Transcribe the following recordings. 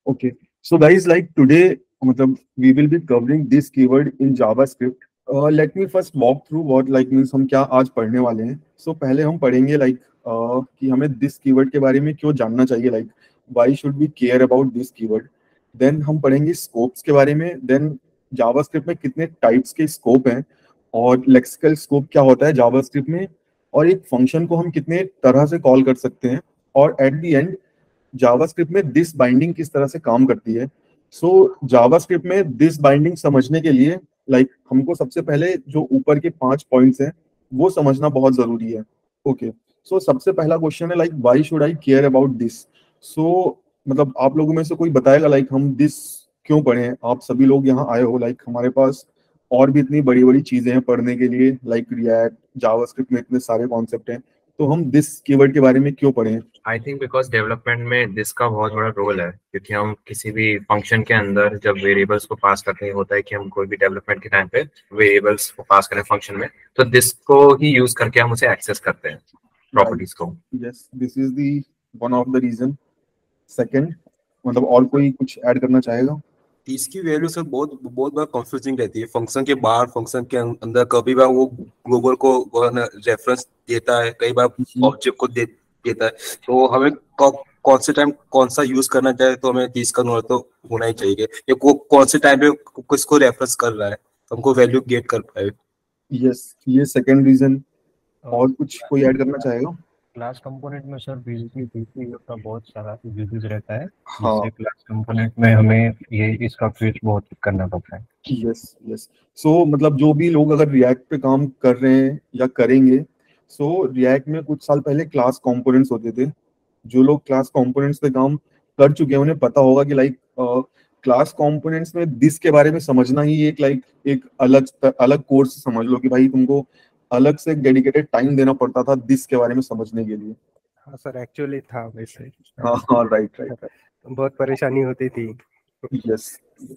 Okay. So guys, like today, मतलब we will be covering this keyword in JavaScript. Let me first walk through what like means हम क्या आज पढ़ने वाले हैं. So पहले हम पढ़ेंगे like कि हमें this keyword के बारे में क्यों जानना चाहिए, like why should we care about this keyword. Then हम पढ़ेंगे scopes के बारे में. Then JavaScript में कितने types के scope हैं और lexical scope क्या होता है JavaScript में, और एक function को हम कितने तरह से कॉल कर सकते हैं, और at the end जावास्क्रिप्ट में दिस बाइंडिंग किस तरह से काम करती है. सो जावास्क्रिप्ट में दिस बाइंडिंग समझने के लिए हमको सबसे पहले जो ऊपर के 5 पॉइंट्स हैं वो समझना बहुत जरूरी है. ओके. सो सबसे पहला क्वेश्चन है why should I care about this. So मतलब आप लोगों में से कोई बताएगा हम दिस क्यों पढ़ें. आप सभी लोग यहाँ आए हो, हमारे पास और भी इतनी बड़ी बड़ी चीजें हैं पढ़ने के लिए, रिएक्ट जावास्क्रिप्ट में इतने सारे कॉन्सेप्ट हैं, तो हम दिस कीवर्ड के बारे में क्यों पढ़ें. आई थिंक बिकॉज डेवलपमेंट में दिस का बहुत बड़ा रोल है, क्योंकि हम किसी भी फंक्शन के अंदर जब वेरिएबल्स को पास करते हैं, होता है कि हम कोई भी डेवलपमेंट के टाइम पे वेरिएबल्स को पास करें फंक्शन में, तो दिस को ही यूज करके हम उसे एक्सेस करते हैं प्रॉपर्टीज को. Yes, this is the one of the reason. Second, मतलब और कोई कुछ ऐड करना चाहेगा. इसकी वैल्यू सर बहुत बहुत बार कंफ्यूजिंग रहती है. फंक्शन के बाहर फंक्शन के अंदर कभी बार वो ग्लोबल को रेफरेंस देता है, कई बार ऑब्जेक्ट को देता है. तो हमें कौन से टाइम कौन सा यूज करना चाहिए, तो हमें इसका नॉलेज तो होना ही चाहिए. ये कौन से टाइम पे किसको रेफरेंस कर रहा है, हमको वैल्यू गेट कर पाए. यस, ये सेकंड रीजन. और कुछ कोई ऐड करना चाहेगा. क्लास कंपोनेंट में सर बेसिकली का बहुत सारा यूजेस रहता है. हाँ. जिससे क्लास कंपोनेंट में हमें ये इसका फीच बहुत करना पड़ता है. Yes yes. सो मतलब जो भी लोग अगर रिएक्ट पे काम कर रहे हैं या करेंगे, सो रिएक्ट में कुछ साल पहले क्लास कंपोनेंट्स होते थे. जो लोग क्लास कंपोनेंट्स पे काम कर चुके हैं उन्हें पता होगा कि क्लास कंपोनेंट्स में दिस के बारे में समझना ही एक अलग कोर्स समझ लो कि भाई तुमको अलग से डेडिकेटेड टाइम देना पड़ता था दिस के बारे में समझने के लिए. हाँ सर, एक्चुअली था वैसे. हाँ हाँ, राइट राइट. बहुत परेशानी होती थी. यस.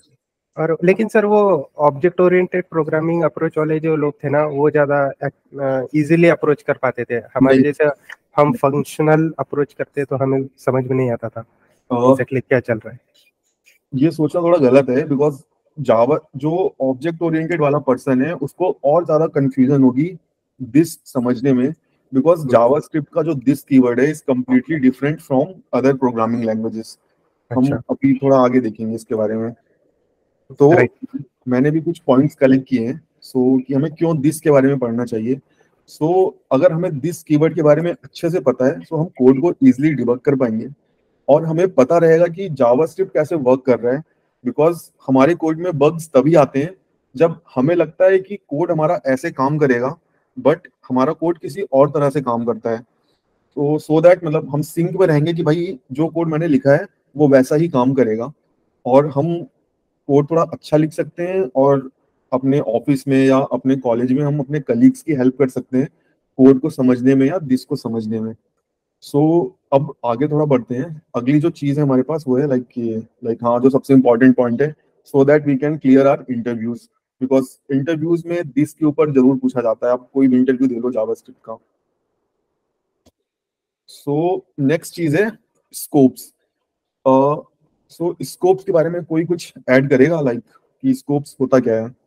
और लेकिन सर वो ऑब्जेक्ट ओरिएंटेड प्रोग्रामिंग अप्रोच वाले जो लोग थे ना, वो ज्यादा इजीली अप्रोच कर पाते थे. हमारे जैसे हम फंक्शनल अप्रोच करते तो हमें समझ में नहीं आता था एग्जैक्टली क्या चल रहा है. ये सोचना थोड़ा गलत है, बिकॉज जावा जो ऑब्जेक्ट ओरिएंटेड वाला पर्सन है उसको और ज्यादा कंफ्यूजन होगी दिस समझने में, बिकॉज जावास्क्रिप्ट का जो दिस कीवर्ड है is completely different from other programming languages. हम अभी थोड़ा आगे देखेंगे इसके बारे में. तो मैंने भी कुछ पॉइंट्स कलेक्ट किए हैं कि हमें क्यों दिस के बारे में पढ़ना चाहिए. अगर हमें दिस कीवर्ड के बारे में अच्छे से पता है तो हम कोड को इजीली डिबग कर पाएंगे, और हमें पता रहेगा कि जावास्क्रिप्ट कैसे वर्क कर रहा है. बिकॉज हमारे कोड में बग्स तभी आते हैं जब हमें लगता है कि कोड हमारा ऐसे काम करेगा बट हमारा कोड किसी और तरह से काम करता है. तो सो दैट मतलब हम सिंक में रहेंगे कि भाई जो कोड मैंने लिखा है वो वैसा ही काम करेगा, और हम कोड थोड़ा अच्छा लिख सकते हैं और अपने ऑफिस में या अपने कॉलेज में हम अपने कलीग्स की हेल्प कर सकते हैं कोड को समझने में या दिस को समझने में. अब आगे थोड़ा बढ़ते हैं. अगली जो चीज है हमारे पास वो है हाँ, जो सबसे इम्पोर्टेंट पॉइंट है, so that we can clear our interviews. Because interviews में दिस के ऊपर जरूर पूछा जाता है. आप कोई भी इंटरव्यू दे लो जावास्क्रिप्ट का. नेक्स्ट चीज है स्कोप्स. स्कोप्स के बारे में कोई कुछ ऐड करेगा कि स्कोप्स होता क्या है.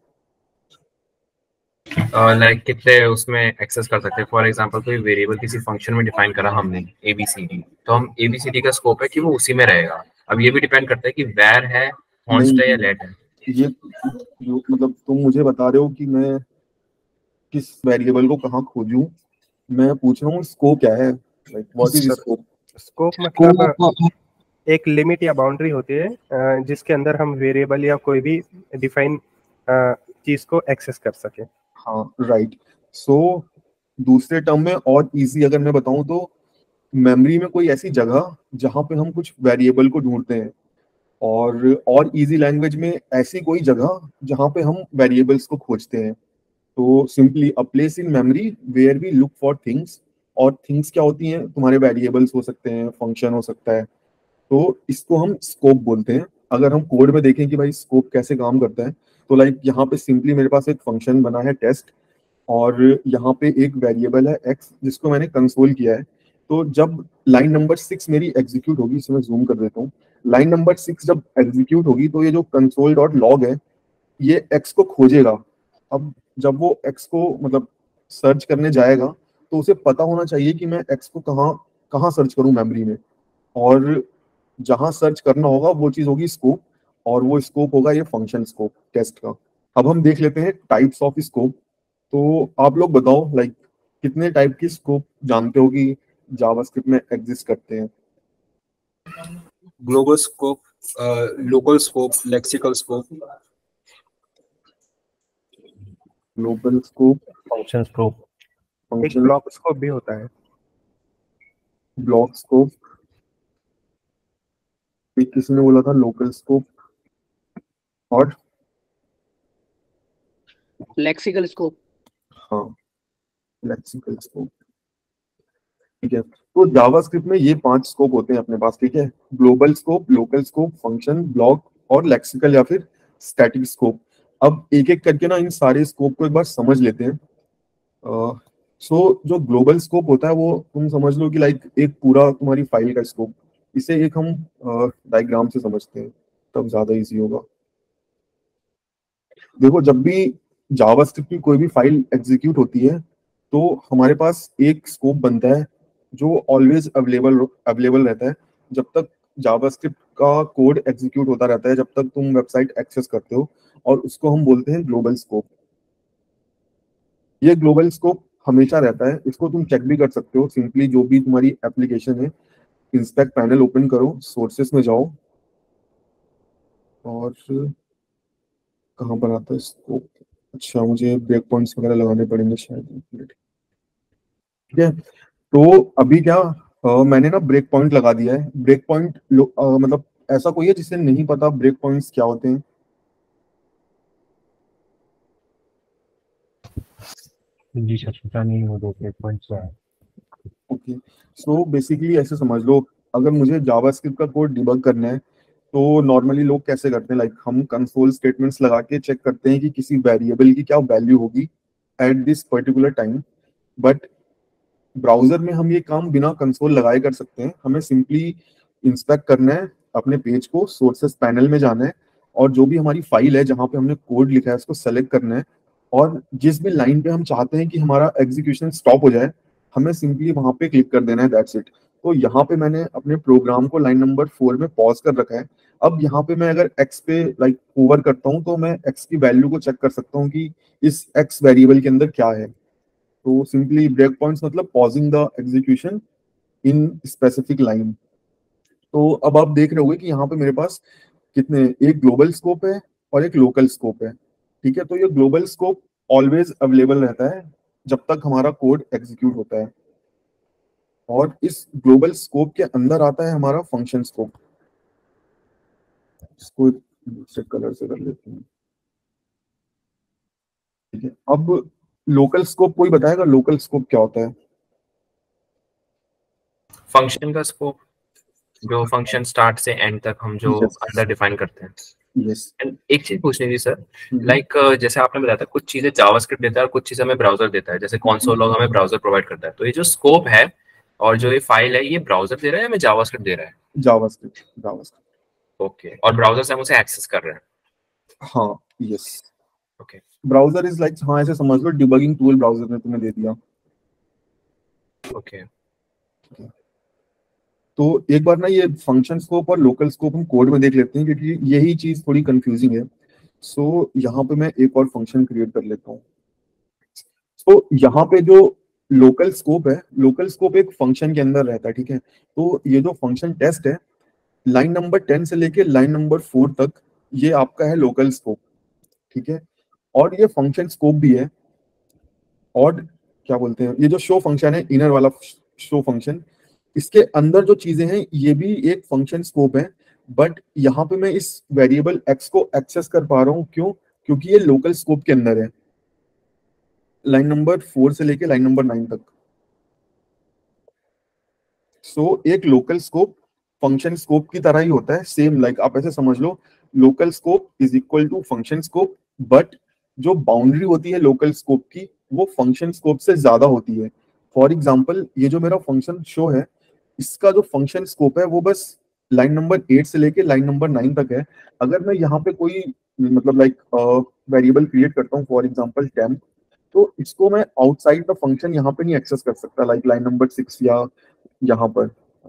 कितने उसमें एक्सेस कर सकते हैं. फॉर एग्जांपल कोई वेरिएबल किसी फंक्शन में डिफाइन करा हमने ABCD, तो हम ABCD का स्कोप है कि वो उसी में रहेगा. अब ये भी डिपेंड करता है कि वेर है, कॉन्स्ट है या लेट है. ये जो मतलब तुम मुझे बता रहे हो कि मैं किस वेरिएबल को कहाँ खोजूं, मैं पूछ रहा हूँ स्कोप क्या है. What is scope. स्कोप मतलब एक लिमिट या बाउंड्री होती है जिसके अंदर हम वेरिएबल या कोई भी डिफाइन चीज को एक्सेस कर सके. हाँ, राइट. दूसरे टर्म में और इजी अगर मैं बताऊं तो मेमोरी में कोई ऐसी जगह जहां पे हम कुछ वेरिएबल को ढूंढते हैं, और इजी लैंग्वेज में ऐसी कोई जगह जहां पे हम वेरिएबल्स को खोजते हैं. तो simply a place in memory where we look for things. और थिंग्स क्या होती हैं, तुम्हारे वेरिएबल्स हो सकते हैं, फंक्शन हो सकता है. तो इसको हम स्कोप बोलते हैं. अगर हम कोड में देखें कि भाई स्कोप कैसे काम करता है, तो यहाँ पे सिंपली मेरे पास एक फंक्शन बना है टेस्ट, और यहाँ पे एक वेरिएबल है x जिसको मैंने कंसोल किया है. तो जब लाइन नंबर 6 मेरी एग्जीक्यूट होगी, इसे मैं जूम कर देता हूँ, लाइन नंबर 6 जब एग्जीक्यूट होगी तो ये जो कंसोल डॉट लॉग है ये x को खोजेगा। अब जब वो x को मतलब सर्च करने जाएगा तो उसे पता होना चाहिए कि मैं x को कहाँ कहाँ सर्च करूं मेमोरी में, और जहां सर्च करना होगा वो चीज होगी स्कोप, और वो स्कोप होगा ये फंक्शन स्कोप टेस्ट का। अब हम देख लेते हैं टाइप्स ऑफ स्कोप। तो आप लोग बताओ लाइक कितने टाइप की स्कोप जानते हो कि जावास्क्रिप्ट में एग्जिस्ट करते हैं? Global scope, local scope, lexical scope. Global scope, function scope, एक फंक्शन ब्लॉक स्कोप भी होता है। ब्लॉक स्कोप, एक किसी ने बोला था लोकल स्कोप, और लेक्सिकल स्कोप। हाँ लेक्सिकल स्कोप। ठीक है, तो जावास्क्रिप्ट में ये 5 स्कोप होते हैं अपने पास, ठीक है। Global scope, local scope, function, block और लेक्सिकल या फिर स्टैटिक स्कोप। अब एक एक करके ना इन सारे स्कोप को एक बार समझ लेते हैं। जो ग्लोबल स्कोप होता है वो तुम समझ लो कि लाइक एक पूरा तुम्हारी फाइल का स्कोप। इसे एक हम डायग्राम से समझते हैं तब ज्यादा इजी होगा। देखो, जब भी जावास्क्रिप्ट की कोई भी फाइल एग्जीक्यूट होती है तो हमारे पास एक स्कोप बनता है जो ऑलवेज अवेलेबल रहता है जब तक जावास्क्रिप्ट का कोड एग्जीक्यूट होता रहता है, जब तक तुम वेबसाइट एक्सेस करते हो, और उसको हम बोलते हैं ग्लोबल स्कोप। ये ग्लोबल स्कोप हमेशा रहता है, इसको तुम चेक भी कर सकते हो सिंपली। जो भी तुम्हारी एप्लीकेशन है, इंस्पेक्ट पैनल ओपन करो, सोर्सेस में जाओ, और कहाँ पर आता है स्कोप? अच्छा, मुझे ब्रेक पॉइंट्स वगैरह लगाने पड़ेंगे शायद। ठीक है, तो अभी क्या मैंने ना ब्रेक पॉइंट लगा दिया है। ब्रेक पॉइंट मतलब ऐसा कोई है जिसे नहीं पता ब्रेक पॉइंट्स क्या होते हैं? जी सर, पता नहीं वो 2 ब्रेक पॉइंट्स है। ओके, सो बेसिकली ऐसे समझ लो, अगर मुझे जावास्क्रिप्ट का कोड डिबग करना है तो नॉर्मली लोग कैसे करते हैं, लाइक हम कंसोल स्टेटमेंट्स लगा के चेक करते हैं कि किसी वेरिएबल की क्या वैल्यू होगी at this particular time. But browser में हम ये काम बिना कंसोल लगाए कर सकते हैं। हमें सिंपली इंस्पेक्ट करना है अपने पेज को, सोर्सेस पैनल में जाना है, और जो भी हमारी फाइल है जहाँ पे हमने कोड लिखा है उसको सेलेक्ट करना है, और जिस भी लाइन पे हम चाहते हैं कि हमारा एग्जीक्यूशन स्टॉप हो जाए हमें सिंपली वहां पे क्लिक कर देना है, दैट्स इट। तो यहाँ पे मैंने अपने प्रोग्राम को लाइन नंबर 4 में पॉज कर रखा है। अब यहाँ पे मैं अगर एक्स पे लाइक ओवर करता हूँ तो मैं एक्स की वैल्यू को चेक कर सकता हूँ कि इस एक्स वेरिएबल के अंदर क्या है। तो सिंपली ब्रेक पॉइंट्स मतलब pausing the execution in specific line. तो अब आप देख रहे होंगे कि यहाँ पे मेरे पास कितने, एक ग्लोबल स्कोप है और एक लोकल स्कोप है। ठीक है, तो ये ग्लोबल स्कोप ऑलवेज अवेलेबल रहता है जब तक हमारा कोड एग्जीक्यूट होता है, और इस ग्लोबल स्कोप के अंदर आता है हमारा फंक्शन स्कोप। इसको दूसरे कलर से कर लेते हैं। ठीक है, अब लोकल स्कोप कोई बताएगा लोकल स्कोप क्या होता है? फंक्शन का स्कोप, जो फंक्शन स्टार्ट से एंड तक हम जो Yes. अंदर डिफाइन करते हैं। यस। And एक चीज पूछनी थी सर, लाइक जैसे आपने बताया था कुछ चीजें जावास्क्रिप्ट देता है और कुछ चीजें हमें ब्राउजर देता है, जैसे कंसोल लॉग हमें ब्राउजर प्रोवाइड करता है, तो ये जो स्कोप है और जो ये फाइल है ये ब्राउजर दे रहा है या हमें जावास्क्रिप्ट दे रहा है? जावास्क्रिप्ट। ओके, और ब्राउजर से हम उसे एक्सेस कर रहे हैं? हाँ, yes. Okay, browser is like, हाँ ऐसे समझ लो डिबगिंग टूल ब्राउजर ने तुम्हें दे दिया। ओके। तो एक बार ना ये फंक्शन स्कोप और लोकल स्कोप हम कोड में देख लेते हैं क्योंकि यही चीज थोड़ी कंफ्यूजिंग है। सो यहाँ पे मैं एक और फंक्शन क्रिएट कर लेता हूँ। तो यहाँ पे जो लोकल स्कोप है, लोकल स्कोप एक फंक्शन के अंदर रहता है, ठीक है। तो ये जो फंक्शन टेस्ट है, लाइन नंबर 10 से लेके लाइन नंबर 4 तक ये आपका है लोकल स्कोप, ठीक है। और ये फंक्शन स्कोप भी है, और क्या बोलते हैं, ये जो शो फंक्शन है, इनर वाला शो फंक्शन, इसके अंदर जो चीजें हैं ये भी एक फंक्शन स्कोप है। बट यहाँ पे मैं इस वेरिएबल एक्स को एक्सेस कर पा रहा हूँ, क्यों? क्योंकि ये लोकल स्कोप के अंदर है, लाइन नंबर 4 से लेके लाइन नंबर 9 तक। सो एक लोकल स्कोप फंक्शन स्कोप की तरह ही होता है, सेम लाइक आप ऐसे समझ लो, local scope is equal to function scope, but जो बाउंड्री होती है लोकल स्कोप की वो फंक्शन स्कोप से ज्यादा होती है। फॉर एग्जाम्पल, ये जो मेरा फंक्शन शो है, इसका जो फंक्शन स्कोप है वो बस लाइन नंबर 8 से लेके लाइन नंबर 9 तक है। अगर मैं यहाँ पे कोई मतलब लाइक वेरिएबल क्रिएट करता हूँ, फॉर एग्जांपल टेम्प, तो इसको मैं आउटसाइड द फंक्शन यहाँ पे नहीं एक्सेस कर सकता, लाइक लाइन नंबर 6 या यहाँ पर,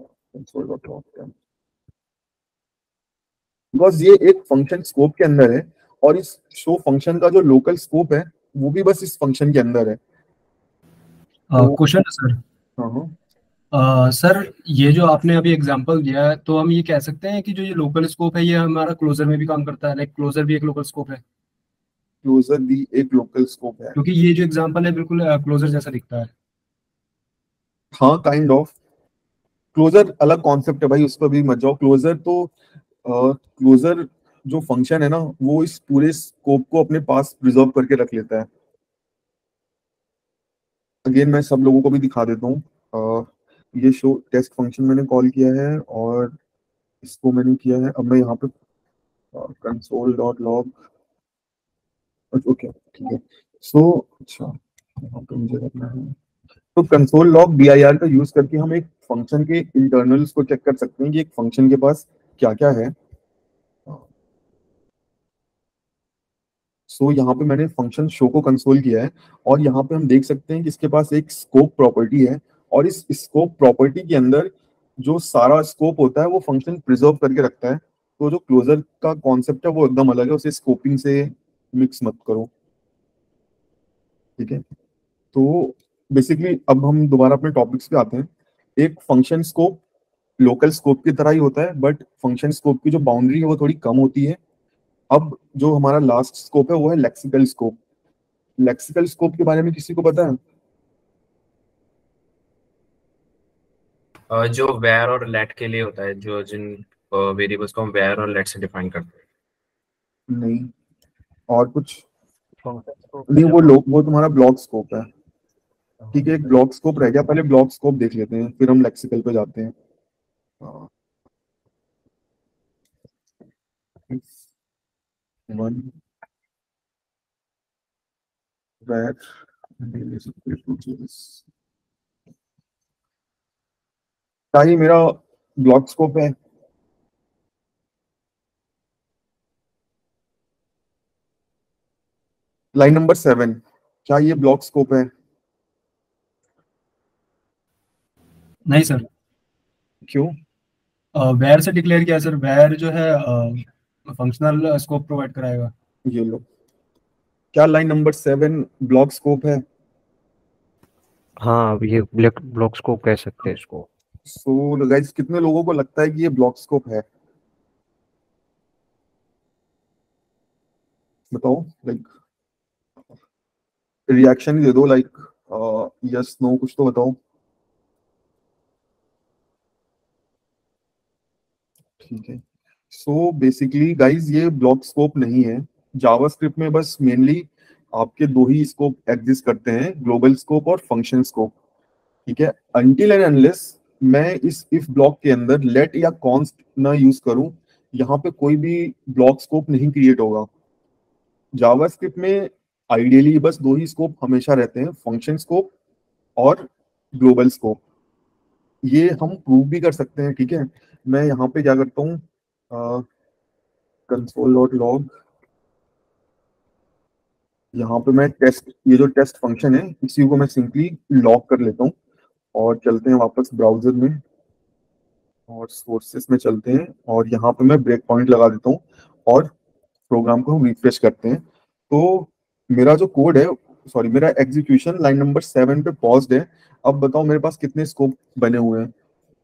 बिकॉज ये एक फंक्शन स्कोप के अंदर है, और इस शो फंक्शन का जो लोकल स्कोप है वो भी बस इस फंक्शन के अंदर है। क्वेश्चन है सर। हाँ सर ये जो आपने अभी एग्जांपल दिया है, तो हम ये कह सकते हैं कि जो ये लोकल स्कोप है ये हमारा क्लोजर में भी काम करता है, लाइक क्लोजर भी एक लोकल स्कोप है, क्लोजर भी एक लोकल स्कोप है। क्योंकि ये जो एग्जांपल है बिल्कुल क्लोजर जैसा दिखता है। हाँ काइंड ऑफ, क्लोजर अलग कॉन्सेप्ट है भाई, उस पर भी मत जाओ। क्लोजर तो क्लोजर जो फंक्शन है ना, वो इस पूरे स्कोप को अपने पास प्रिजर्व करके रख लेता है। अगेन मैं सब लोगों को भी दिखा देता हूँ। ये शो टेस्ट फंक्शन मैंने कॉल किया है और इसको मैंने किया है। अब मैं यहाँ पे कंसोल डॉट लॉग, ओके ठीक है। सो अच्छा, यहाँ पे मुझे रखना है, तो कंसोल लॉग BIR का यूज करके हम एक फंक्शन के इंटरनल्स को चेक कर सकते हैं कि एक फंक्शन के पास क्या क्या है। सो यहाँ पे मैंने फंक्शन शो को कंसोल किया है, और यहाँ पे हम देख सकते हैं कि इसके पास एक स्कोप प्रॉपर्टी है, और इस स्कोप प्रॉपर्टी के अंदर जो सारा स्कोप होता है वो फंक्शन प्रिजर्व करके रखता है। तो जो क्लोजर का कॉन्सेप्ट है वो एकदम अलग है, उसे स्कोपिंग से मिक्स मत करो, ठीक है। तो बेसिकली अब हम दोबारा अपने टॉपिक्स पे आते हैं। एक फंक्शन स्कोप लोकल स्कोप की तरह ही होता है, बट फंक्शन स्कोप की जो बाउंड्री है वो थोड़ी कम होती है। अब जो हमारा लास्ट स्कोप है वो है लेक्सिकल स्कोप। लेक्सिकल स्कोप के बारे में किसी को पता है? जो वेयर और लेट के लिए होता है, जो जिन वेरिएबल्स को हम वेयर और लेट से डिफाइन करते हैं। नहीं, और कुछ फंक्शन स्कोप नहीं, वो तुम्हारा ब्लॉक स्कोप है, ठीक है। एक ब्लॉक स्कोप रह गया, पहले ब्लॉक स्कोप देख लेते हैं फिर हम लेक्सिकल पे जाते हैं। वन वेयर, क्या ही मेरा ब्लॉक स्कोप है? लाइन नंबर 7, क्या ये ब्लॉक स्कोप है? नहीं सर। क्यों? वेयर से डिक्लेयर किया सर, वेयर जो है फंक्शनल स्कोप प्रोवाइड कराएगा। ये लो, क्या लाइन नंबर 7 ब्लॉक स्कोप है? हाँ, ये ब्लॉक स्कोप कह सकते हैं इसको। सो गाइस, कितने लोगों को लगता है कि ये ब्लॉक स्कोप है? बताओ, लाइक रिएक्शन दे दो, लाइक यस नो कुछ तो बताओ। ठीक है। सो बेसिकली गाइस ये ब्लॉक स्कोप नहीं है। जावास्क्रिप्ट में बस मेनली आपके दो ही स्कोप एग्जिस्ट करते हैं, ग्लोबल स्कोप और फंक्शन स्कोप, ठीक है। अनटिल एंड अनलेस मैं इस इफ ब्लॉक के अंदर लेट या कॉन्स्ट ना यूज करूं, यहाँ पे कोई भी ब्लॉक स्कोप नहीं क्रिएट होगा। जावास्क्रिप्ट में आइडियली बस दो ही स्कोप हमेशा रहते हैं, फंक्शन स्कोप और ग्लोबल स्कोप। ये हम प्रूव भी कर सकते हैं, ठीक है। मैं यहाँ पे क्या करता हूँ, कंसोल डॉट लॉग, यहाँ पे मैं टेस्ट, ये जो टेस्ट फंक्शन है इसी को मैं सिंपली लॉक कर लेता हूँ, और चलते हैं वापस ब्राउजर में और सोर्सेस में चलते हैं, और यहाँ पे मैं ब्रेक पॉइंट लगा देता हूँ और प्रोग्राम को हम रिफ्रेश करते हैं। तो मेरा जो कोड है, सॉरी मेरा एग्जीक्यूशन लाइन नंबर 7 पे पॉज्ड है। अब बताओ मेरे पास कितने स्कोप बने हुए हैं?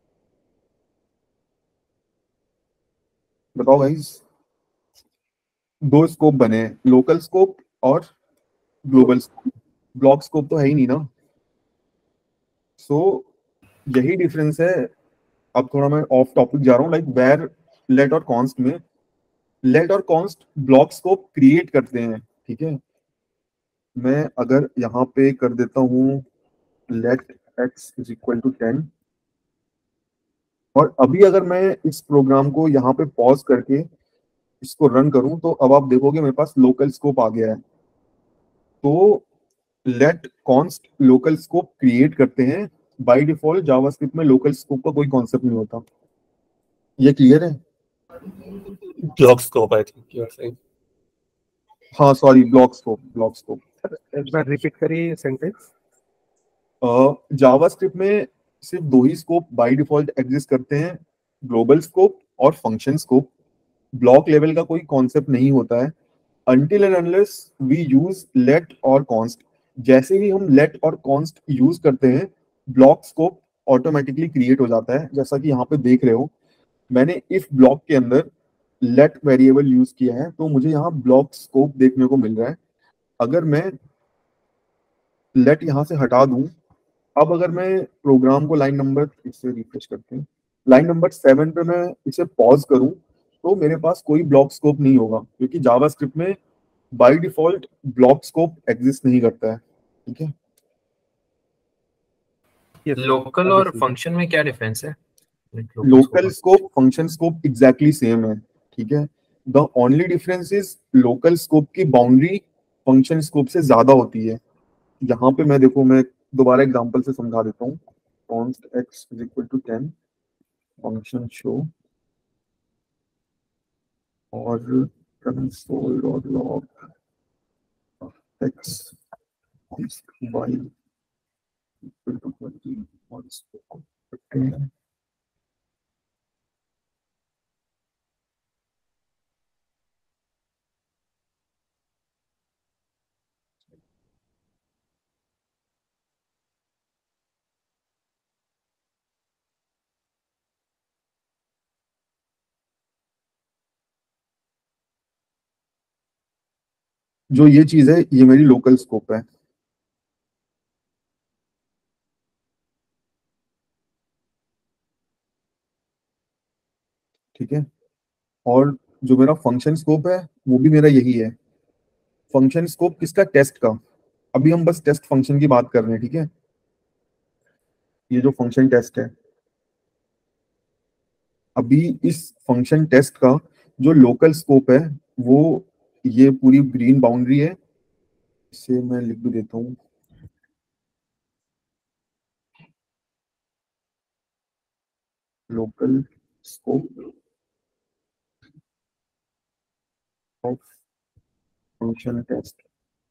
बताओ गाइस। दो स्कोप बने हैं, लोकल स्कोप और ग्लोबल स्कोप। ब्लॉक स्कोप तो है ही नहीं ना। सो यही डिफरेंस है। अब थोड़ा मैं ऑफ टॉपिक जा रहा हूँ, लाइक वेयर लेट और कॉन्स्ट में, लेट और कॉन्स्ट ब्लॉक स्कोप क्रिएट करते हैं, ठीक है। मैं अगर यहाँ पे कर देता हूँ let x is equal to 10, और अभी अगर मैं इस प्रोग्राम को यहाँ पे पॉज करके इसको रन करूं, तो अब आप देखोगे मेरे पास लोकल स्कोप आ गया है। तो let const local scope create करते हैं। बाय डिफॉल्ट जावास्क्रिप्ट में लोकल स्कोप का कोई कॉन्सेप्ट नहीं होता। ये क्लियर है? Block scope I think you are saying. हाँ सॉरी, ब्लॉक स्कोप। एक बार रिपीट करिए सेंटेंस। जावास्क्रिप्ट में सिर्फ दो ही स्कोप बाय डिफॉल्ट एग्जिस्ट करते हैं, ग्लोबल स्कोप और फंक्शन स्कोप। ब्लॉक लेवल का कोई कॉन्सेप्ट नहीं होता है until and unless we use let और const। जैसे ही हम let और const यूज करते हैं, ब्लॉक स्कोप ऑटोमेटिकली क्रिएट हो जाता है। जैसा कि यहाँ पे देख रहे हो, मैंने if ब्लॉक के अंदर let वेरिएबल यूज किया है, तो मुझे यहाँ ब्लॉक स्कोप देखने को मिल रहा है। अगर मैं let यहाँ से हटा दूं, अब अगर मैं प्रोग्राम को लाइन नंबर, इससे रिफ्रेश करते हैं, लाइन नंबर 7 पे मैं इसे पॉज करूं, तो मेरे पास कोई ब्लॉक स्कोप नहीं होगा, क्योंकि जावास्क्रिप्ट में by default block scope exist नहीं करता है। ठीक है, लोकल और फंक्शन में क्या डिफरेंस है? Local scope function scope exactly same है। ठीक है, the only difference is local scope की बाउंड्री फंक्शन स्कोप से ज्यादा होती है। यहाँ पे मैं देखो, मैं दोबारा एग्जांपल से समझा देता हूँ। const x is equal to 10 function show और console.log x is y equal to 20 और इसको करते हैं। जो ये चीज है, ये मेरी लोकल स्कोप है। ठीक है, और जो मेरा फंक्शन स्कोप है वो भी मेरा यही है। फंक्शन स्कोप किसका? टेस्ट का। अभी हम बस टेस्ट फंक्शन की बात कर रहे हैं। ठीक है, ये जो फंक्शन टेस्ट है, अभी इस फंक्शन टेस्ट का जो लोकल स्कोप है वो ये पूरी ग्रीन बाउंड्री है। इसे मैं लिख भी देता हूँ, local scope of function test.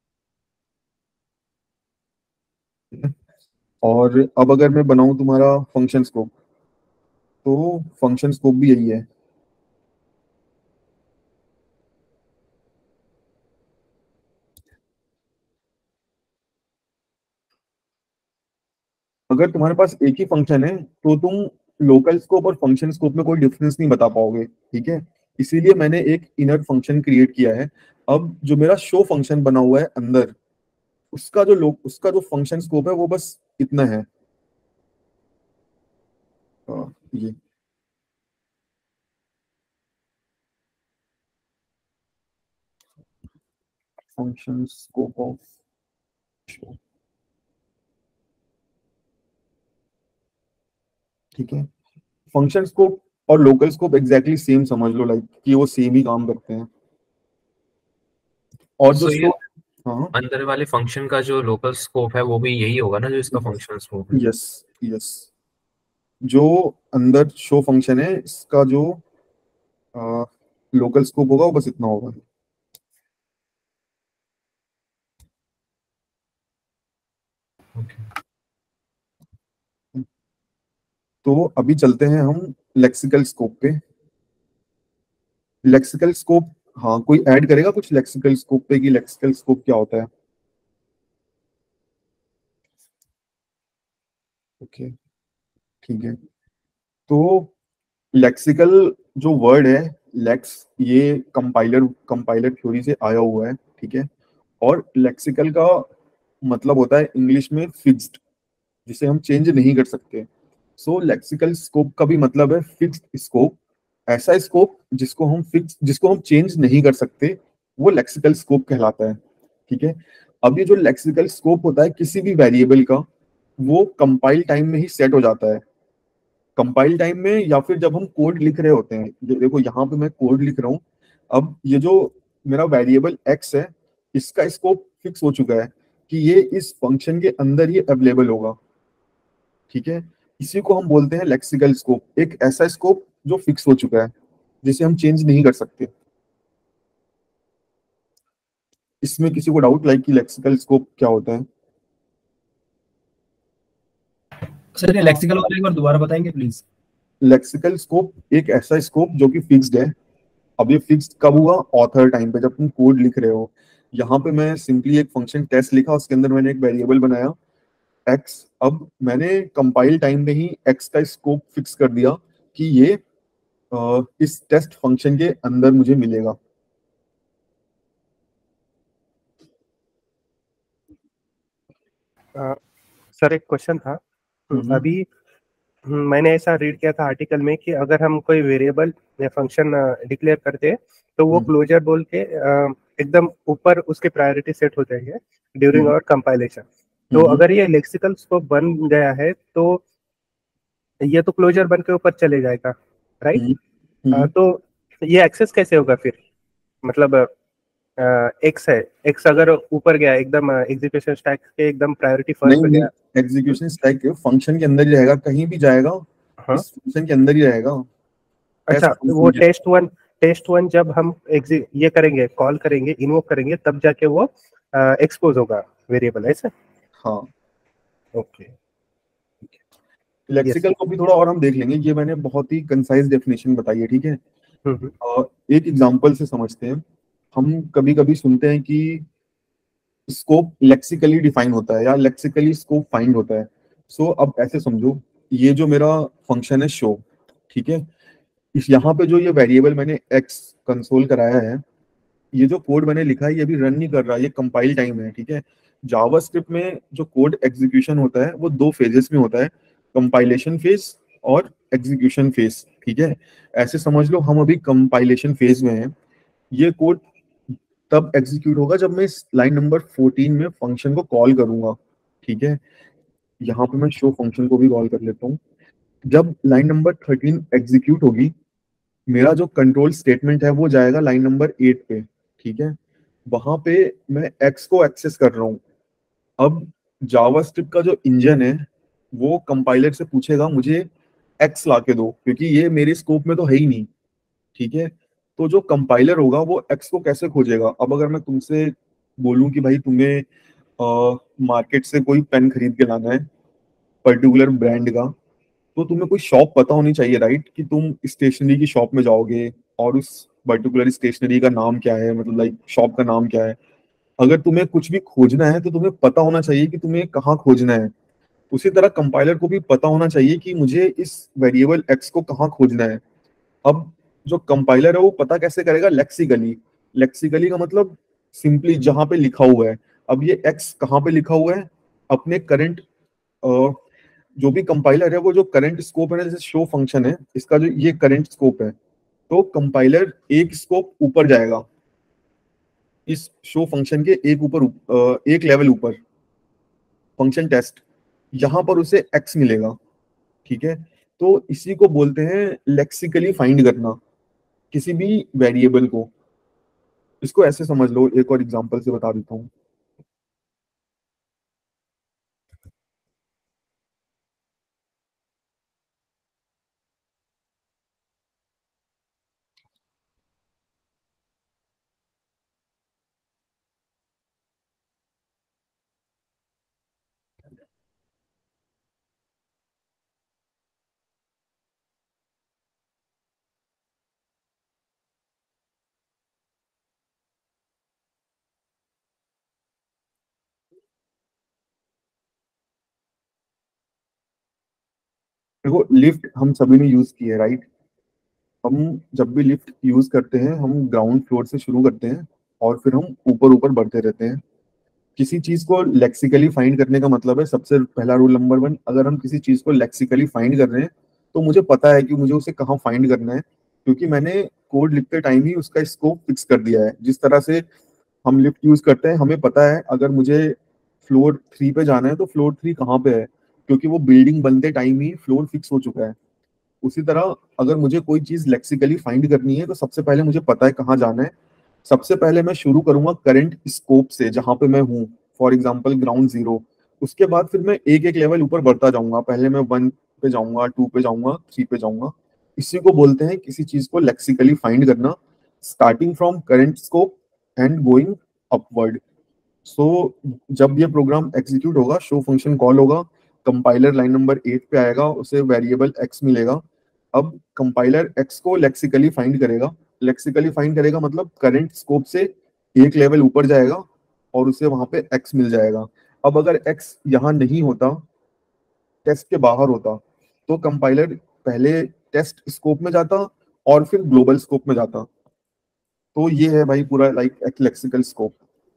और अब अगर मैं बनाऊं तुम्हारा फंक्शन स्कोप, तो फंक्शन स्कोप भी यही है। अगर तुम्हारे पास एक ही फंक्शन है तो तुम लोकल स्कोप और फंक्शन स्कोप में कोई डिफरेंस नहीं बता पाओगे। ठीक है, इसीलिए मैंने एक इनर फंक्शन क्रिएट किया है। अब जो मेरा शो फंक्शन बना हुआ है अंदर, उसका जो फंक्शन स्कोप है वो बस इतना है। ये फंक्शन स्कोप ऑफ शो। ठीक है, फंक्शन स्कोप और लोकल स्कोप एग्जैक्टली सेम समझ लो, लाइक कि वो सेम ही काम करते हैं। और जो ये हाँ, अंदर वाले फंक्शन का जो लोकल स्कोप है वो भी यही होगा ना जो इसका फंक्शनल स्कोप है? यस यस, जो अंदर शो फंक्शन है इसका जो लोकल स्कोप होगा वो बस इतना होगा। तो अभी चलते हैं हम लेक्सिकल स्कोप पे। लेक्सिकल स्कोप, हाँ कोई ऐड करेगा कुछ लेक्सिकल स्कोप पे कि लेक्सिकल स्कोप क्या होता है? ओके ठीक है, तो लेक्सिकल जो वर्ड है लेक्स, ये कंपाइलर थ्योरी से आया हुआ है। ठीक है, और लेक्सिकल का मतलब होता है इंग्लिश में फिक्स्ड, जिसे हम चेंज नहीं कर सकते। सो लेक्सिकल स्कोप का भी मतलब है फिक्स्ड स्कोप। ऐसा स्कोप जिसको हम चेंज नहीं कर सकते, वो लेक्सिकल स्कोप कहलाता है। ठीक है, अब ये जो लेक्सिकल स्कोप होता है किसी भी वेरिएबल का, वो कंपाइल टाइम में ही सेट हो जाता है। कंपाइल टाइम में, या फिर जब हम कोड लिख रहे होते हैं, देखो यहाँ पे मैं कोड लिख रहा हूँ। अब ये जो मेरा वेरिएबल एक्स है, इसका स्कोप फिक्स हो चुका है कि ये इस फंक्शन के अंदर ही अवेलेबल होगा। ठीक है, इसी को हम बोलते हैं लेक्सिकल स्कोप। एक ऐसा स्कोप जो फिक्स हो चुका है, जिसे हम चेंज नहीं कर सकते। इसमें किसी को डाउट लाइक कि लेक्सिकल स्कोप क्या होता है? सर ये लेक्सिकल वाला एक बार दोबारा बताएंगे प्लीज। लेक्सिकल स्कोप एक ऐसा स्कोप जो कि फिक्स्ड है। अब ये फिक्स्ड कब हुआ? ऑथर टाइम पे, जब तुम कोड लिख रहे हो। यहाँ पे मैं सिंपली एक फंक्शन टेस्ट लिखा, उसके अंदर मैंने एक वेरिएबल बनाया एक्स। अब मैंने कंपाइल टाइम में ही एक्स का स्कोप फिक्स कर दिया कि ये इस टेस्ट फंक्शन के अंदर मुझे मिलेगा। सर एक क्वेश्चन था। अभी मैंने ऐसा रीड किया था आर्टिकल में कि अगर हम कोई वेरिएबल या फंक्शन डिक्लेयर करते हैं तो वो क्लोजर बोल के एकदम ऊपर उसके प्रायोरिटी सेट हो जाएंगे ड्यूरिंग आवर कंपाइलेशन। तो अगर ये लेक्सिकल स्कोप बन गया है तो ये तो क्लोजर बन के ऊपर चले जाएगा, राइट? तो ये एक्सेस कैसे होगा फिर? मतलब एक्स है, एक्स अगर ऊपर गया एकदम एग्जीक्यूशन स्टैक के एकदम प्रायोरिटी फर्स्ट पे गया, एग्जीक्यूशन स्टैक के फंक्शन के अंदर ही रहेगा, कहीं भी जाएगा। हाँ? इस फंक्शन के अंदर ही रहेगा। अच्छा, वो टेस्ट वन जब हम ये करेंगे, कॉल करेंगे, इन्वोक करेंगे, तब जाके वो एक्सपोज होगा वेरिएबल, ऐसा? हाँ, ओके। लेक्सिकल को भी थोड़ा और हम देख लेंगे। ये मैंने बहुत ही कंसाइज डेफिनेशन बताई है, ठीक है। एक एग्जांपल से समझते हैं। हम कभी कभी सुनते हैं कि स्कोप लेक्सिकली डिफाइन होता है या लेक्सिकली स्कोप फाइंड होता है। सो अब ऐसे समझो, ये जो मेरा फंक्शन है शो, ठीक है, इस यहाँ पे जो ये वेरिएबल मैंने एक्स कंसोल कराया है, ये जो कोड मैंने लिखा है ये अभी रन नहीं कर रहा, ये कंपाइल टाइम है, ठीक है। जावास्क्रिप्ट में जो कोड एग्जीक्यूशन होता है वो 2 फेजेस में होता है, कंपाइलेशन फेज और एग्जीक्यूशन फेज, ठीक है। ऐसे समझ लो हम अभी कंपाइलेशन फेज में हैं। ये कोड तब एग्जीक्यूट होगा जब मैं इस लाइन नंबर 14 में फंक्शन को कॉल करूंगा, ठीक है। यहाँ पे मैं शो फंक्शन को भी कॉल कर लेता हूँ। जब लाइन नंबर 13 एग्जीक्यूट होगी, मेरा जो कंट्रोल स्टेटमेंट है वो जाएगा लाइन नंबर 8 पे, ठीक है। वहां पे मैं एक्स को एक्सेस कर रहा हूँ। अब जावास्क्रिप्ट का जो इंजन है वो कंपाइलर से पूछेगा मुझे एक्स ला के दो, क्योंकि ये मेरे स्कोप में तो है ही नहीं, ठीक है। तो जो कंपाइलर होगा वो एक्स को कैसे खोजेगा? अब अगर मैं तुमसे बोलूं कि भाई तुम्हें मार्केट से कोई पेन खरीद के लाना है पर्टिकुलर ब्रांड का, तो तुम्हें कोई शॉप पता होनी चाहिए, राइट? कि तुम स्टेशनरी की शॉप में जाओगे और उस पर्टिकुलर स्टेशनरी का नाम क्या है, मतलब लाइक शॉप का नाम क्या है। अगर तुम्हें कुछ भी खोजना है तो तुम्हें पता होना चाहिए कि तुम्हें कहाँ खोजना है। उसी तरह कंपाइलर को भी पता होना चाहिए कि मुझे इस वेरिएबल एक्स को कहाँ खोजना है। अब जो कंपाइलर है वो पता कैसे करेगा? लेक्सिकली। लेक्सिकली का मतलब सिंपली जहां पे लिखा हुआ है। अब ये एक्स कहाँ पे लिखा हुआ है? अपने करंट, जो भी कंपाइलर है वो जो करंट स्कोप है ना, जैसे शो फंक्शन है, इसका जो ये करंट स्कोप है, तो कंपाइलर एक स्कोप ऊपर जाएगा इस शो फंक्शन के, एक लेवल ऊपर फंक्शन टेस्ट, यहां पर उसे एक्स मिलेगा, ठीक है। तो इसी को बोलते हैं लेक्सिकली फाइंड करना किसी भी वेरिएबल को। इसको ऐसे समझ लो, एक और एग्जांपल से बता देता हूँ। देखो, लिफ्ट हम सभी ने यूज की है, राइट? हम जब भी लिफ्ट यूज करते हैं हम ग्राउंड फ्लोर से शुरू करते हैं और फिर हम ऊपर ऊपर बढ़ते रहते हैं। किसी चीज को लेक्सिकली फाइंड करने का मतलब है, सबसे पहला रूल नंबर 1, अगर हम किसी चीज को लेक्सिकली फाइंड कर रहे हैं तो मुझे पता है कि मुझे उसे कहाँ फाइंड करना है, क्योंकि मैंने कोड लिखते टाइम ही उसका स्कोप फिक्स कर दिया है। जिस तरह से हम लिफ्ट यूज करते हैं, हमें पता है अगर मुझे फ्लोर 3 पे जाना है तो फ्लोर 3 कहाँ पे है, क्योंकि वो बिल्डिंग बनते टाइम ही फ्लोर फिक्स हो चुका है। उसी तरह अगर मुझे कोई चीज लेक्सिकली फाइंड करनी है तो सबसे पहले मुझे पता है कहाँ जाना है। सबसे पहले मैं शुरू करूंगा करंट स्कोप से, जहां पे मैं हूँ, फॉर एग्जांपल ग्राउंड 0। उसके बाद फिर मैं एक एक लेवल ऊपर बढ़ता जाऊंगा। पहले मैं 1 पे जाऊंगा, 2 पे जाऊंगा, 3 पे जाऊंगा। इसी को बोलते हैं किसी चीज को लेक्सिकली फाइंड करना, starting from current scope and going upward. So जब ये प्रोग्राम एग्जीक्यूट होगा, शो फंक्शन कॉल होगा, कंपाइलर लाइन नंबर 8 पे आएगा, उसे वेरिएबल x मिलेगा। अब कंपाइलर x को लेक्सिकली फाइंड करेगा। लेक्सिकली फाइंड करेगा मतलब करंट स्कोप से एक लेवल ऊपर जाएगा और उसे वहां पे x मिल जाएगा। अब अगर x यहाँ नहीं होता, टेस्ट के बाहर होता, तो कंपाइलर पहले टेस्ट स्कोप में जाता और फिर ग्लोबल स्कोप में जाता। तो ये है भाई पूरा लाइक एक लेक्सिकल स्कोप।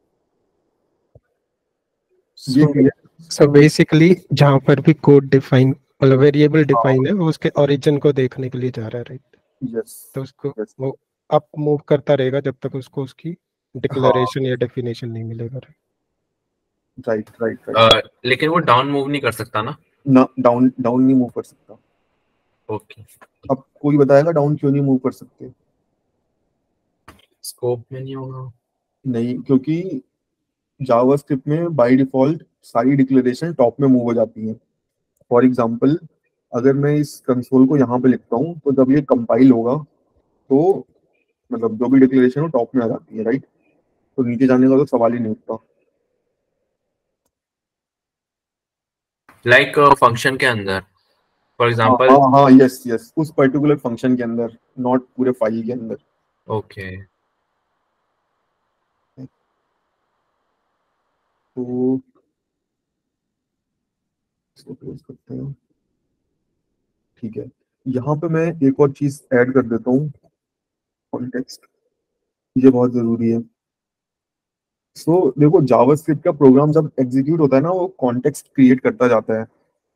सो बेसिकली जहाँ पर भी कोड डिफाइन मतलब वेरिएबल डिफाइन है वो उसके ओरिजिन को देखने के लिए जा रहा है, राइट? यस, तो उसको वो अप मूव करता रहेगा जब तक उसको उसकी डिक्लेरेशन या डेफिनेशन नहीं मिलेगा, राइट राइट। लेकिन वो डाउन मूव नहीं कर सकता ना? डाउन नहीं मूव कर सकता। ओके, अब कोई बताएगा डाउन क्यों नहीं मूव कर सकते? स्कोप में नहीं होगा। नहीं, क्योंकि जावास्क्रिप्ट में बाय डिफॉल्ट सारी डिक्लेरेशन टॉप में मूव हो जाती हैं। फॉर एग्जांपल, अगर मैं इस कंसोल को यहाँ पे लिखता हूँ तो जब ये कंपाइल होगा तो मतलब जो भी डिक्लेरेशन हो टॉप में आ जाती है, राइट? तो नीचे जाने का तो सवाल ही नहीं उठता। लाइक फंक्शन के अंदर फॉर एग्जांपल। हाँ यस यस, उस पर्टिकुलर फंक्शन के अंदर, नॉट पूरे फाइल के अंदर। ओके, तो इसको क्लोज करते हैं। ठीक है, यहाँ पे मैं एक और चीज ऐड कर देता हूँ, कॉन्टेक्स्ट। ये बहुत जरूरी है। सो देखो, जावास्क्रिप्ट का प्रोग्राम जब एग्जीक्यूट होता है ना, वो कॉन्टेक्स्ट क्रिएट करता जाता है।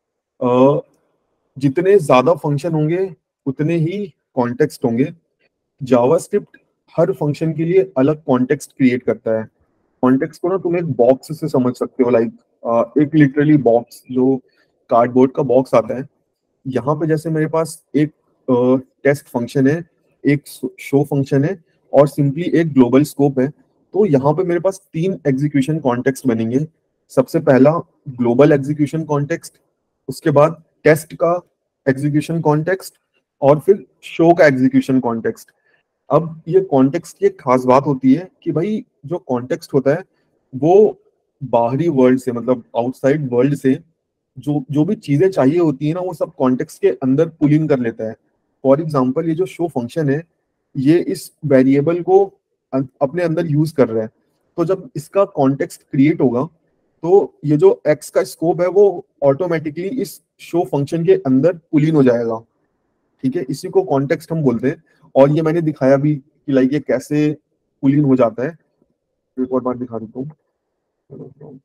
जितने ज्यादा फंक्शन होंगे उतने ही कॉन्टेक्स्ट होंगे। जावास्क्रिप्ट हर फंक्शन के लिए अलग कॉन्टेक्स्ट क्रिएट करता है। कॉन्टेक्स्ट को ना तुम एक बॉक्स से समझ सकते हो, लाइक एक लिटरली बॉक्स, जो कार्डबोर्ड का बॉक्स आता है। यहाँ पे जैसे मेरे पास एक टेस्ट फंक्शन है, एक शो फंक्शन है और सिंपली एक ग्लोबल स्कोप है। तो यहाँ पे मेरे पास 3 एग्जीक्यूशन कॉन्टेक्स्ट बनेंगे। सबसे पहला ग्लोबल एग्जीक्यूशन कॉन्टेक्स्ट, उसके बाद टेस्ट का एग्जीक्यूशन कॉन्टेक्स्ट और फिर शो का एग्जीक्यूशन कॉन्टेक्स्ट। अब ये कॉन्टेक्स्ट की एक खास बात होती है कि भाई जो कॉन्टेक्स्ट होता है वो बाहरी वर्ल्ड से, मतलब आउटसाइड वर्ल्ड से जो जो भी चीजें चाहिए होती है ना, वो सब कॉन्टेक्स्ट के अंदर पुल इन कर लेता है। फॉर एग्जांपल, ये जो शो फंक्शन है, ये इस वेरिएबल को अपने अंदर यूज कर रहा है। तो जब इसका कॉन्टेक्स्ट क्रिएट होगा तो ये जो एक्स का स्कोप है वो ऑटोमेटिकली इस शो फंक्शन के अंदर पुल इन हो जाएगा। ठीक है, इसी को कॉन्टेक्स्ट हम बोलते हैं। और ये मैंने दिखाया भी कि लाइक ये कैसे पुल इन हो जाता है। एक और बार दिखा देता हूँ।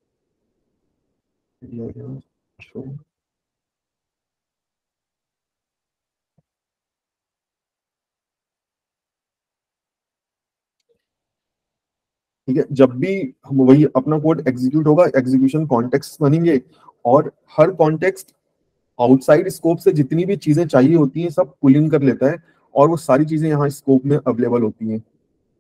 शो ठीक है, जब भी हम वही अपना कोड एग्जीक्यूट होगा, एग्जीक्यूशन कॉन्टेक्स्ट बनेंगे और हर कॉन्टेक्स्ट आउटसाइड स्कोप से जितनी भी चीजें चाहिए होती हैं सब पुल इन कर लेता है और वो सारी चीजें यहाँ स्कोप में अवेलेबल होती हैं।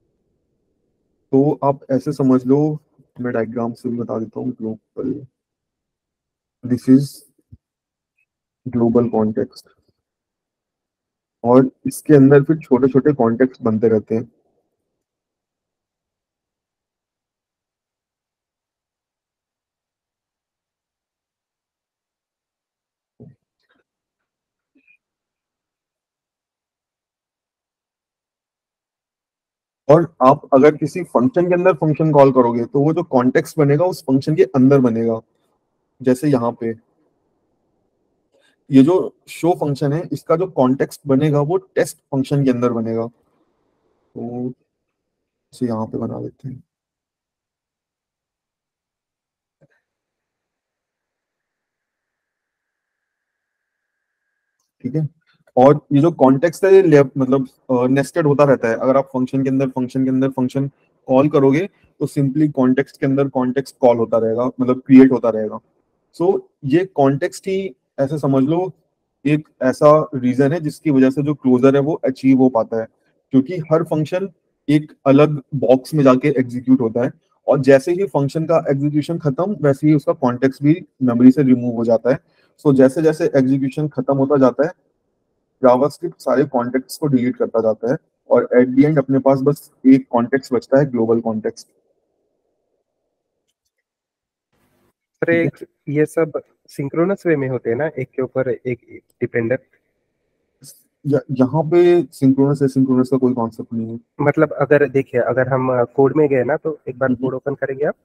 तो आप ऐसे समझ लो, मैं डायग्राम से भी बता देता हूँ। Global, this is global context और इसके अंदर फिर छोटे छोटे कॉन्टेक्स्ट बनते रहते हैं। और आप अगर किसी फंक्शन के अंदर फंक्शन कॉल करोगे तो वो जो कॉन्टेक्स्ट बनेगा उस फंक्शन के अंदर बनेगा। जैसे यहाँ पे ये जो शो फंक्शन है, इसका जो कॉन्टेक्स्ट बनेगा वो टेस्ट फंक्शन के अंदर बनेगा। तो इसे यहाँ पे बना देते हैं। ठीक है, और ये जो कॉन्टेक्स्ट है ये मतलब नेस्टेड होता रहता है। अगर आप फंक्शन कॉल करोगे तो सिंपली कॉन्टेक्स्ट के अंदर कॉन्टेक्स्ट कॉल होता रहेगा, मतलब क्रिएट होता रहेगा। सो ये कॉन्टेक्स्ट ही ऐसे समझ लो एक ऐसा रीजन है जिसकी वजह से जो क्लोजर है वो अचीव हो पाता है, क्योंकि हर फंक्शन एक अलग बॉक्स में जाके एग्जीक्यूट होता है और जैसे ही फंक्शन का एग्जीक्यूशन खत्म वैसे ही उसका कॉन्टेक्स्ट भी मेमोरी से रिमूव हो जाता है। सो जैसे जैसे एग्जीक्यूशन खत्म होता जाता है जावास्क्रिप्ट सारे कॉन्टेक्स्ट को डिलीट करता जाता है और एट द एंड अपने पास बस एक कॉन्टेक्स्ट बचता है, ग्लोबल कॉन्टेक्स्ट। सर एक ये सब सिंक्रोनस वे में होते हैं ना, एक के ऊपर एक डिपेंडेंट? यहाँ पे सिंक्रोनस एसिंक्रोनस का कोई कॉन्सेप्ट नहीं है। मतलब अगर देखिए, अगर हम कोड में गए ना, तो एक बार कोड ओपन करेंगे आप।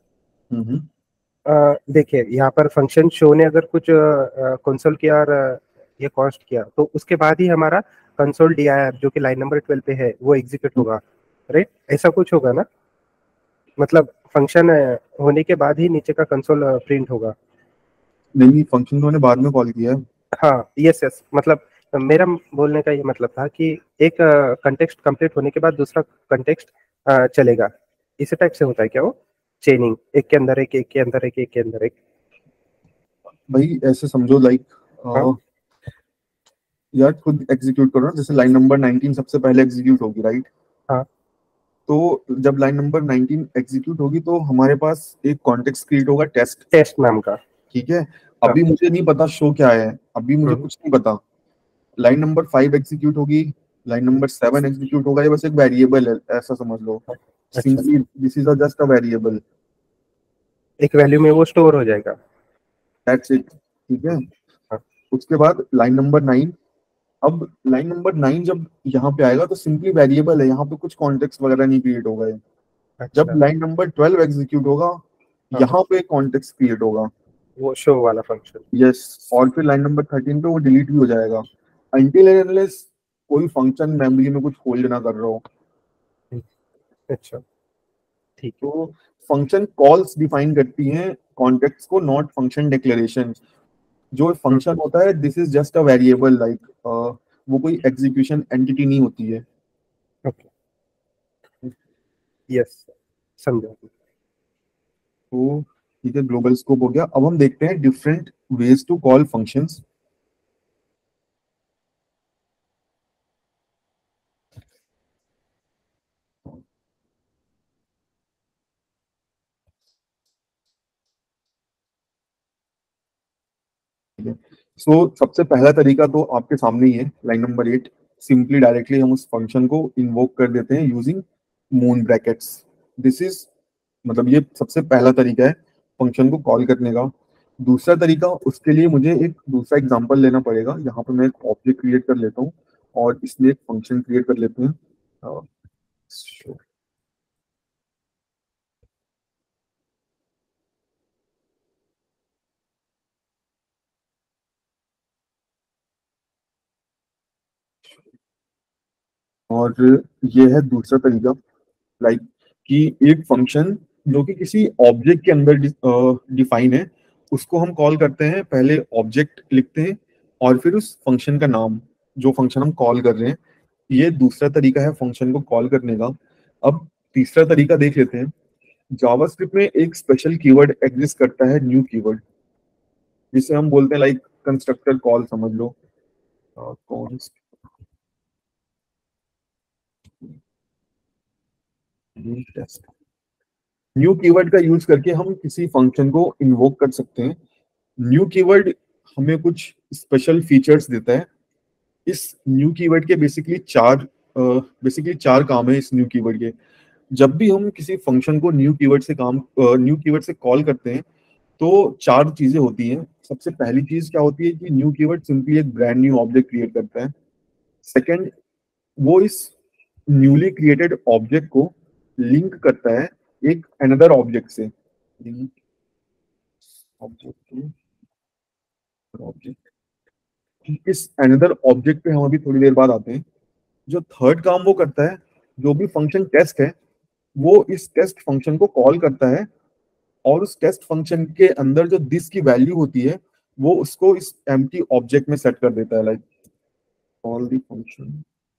देखिए यहाँ पर फंक्शन शो ने अगर कुछ कंसोल किया और ये कॉस्ट किया, तो उसके बाद ही हमारा कंसोल dir जो कि लाइन नंबर 12 पे है वो एग्जीक्यूट होगा, राइट? ऐसा कुछ होगा ना, मतलब फंक्शन होने के बाद ही नीचे का कंसोल प्रिंट होगा? नहीं, फंक्शन तो मैंने बाद में कॉल किया है। हाँ, यस, मतलब मेरा बोलने का ये मतलब था कि एक कंटेक्स्ट कंप्लीट होने के बाद दूसरा कंटेक्स्ट चलेगा, इसी टाइप से होता है क्या वो चेनिंग? एक के अंदर एक, एक के अंदर एक, एक के अंदर एक। भाई ऐसे समझो लाइक यार खुद एग्जीक्यूट करो ना, जैसे लाइन नंबर 19 सबसे पहले एग्जीक्यूट होगी, राइट? हाँ। तो जब लाइन नंबर 19 एग्जीक्यूट होगी तो हमारे पास एक कॉन्टेक्स्ट क्रिएट होगा टेस्ट नाम का, ठीक है? अभी मुझे नहीं पता शो क्या है, अभी मुझे कुछ नहीं पता। लाइन नंबर 5 एग्जीक्यूट होगी, लाइन नंबर 7 एग्जीक्यूट होगा, ये बस एक वेरिएबल है, ऐसा समझ लो। Simply this is just a variable, एक वैल्यू में वो स्टोर हो जाएगा, दैट्स इट, ठीक है? उसके बाद लाइन नंबर 9, अब लाइन नंबर 9 जब यहाँ पे आएगा तो सिंपली वेरिएबल है, यहाँ पे कुछ कॉन्टेक्स्ट वगैरह नहीं क्रिएट होगा। जब लाइन नंबर 12 एग्जीक्यूट होगा, यहाँ पे कॉन्टेक्स्ट क्रिएट होगा, वो शो वाला फंक्शन। यस, और फिर लाइन नंबर 13 पे वो डिलीट भी हो जाएगा, अनटिल एंड अनलेस कोई फंक्शन मेमोरी में कुछ होल्ड ना कर रहा हो। अच्छा, ठीक। तो फंक्शन कॉल्स डिफाइन करती हैं कॉन्टेक्स्ट को, नॉट फंक्शन डिक्लेरेशन। जो फंक्शन होता है this is just a variable, like वो कोई एग्जीक्यूशन एंटिटी नहीं होती है। ओके, यस, समझा। तो ठीक है, ग्लोबल स्कोप हो गया। अब हम देखते हैं different ways to call functions. So सबसे पहला तरीका तो आपके सामने ही है, लाइन नंबर 8। सिंपली डायरेक्टली हम उस फंक्शन को इन्वोक कर देते हैं using moon brackets. This is मतलब ये सबसे पहला तरीका है फंक्शन को कॉल करने का। दूसरा तरीका, उसके लिए मुझे एक दूसरा एग्जांपल लेना पड़ेगा। यहाँ पर मैं एक ऑब्जेक्ट क्रिएट कर लेता हूँ और इसमें एक फंक्शन क्रिएट कर लेते हैं। और ये है दूसरा तरीका, लाइक कि एक फंक्शन जो कि किसी ऑब्जेक्ट के अंदर डिफाइन है, उसको हम कॉल करते हैं। पहले ऑब्जेक्ट लिखते हैं और फिर उस फंक्शन का नाम, जो फंक्शन हम कॉल कर रहे हैं। ये दूसरा तरीका है फंक्शन को कॉल करने का। अब तीसरा तरीका देख लेते हैं। जावास्क्रिप्ट में एक स्पेशल कीवर्ड एग्जिस्ट करता है, न्यू कीवर्ड, जिसे हम बोलते हैं लाइक कंस्ट्रक्टर कॉल, समझ लो। न्यू कीवर्ड का यूज करके हम किसी फंक्शन को इन्वोक कर सकते हैं। न्यू कीवर्ड हमें कुछ स्पेशल फीचर्स देता है। इस न्यू कीवर्ड के बेसिकली चार काम है इस न्यू कीवर्ड के। जब भी हम किसी फंक्शन को न्यू कीवर्ड से कॉल करते हैं तो चार चीजें होती हैं। सबसे पहली चीज क्या होती है कि न्यू कीवर्ड सिंपली एक ब्रांड न्यू ऑब्जेक्ट क्रिएट करता है। सेकंड, वो इस न्यूली क्रिएटेड ऑब्जेक्ट को लिंक करता है एक अनदर ऑब्जेक्ट से। लिंक ऑब्जेक्ट टू ऑब्जेक्ट, इस अनदर ऑब्जेक्ट पे हम अभी थोड़ी देर बाद आते हैं। जो थर्ड काम वो करता है, जो भी फंक्शन टेस्ट है वो इस टेस्ट फंक्शन को कॉल करता है और उस टेस्ट फंक्शन के अंदर जो दिस की वैल्यू होती है वो उसको इस एम्प्टी ऑब्जेक्ट में सेट कर देता है, लाइक कॉल द फंक्शन।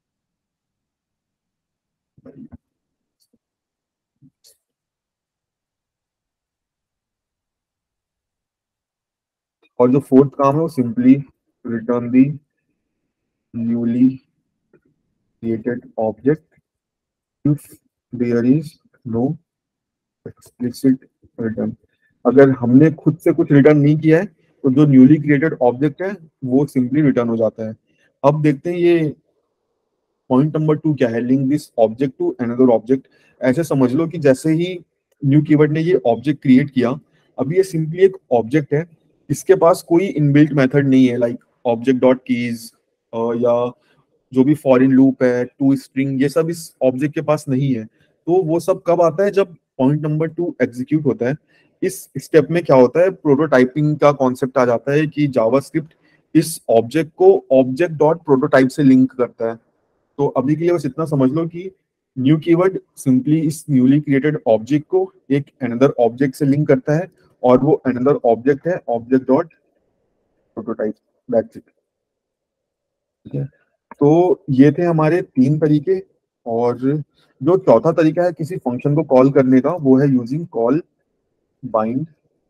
और जो फोर्थ काम है वो simply return the newly created object if there is no explicit return. अगर हमने खुद से कुछ रिटर्न नहीं किया है तो जो न्यूली क्रिएटेड ऑब्जेक्ट है वो सिंपली रिटर्न हो जाता है। अब देखते हैं ये पॉइंट नंबर 2 क्या है, link this object to another object. ऐसे समझ लो कि जैसे ही न्यू कीवर्ड ने ये ऑब्जेक्ट क्रिएट किया, अब ये सिंपली एक ऑब्जेक्ट है, इसके पास कोई इनबिल्ट मेथड नहीं है लाइक ऑब्जेक्ट डॉट कीज या जो भी फॉरेन लूप है, टू स्ट्रिंग, ये सब इस ऑब्जेक्ट के पास नहीं है। तो वो सब कब आता है, जब पॉइंट नंबर 2 एग्जीक्यूट होता है। इस स्टेप में क्या होता है, प्रोटोटाइपिंग का कॉन्सेप्ट आ जाता है कि जावास्क्रिप्ट इस ऑब्जेक्ट को ऑब्जेक्ट डॉट प्रोटोटाइप से लिंक करता है। तो अभी के लिए बस इतना समझ लो कि न्यू कीवर्ड सिंपली इस न्यूली क्रिएटेड ऑब्जेक्ट को एक अनदर ऑब्जेक्ट से लिंक करता है, और वो अनदर ऑब्जेक्ट है object dot prototype. That's it. ठीक है, तो ये थे हमारे 3 तरीके। और जो चौथा तरीका है किसी फंक्शन को कॉल करने का, वो है यूजिंग कॉल, बाइंड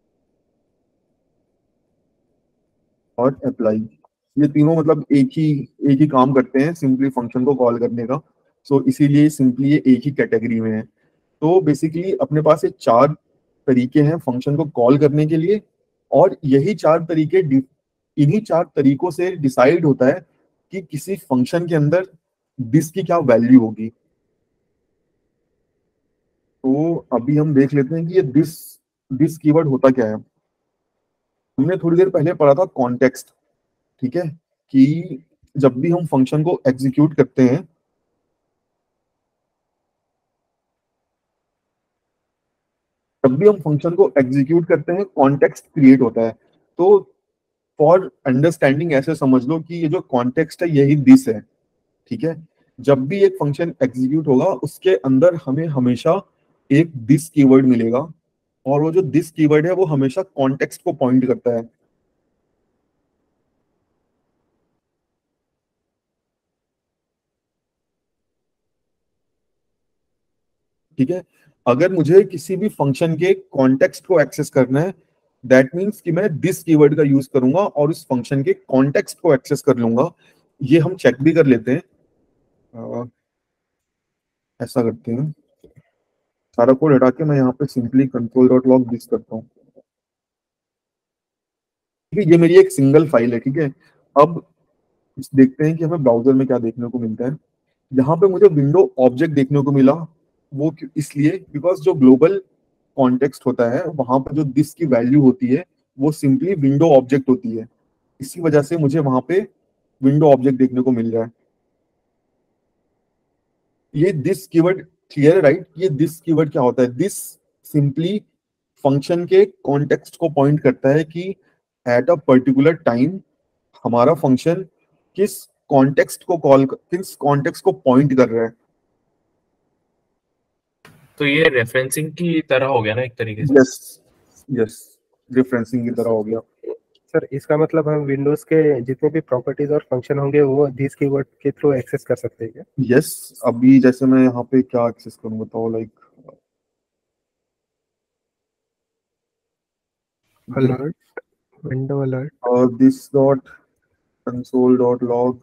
और अप्लाई। ये तीनों मतलब एक ही काम करते हैं सिंपली फंक्शन को कॉल करने का। सो इसीलिए सिंपली ये एक ही कैटेगरी में है। तो बेसिकली अपने पास ये 4 तरीके हैं फंक्शन को कॉल करने के लिए, और यही 4 तरीके इन्हीं 4 तरीकों से डिसाइड होता है कि किसी फंक्शन के अंदर दिस की क्या वैल्यू होगी। तो अभी हम देख लेते हैं कि ये दिस कीवर्ड होता क्या है। हमने थोड़ी देर पहले पढ़ा था कॉन्टेक्स्ट, ठीक है, कि जब भी हम फंक्शन को एग्जीक्यूट करते हैं, कॉन्टेक्स्ट क्रिएट होता है। तो फॉर अंडरस्टैंडिंग ऐसे समझ लो कि ये जो कॉन्टेक्स्ट है यही दिस है। ठीक है, जब भी एक फंक्शन एग्जीक्यूट होगा उसके अंदर हमें हमेशा एक दिस कीवर्ड मिलेगा, और वो जो दिस कीवर्ड है वो हमेशा कॉन्टेक्स्ट को पॉइंट करता है। ठीक है, अगर मुझे किसी भी फंक्शन के कॉन्टेक्स्ट को एक्सेस करना है, दैट मीन्स कि मैं दिस कीवर्ड का यूज करूंगा और उस फंक्शन के कॉन्टेक्स्ट को एक्सेस कर लूंगा। ये हम चेक भी कर लेते हैं। ऐसा करते हैं, सारा कोड हटा के मैं यहाँ पे simply control dot log this करता हूँ। ठीक है, ये मेरी एक सिंगल फाइल है। ठीक है, अब देखते हैं कि हमें ब्राउजर में क्या देखने को मिलता है। यहाँ पे मुझे विंडो ऑब्जेक्ट देखने को मिला, वो इसलिए बिकॉज जो ग्लोबल कॉन्टेक्स्ट होता है वहां पर जो दिस की वैल्यू होती है वो सिंपली विंडो ऑब्जेक्ट होती है। इसी वजह से मुझे वहां पे विंडो ऑब्जेक्ट देखने को मिल रहा है। ये दिस कीवर्ड क्लियर है, राइट? ये दिस कीवर्ड क्या होता है? दिस सिंपली फंक्शन के कॉन्टेक्स्ट को पॉइंट करता है कि एट अ पर्टिकुलर टाइम हमारा फंक्शन किस किस कॉन्टेक्स्ट को पॉइंट कर रहा है। तो ये रेफरेंसिंग की तरह हो गया ना एक तरीके से। यस यस, रेफरेंसिंग की तरह हो गया। सर इसका मतलब हम विंडोज के जितने भी प्रॉपर्टीज और फंक्शन होंगे वो दिस कीवर्ड के थ्रू एक्सेस कर सकते हैं क्या? यस, अभी जैसे मैं यहाँ पे क्या एक्सेस करूँ बताओ, like alert, window alert, this dot console dot log,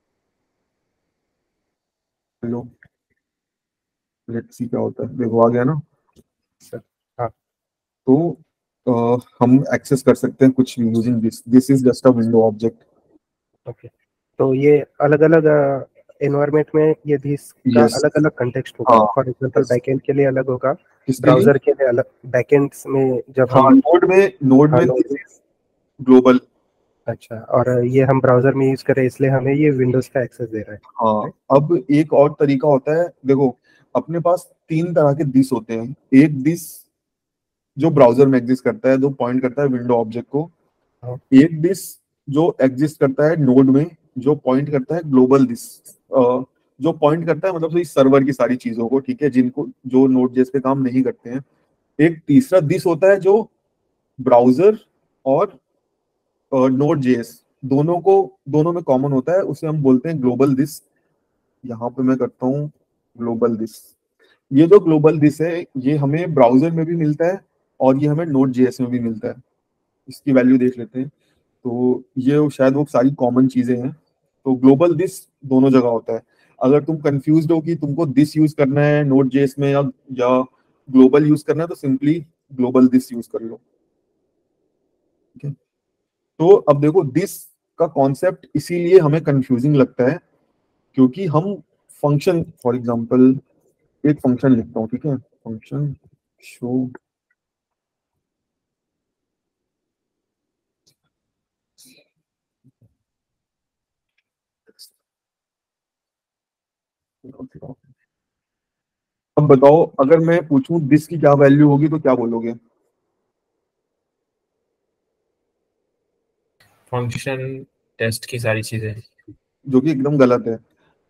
hello, let's see क्या होता है। देखो आ गया ना सर। हाँ, तो हम एक्सेस कर सकते हैं कुछ भी using this is just a window object. Okay. तो ये अलग अलग एनवायरनमेंट में ये दिस का Yes. अलग अलग कंटेक्स्ट होगा। हाँ, फॉर एग्जांपल yes. बैकएंड के लिए अलग होगा, किसके लिए? ब्राउजर के लिए अलग, बैकएंड्स में जब हाँ, हम नोड में हाँ, दिस इज ग्लोबल। अच्छा, और ये हम ब्राउजर में यूज करें इसलिए हमें ये विंडोज का एक्सेस दे रहा है। हाँ, अब एक और तरीका होता है। देखो अपने पास 3 तरह के दिस होते हैं। एक दिस जो ब्राउजर में एग्जिस्ट करता है, जो पॉइंट करता है विंडो ऑब्जेक्ट को। हाँ। एक दिस जो एग्जिस्ट करता है नोड में, जो पॉइंट करता है ग्लोबल दिस, जो पॉइंट करता है मतलब इस सर्वर की सारी चीजों को, ठीक है, जिनको जो नोड जेएस पे काम नहीं करते हैं। एक तीसरा दिस होता है जो ब्राउजर और नोड जेएस दोनों में कॉमन होता है, उसे हम बोलते हैं ग्लोबल दिस। यहाँ पे मैं करता हूँ ग्लोबल दिस। ये जो ग्लोबल दिस है ये हमें ब्राउजर में भी मिलता है और ये हमें नोड जेएस में भी मिलता है। इसकी वैल्यू देख लेते हैं। तो ये शायद वो सारी कॉमन चीजें हैं। तो ग्लोबल दिस दोनों जगह होता है। अगर तुम कंफ्यूज हो कि तुमको दिस यूज करना है नोड जेएस में या ग्लोबल यूज करना है, तो सिंपली ग्लोबल दिस यूज कर लो। ठीक है, तो अब देखो दिस का कॉन्सेप्ट इसीलिए हमें कंफ्यूजिंग लगता है क्योंकि हम फंक्शन, फॉर एग्जांपल एक फंक्शन लिखता हूँ, ठीक है, फंक्शन शो अब बताओ अगर मैं पूछूं दिस की क्या वैल्यू होगी तो क्या बोलोगे? फंक्शन टेस्ट की सारी चीजें। जो कि एकदम गलत है।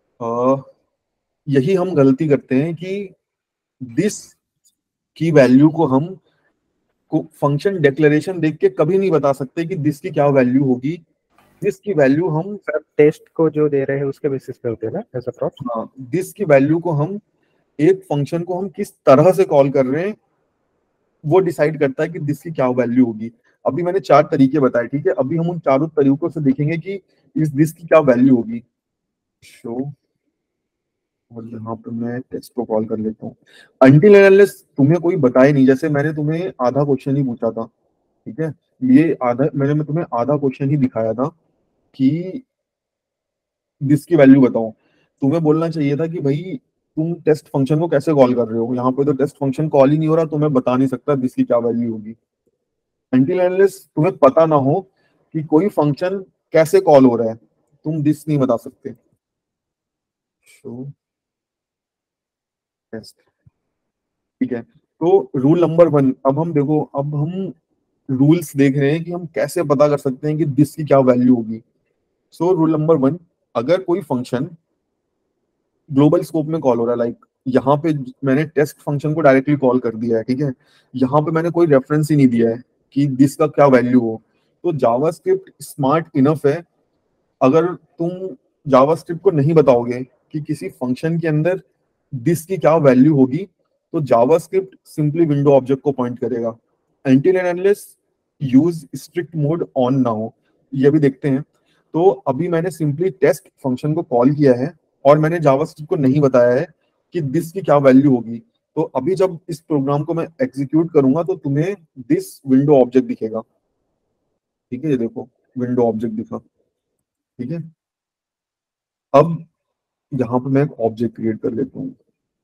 यही हम गलती करते हैं कि दिस की वैल्यू को हम फंक्शन डिक्लेरेशन देख के कभी नहीं बता सकते कि दिस की क्या वैल्यू होगी। दिस की वैल्यू हम, सर टेस्ट को जो दे रहे हैं उसके बेसिस पे होते हैं ना ऐसा प्रॉप्स। हाँ, दिस की वैल्यू को हम एक फंक्शन को हम किस तरह से कॉल कर रहे हैं वो डिसाइड करता है कि दिस की क्या वैल्यू होगी। अभी मैंने 4 तरीके बताए, ठीक है, अभी हम उन चारों तरीकों से देखेंगे कि इस दिस की क्या वैल्यू होगी। शो, और यहाँ पे मैं टेक्स्ट को कॉल कर लेता हूँ। अनटिल एंड अनलेस तुम्हें कोई बताए नहीं, जैसे मैंने तुम्हें आधा क्वेश्चन ही पूछा था, ठीक है, ये आधा मैं तुम्हें आधा क्वेश्चन ही दिखाया था कि दिस की वैल्यू बताओ। तुम्हें बोलना चाहिए था कि भाई तुम टेस्ट फंक्शन को कैसे कॉल कर रहे हो, यहाँ पे तो टेस्ट फंक्शन कॉल ही नहीं हो रहा, तो मैं बता नहीं सकता दिस की क्या वैल्यू होगी। अनटिल एनलेस तुम्हें पता ना हो कि कोई फंक्शन कैसे कॉल हो रहा है, तुम दिस नहीं बता सकते। शो टेस्ट, ठीक है, तो रूल नंबर 1, अब हम देखो, अब हम रूल्स देख रहे हैं कि हम कैसे पता कर सकते हैं कि दिस की क्या वैल्यू होगी। सो रूल नंबर 1, अगर कोई फंक्शन ग्लोबल स्कोप में कॉल हो रहा है, लाइक यहाँ पे मैंने टेस्ट फंक्शन को डायरेक्टली कॉल कर दिया है, ठीक है, यहाँ पे मैंने कोई रेफरेंस ही नहीं दिया है कि दिस का क्या वैल्यू हो, तो जावास्क्रिप्ट स्मार्ट इनफ है। अगर तुम जावास्क्रिप्ट को नहीं बताओगे कि किसी फंक्शन के अंदर दिस की क्या वैल्यू होगी, तो जावास्क्रिप्ट सिंपली विंडो ऑब्जेक्ट को पॉइंट करेगा until and unless use strict mode on ना हो। ये भी देखते हैं। तो अभी मैंने सिंपली टेस्ट फंक्शन को कॉल किया है और मैंने जावास्क्रिप्ट को नहीं बताया है कि दिस की क्या वैल्यू होगी। तो अभी जब इस प्रोग्राम को मैं एग्जीक्यूट करूंगा तो तुम्हें दिस विंडो ऑब्जेक्ट दिखेगा, ठीक है, ये देखो विंडो ऑब्जेक्ट दिखा, ठीक है। अब यहाँ पे मैं एक ऑब्जेक्ट क्रिएट कर लेता हूँ,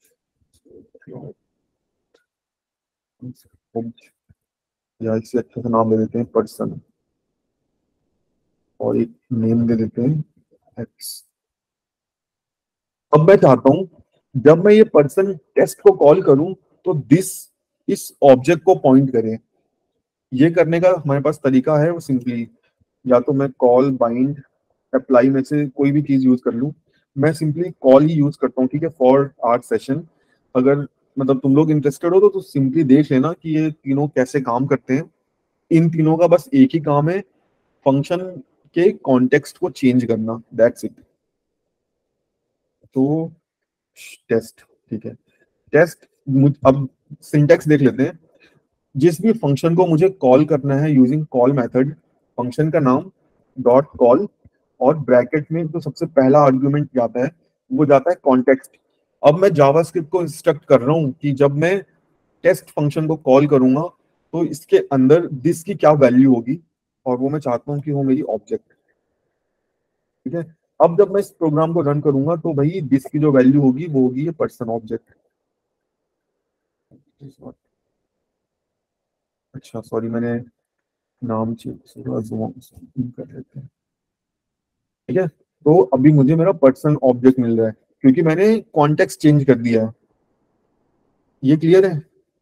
या इससे अच्छा सा नाम दे देते हैं पर्सन, और एक नेम दे देते हैं एक्स। अब मैं चाहता हूं जब मैं ये पर्सन टेस्ट को कॉल करूं तो दिस इस ऑब्जेक्ट को पॉइंट करे। ये करने का हमारे पास तरीका है, वो सिंपली या तो मैं कॉल, बाइंड, अप्लाई में से कोई भी चीज यूज कर लूं। मैं सिंपली कॉल ही यूज करता हूँ, ठीक है, फॉर आवर सेशन। अगर मतलब तुम लोग इंटरेस्टेड हो तो सिंपली देख लेना कि ये तीनों कैसे काम करते हैं। इन तीनों का बस एक ही काम है, फंक्शन के कॉन्टेक्स्ट को चेंज करना, दैट्स इट। तो टेस्ट, ठीक है, टेस्ट। अब सिंटेक्स देख लेते हैं। जिस भी फंक्शन को मुझे कॉल करना है यूजिंग कॉल मेथड, फंक्शन का नाम डॉट कॉल, और ब्रैकेट में जो सबसे पहला आर्गुमेंट जाता है वो जाता है कॉन्टेक्स्ट। अब मैं जावास्क्रिप्ट को इंस्ट्रक्ट कर रहा हूँ कि जब मैं टेस्ट फंक्शन को कॉल करूंगा तो इसके अंदर दिस की क्या वैल्यू होगी, और वो मैं चाहता हूँ कि वो मेरी ऑब्जेक्ट, ठीक है। अब जब मैं इस प्रोग्राम को रन करूंगा तो भाई दिस की जो वैल्यू होगी वो होगी ये पर्सन ऑब्जेक्ट। अच्छा सॉरी, मैंने नाम चेंज कर लेते हैं, ठीक है। तो अभी मुझे मेरा पर्सन ऑब्जेक्ट मिल रहा है क्योंकि मैंने कॉन्टेक्स्ट चेंज कर दिया है। ये क्लियर है?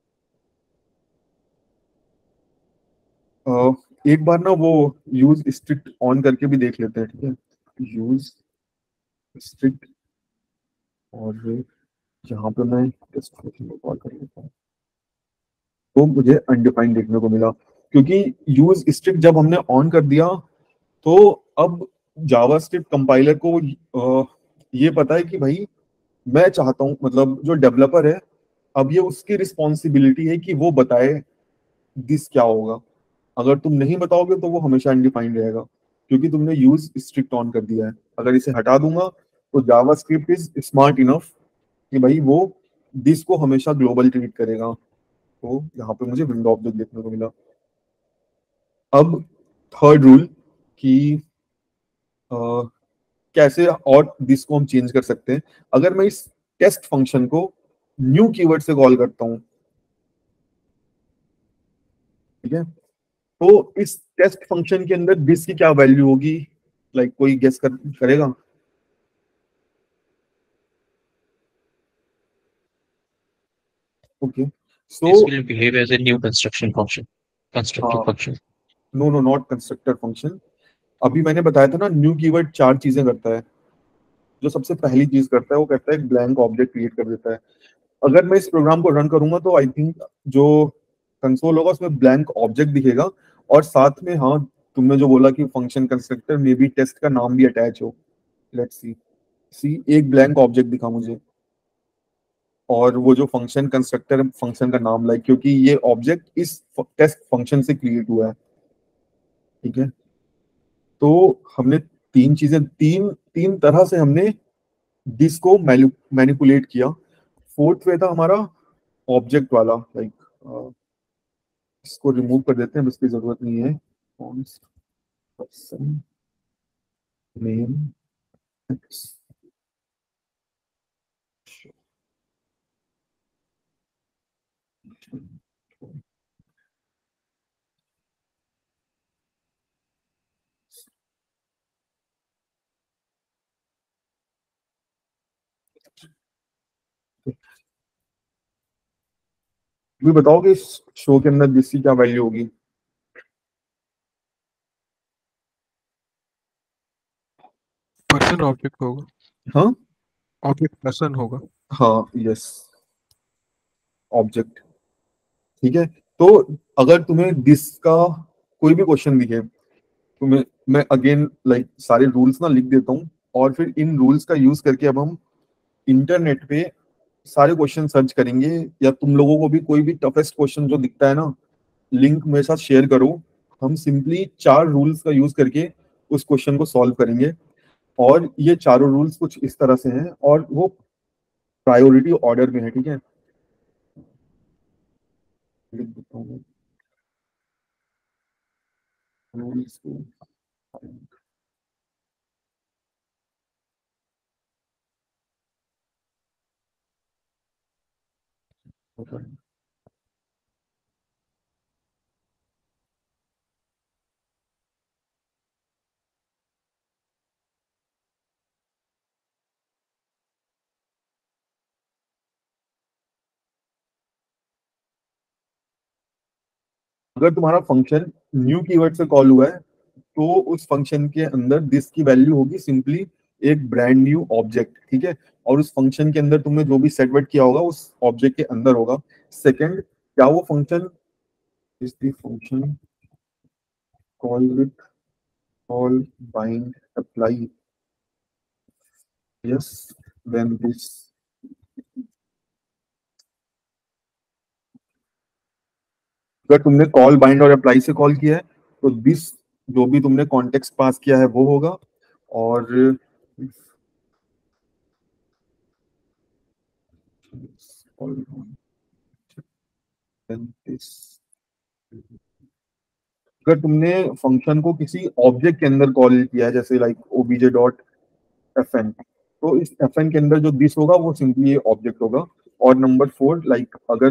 एक बार ना वो यूज स्ट्रिक्ट ऑन करके भी देख लेते हैं, ठीक है, यूज स्ट्रिक्ट, और यहाँ पे मैं टेस्ट फंक्शन को कॉल कर लेता हूँ तो मुझे अनडिफाइंड देखने को मिला, क्योंकि यूज स्ट्रिक्ट जब हमने ऑन कर दिया तो अब जावास्क्रिप्ट कंपाइलर को ये पता है कि भाई मैं चाहता हूँ, मतलब जो डेवलपर है अब ये उसकी रिस्पॉन्सिबिलिटी है कि वो बताए दिस क्या होगा। अगर तुम नहीं बताओगे तो वो हमेशा अनडिफाइंड रहेगा क्योंकि तुमने यूज स्ट्रिक्ट ऑन कर दिया है। अगर इसे हटा दूंगा तो जावास्क्रिप्ट इज स्मार्ट इनफ कि भाई वो दिस को हमेशा ग्लोबल ट्रीट करेगा। तो यहाँ पे मुझे विंडो ऑब्जेक्ट देखने को मिला। अब थर्ड रूल कि कैसे और दिस को हम चेंज कर सकते हैं। अगर मैं इस टेस्ट फंक्शन को न्यू कीवर्ड से कॉल करता हूं, ठीक है, तो इस टेस्ट फंक्शन के अंदर दिस की क्या वैल्यू होगी, लाइक कोई गेस करेगा? Okay, so This will behave as a new construction function, constructor function. No no not constructor function. अभी मैंने बताया था ना, न्यू कीवर्ड 4 चीजें करता है। जो सबसे पहली चीज करता है वो करता है एक ब्लैंक ऑब्जेक्ट क्रिएट कर देता है। अगर मैं इस प्रोग्राम को रन करूंगा तो आई थिंक जो कंसोल होगा उसमें ब्लैंक ऑब्जेक्ट दिखेगा, और साथ में, हाँ, तुमने जो बोला कि फंक्शन कंस्ट्रक्टर में भी टेस्ट का नाम भी अटैच हो। लेट्स सी, एक ब्लैंक ऑब्जेक्ट दिखा मुझे, और वो जो फंक्शन कंस्ट्रक्टर फंक्शन का नाम, लाइक क्योंकि ये ऑब्जेक्ट इस टेस्ट फंक्शन से क्रिएट हुआ है, ठीक है। तो हमने तीन चीजें, तीन तीन तरह से हमने दिस को मैनिपुलेट किया। फोर्थ वे था हमारा ऑब्जेक्ट वाला, लाइक इसको रिमूव कर देते हैं, इसकी जरूरत नहीं है। पर्सन नेम एक्स, भी बताओ कि इस शो के अंदर दिस की क्या वैल्यू होगी? पर्सन ऑब्जेक्ट होगा। हाँ, ऑब्जेक्ट पर्सन होगा। हाँ, यस, ऑब्जेक्ट, ठीक है। तो अगर तुम्हें दिस का कोई भी क्वेश्चन दिखे, तुम्हें मैं अगेन लाइक सारे रूल्स ना लिख देता हूँ, और फिर इन रूल्स का यूज करके अब हम इंटरनेट पे सारे क्वेश्चन सर्च करेंगे, या तुम लोगों को भी कोई भी टफेस्ट क्वेश्चन जो दिखता है ना, लिंक मेरे साथ शेयर करो। हम सिंपली 4 रूल्स का यूज करके उस क्वेश्चन को सॉल्व करेंगे, और ये चारों रूल्स कुछ इस तरह से हैं, और वो प्रायोरिटी ऑर्डर में है, ठीक है। लिख देता हूँ रूल्स को। अगर तुम्हारा फंक्शन न्यू कीवर्ड से कॉल हुआ है, तो उस फंक्शन के अंदर दिस की वैल्यू होगी सिंपली एक ब्रांड न्यू ऑब्जेक्ट, ठीक है। और उस फंक्शन के अंदर तुमने जो भी सेट वेट किया होगा उस ऑब्जेक्ट के अंदर होगा। सेकंड, क्या वो function is the function call with call bind apply, yes, then this. अगर तुमने कॉल बाइंड और अप्लाई से कॉल किया है, तो दिस जो भी तुमने कॉन्टेक्स्ट पास किया है वो होगा, और अगर तुमने फंक्शन को किसी ऑब्जेक्ट के अंदर कॉल किया है, जैसे लाइक obj.fn, तो इस fn के अंदर जो दिस होगा वो सिंपली ये ऑब्जेक्ट होगा। और नंबर 4, लाइक अगर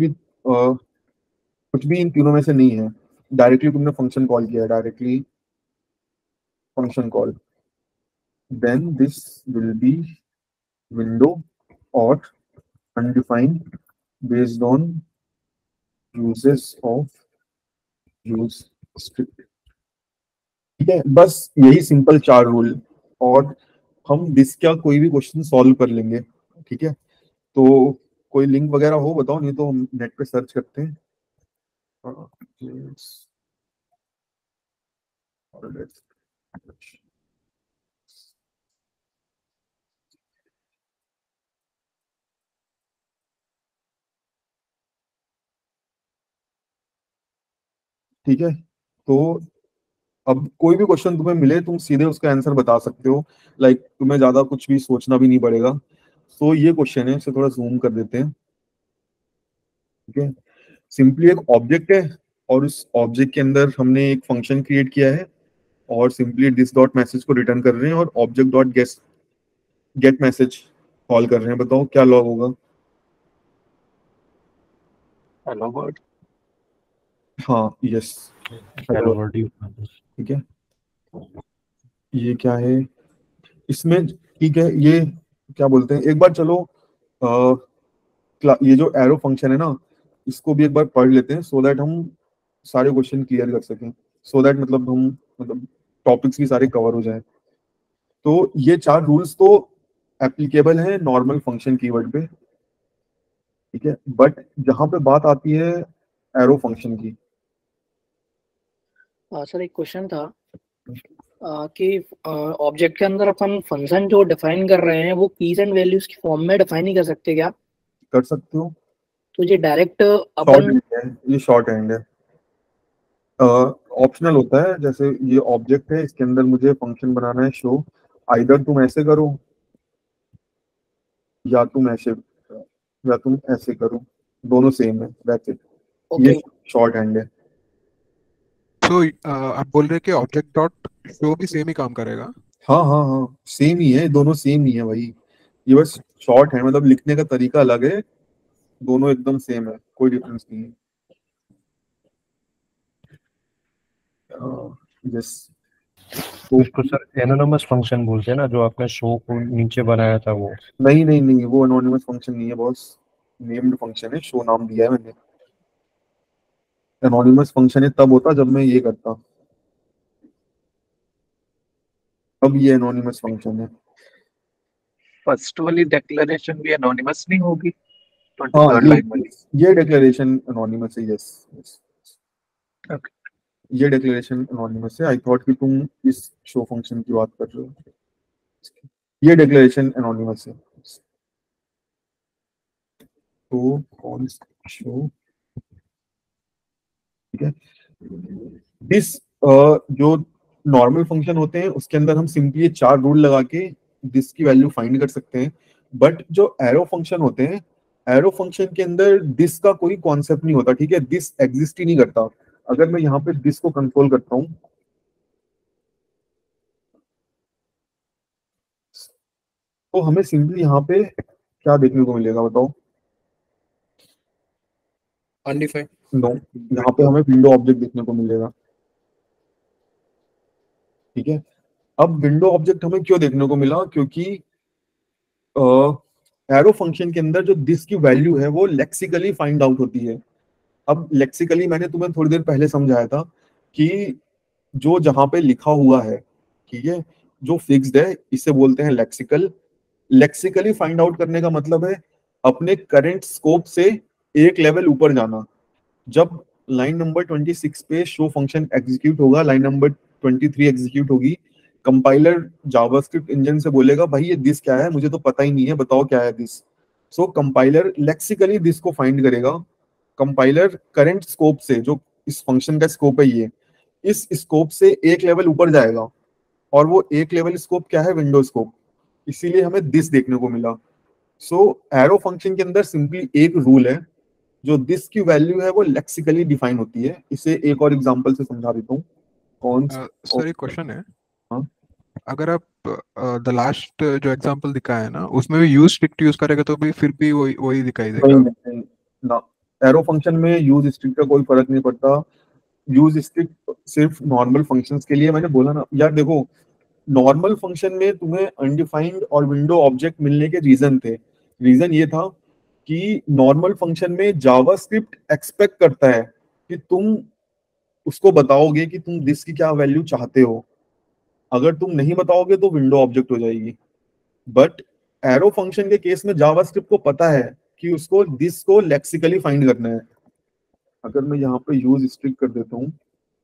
कुछ भी इन तीनों में से नहीं है, डायरेक्टली तुमने फंक्शन कॉल किया है, directly function call, then this will be window और undefined based on uses of use script, ठीक है। बस यही सिंपल 4 रूल, और हम दिस का कोई भी क्वेश्चन सॉल्व कर लेंगे, ठीक है। तो कोई लिंक वगैरह हो बताओ, नहीं तो हम नेट पे सर्च करते हैं। ठीक है, तो अब कोई भी क्वेश्चन तुम्हें मिले, तुम सीधे उसका आंसर बता सकते हो, लाइक तुम्हें ज्यादा कुछ भी सोचना भी नहीं पड़ेगा। तो ये क्वेश्चन है, इसे थोड़ा जूम कर देते हैं, ठीक है। सिंपली एक ऑब्जेक्ट है, और उस ऑब्जेक्ट के अंदर हमने एक फंक्शन क्रिएट किया है, और सिंपली दिस डॉट मैसेज को रिटर्न कर रहे हैं और object dot get message call कर रहे हैं। बताओ क्या लॉग होगा? Hello world. हाँ, यस, हेलो वर्ड। ठीक है। ये क्या है इसमें? ठीक है, ये क्या बोलते हैं, एक बार चलो ये जो एरो फंक्शन है ना, इसको भी एक बार पढ़ लेते हैं सो दैट हम सारे क्वेश्चन क्लियर कर सकें, सो दैट मतलब हम मतलब टॉपिक्स भी सारे कवर हो जाए। तो ये 4 रूल्स तो एप्लीकेबल हैं नॉर्मल फंक्शन कीवर्ड पे, ठीक है, बट जहां पे बात आती है एरो फंक्शन की। सर एक क्वेश्चन था कि ऑब्जेक्ट के अंदर अपन फंक्शन जो डिफाइन कर रहे हैं वो कीज एंड वैल्यूज की फॉर्म में डिफाइन नहीं कर सकते क्या? कर सकते हो, तो ये डायरेक्ट शॉर्ट अपन हैंड है, ये शॉर्ट हैंड है, ऑप्शनल होता है। जैसे ये ऑब्जेक्ट है, इसके अंदर मुझे फंक्शन बनाना है शो, आइदर तुम ऐसे करो या तुम ऐसे या तुम ऐसे करो, दोनों सेम है, दैट्स इट। ये ओके शॉर्ट हैंड है। तो आप बोल रहे हैं कि ऑब्जेक्ट डॉट शो भी सेम ही काम करेगा? हाँ हाँ हाँ, सेम ही है, दोनों सेम ही है भाई। ये बस शॉर्ट हैंड मतलब लिखने का तरीका अलग है, दोनों एकदम सेम है, कोई डिफरेंस नहीं है। यस, तो इसको सर एनोनिमस फंक्शन बोलते हैं ना, जो आपने शो को नीचे बनाया था वो। नहीं नहीं नहीं, वो एनोनिमस फंक्शन नहीं है बॉस, नेम्ड फंक्शन है, शो नाम दिया है मैंने। एनोनिमस फंक्शन है तब होता जब मैं ये करता, अब ये एनोनिमस फंक्शन है। फर्स्ट वाली डिक्लेरेशन भी एनोनिमस नहीं होगी? हाँ 23rd लाइन वाली। ये डिक्लेरेशन एनोनिमस है, यस यस, Okay. ये डिक्लेरेशन एनोनिमस है। आई थॉट कि तुम इस शो फंक्शन की बात कर रहे हो, ये डिक्लेरेशन एनोनिमस है। तो कौन शो, ठीक है। दिस जो नॉर्मल फंक्शन होते हैं उसके अंदर हम सिंपली ये 4 रूल लगा के दिस की वैल्यू फाइंड कर सकते हैं, बट जो एरो फंक्शन होते हैं, एरो फंक्शन के अंदर दिस का कोई कॉन्सेप्ट नहीं होता, ठीक है, दिस एग्जिस्ट ही नहीं करता। अगर मैं यहाँ पे दिस को कंट्रोल करता हूँ तो हमें सिंपली यहाँ पे क्या देखने को मिलेगा बताओ? अनडिफाइंड। नो, यहाँ पे हमें विंडो ऑब्जेक्ट देखने को मिलेगा, ठीक है। अब विंडो ऑब्जेक्ट हमें क्यों देखने को मिला? क्योंकि एरो फंक्शन के अंदर जो दिस की वैल्यू है वो लेक्सिकली फाइंड आउट होती है। अब लेक्सिकली मैंने तुम्हें थोड़ी देर पहले समझाया था कि जो जहां पे लिखा हुआ है, ठीक है, जो फिक्स्ड है इसे बोलते हैं लेक्सिकल। लेक्सिकली फाइंड आउट करने का मतलब है अपने करंट स्कोप से एक लेवल ऊपर जाना। जब लाइन नंबर 26 पे शो फंक्शन एग्जीक्यूट होगा, लाइन नंबर 23 एग्जीक्यूट होगी, कंपाइलर जावास्क्रिप्ट इंजन से बोलेगा भाई ये दिस क्या है, मुझे तो पता ही नहीं है, बताओ क्या है this. So compiler lexically this को फाइंड करेगा। कंपाइलर करंट स्कोप से, जो इस फंक्शन का स्कोप है, ये इस स्कोप से एक लेवल ऊपर जाएगा, और वो एक लेवल स्कोप क्या है? Window scope. इसीलिए हमें दिस देखने को मिला। सो एरो फंक्शन के अंदर सिंपली एक रूल है, जो दिस की वैल्यू है वो लेक्सिकली डिफाइन होती है। इसे एक और एग्जांपल से समझा देता हूँ। कौन सर एक क्वेश्चन है, हाँ? अगर आप द लास्ट जो एग्जांपल दिखाया है ना, उसमें भी यूज स्ट्रिक्ट यूज करेगा तो भी फिर भी वही वही दिखाई नहीं देगा? नहीं ना, एरो फंक्शन में यूज स्ट्रिक्ट का कोई फर्क नहीं पड़ता। यूज स्ट्रिक्ट सिर्फ नॉर्मल फंक्शंस के लिए, मैंने बोला ना यार, देखो नॉर्मल फंक्शन में तुम्हें अनडिफाइंड और विंडो ऑब्जेक्ट मिलने के रीजन थे। रीजन ये था कि नॉर्मल फंक्शन में जावास्क्रिप्ट एक्सपेक्ट करता है कि तुम उसको बताओगे कि तुम दिस की क्या वैल्यू चाहते हो। अगर तुम नहीं बताओगे तो विंडो ऑब्जेक्ट हो जाएगी। बट एरो फंक्शन के केस में जावास्क्रिप्ट को पता है कि उसको दिस को लेक्सिकली फाइंड करना है। अगर मैं यहाँ पे यूज स्ट्रिक्ट कर देता हूँ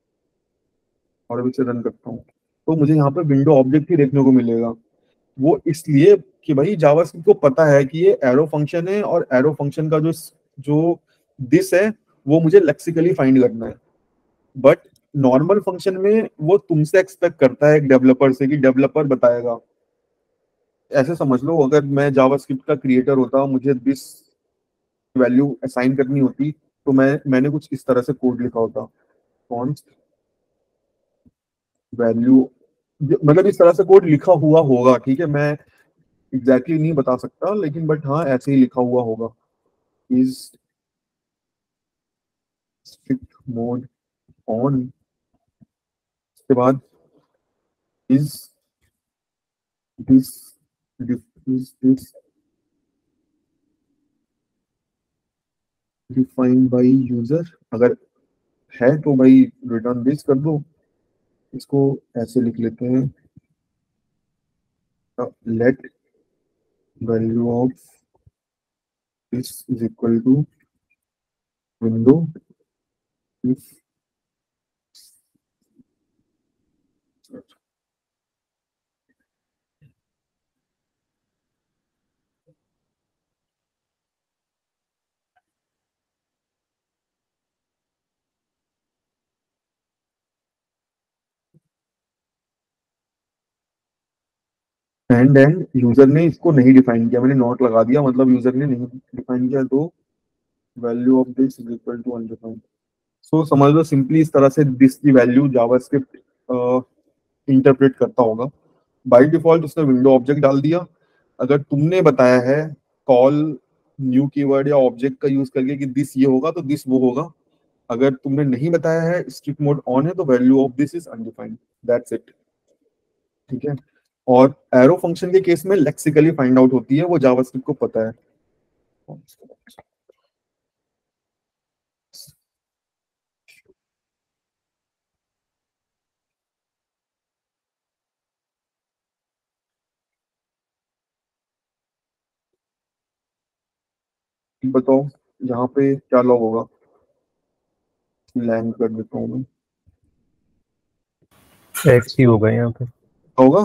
और अब इसे रन करता हूँ, तो मुझे यहाँ पे विंडो ऑब्जेक्ट ही देखने को मिलेगा। वो इसलिए कि भाई जावास्क्रिप्ट को पता है कि ये एरो फंक्शन है, और एरो फंक्शन का जो जो दिस है वो मुझे लेक्सिकली फाइंड करना है। बट नॉर्मल फंक्शन में वो तुमसे एक्सपेक्ट करता है एक डेवलपर से कि डेवलपर बताएगा। ऐसे समझ लो, अगर मैं जावास्क्रिप्ट का क्रिएटर होता, मुझे दिस वैल्यू असाइन करनी होती, तो मैंने कुछ इस तरह से कोड लिखा होता। कौन वैल्यू, मतलब इस तरह से कोड लिखा हुआ होगा, ठीक है, मैं एग्जैक्टली नहीं बता सकता, लेकिन बट हाँ ऐसे ही लिखा हुआ होगा, इज स्ट्रिक्ट मोड ऑन, उसके बाद is this this defined by user, अगर है तो भाई रिटर्न दिस कर दो। इसको ऐसे लिख लेते हैं, let value of this is equal to window if and user ने इसको नहीं डिफाइन किया, मैंने नॉट लगा दिया, मतलब यूजर ने नहीं डिफाइन किया, तो value of this is equal to undefined. So समझ लो सिंपली इस तरह से दिस की वैल्यू जावास्क्रिप्ट इंटरप्रेट करता होगा। बाय डिफॉल्ट उसने विंडो ऑब्जेक्ट डाल दिया। अगर तुमने बताया है कॉल न्यू कीवर्ड या ऑब्जेक्ट का यूज करके कि दिस ये होगा तो दिस वो होगा। अगर तुमने नहीं बताया है स्ट्रिक्ट मोड ऑन है तो value of this is undefined, that's it, ठीक है। और एरो फंक्शन के केस में लेक्सिकली फाइंड आउट होती है, वो जावास्क्रिप्ट को पता है। बताओ यहाँ पे क्या लॉग होगा, लैंड कर देता हूँ मैं, एक्स ही होगा यहाँ पे। होगा,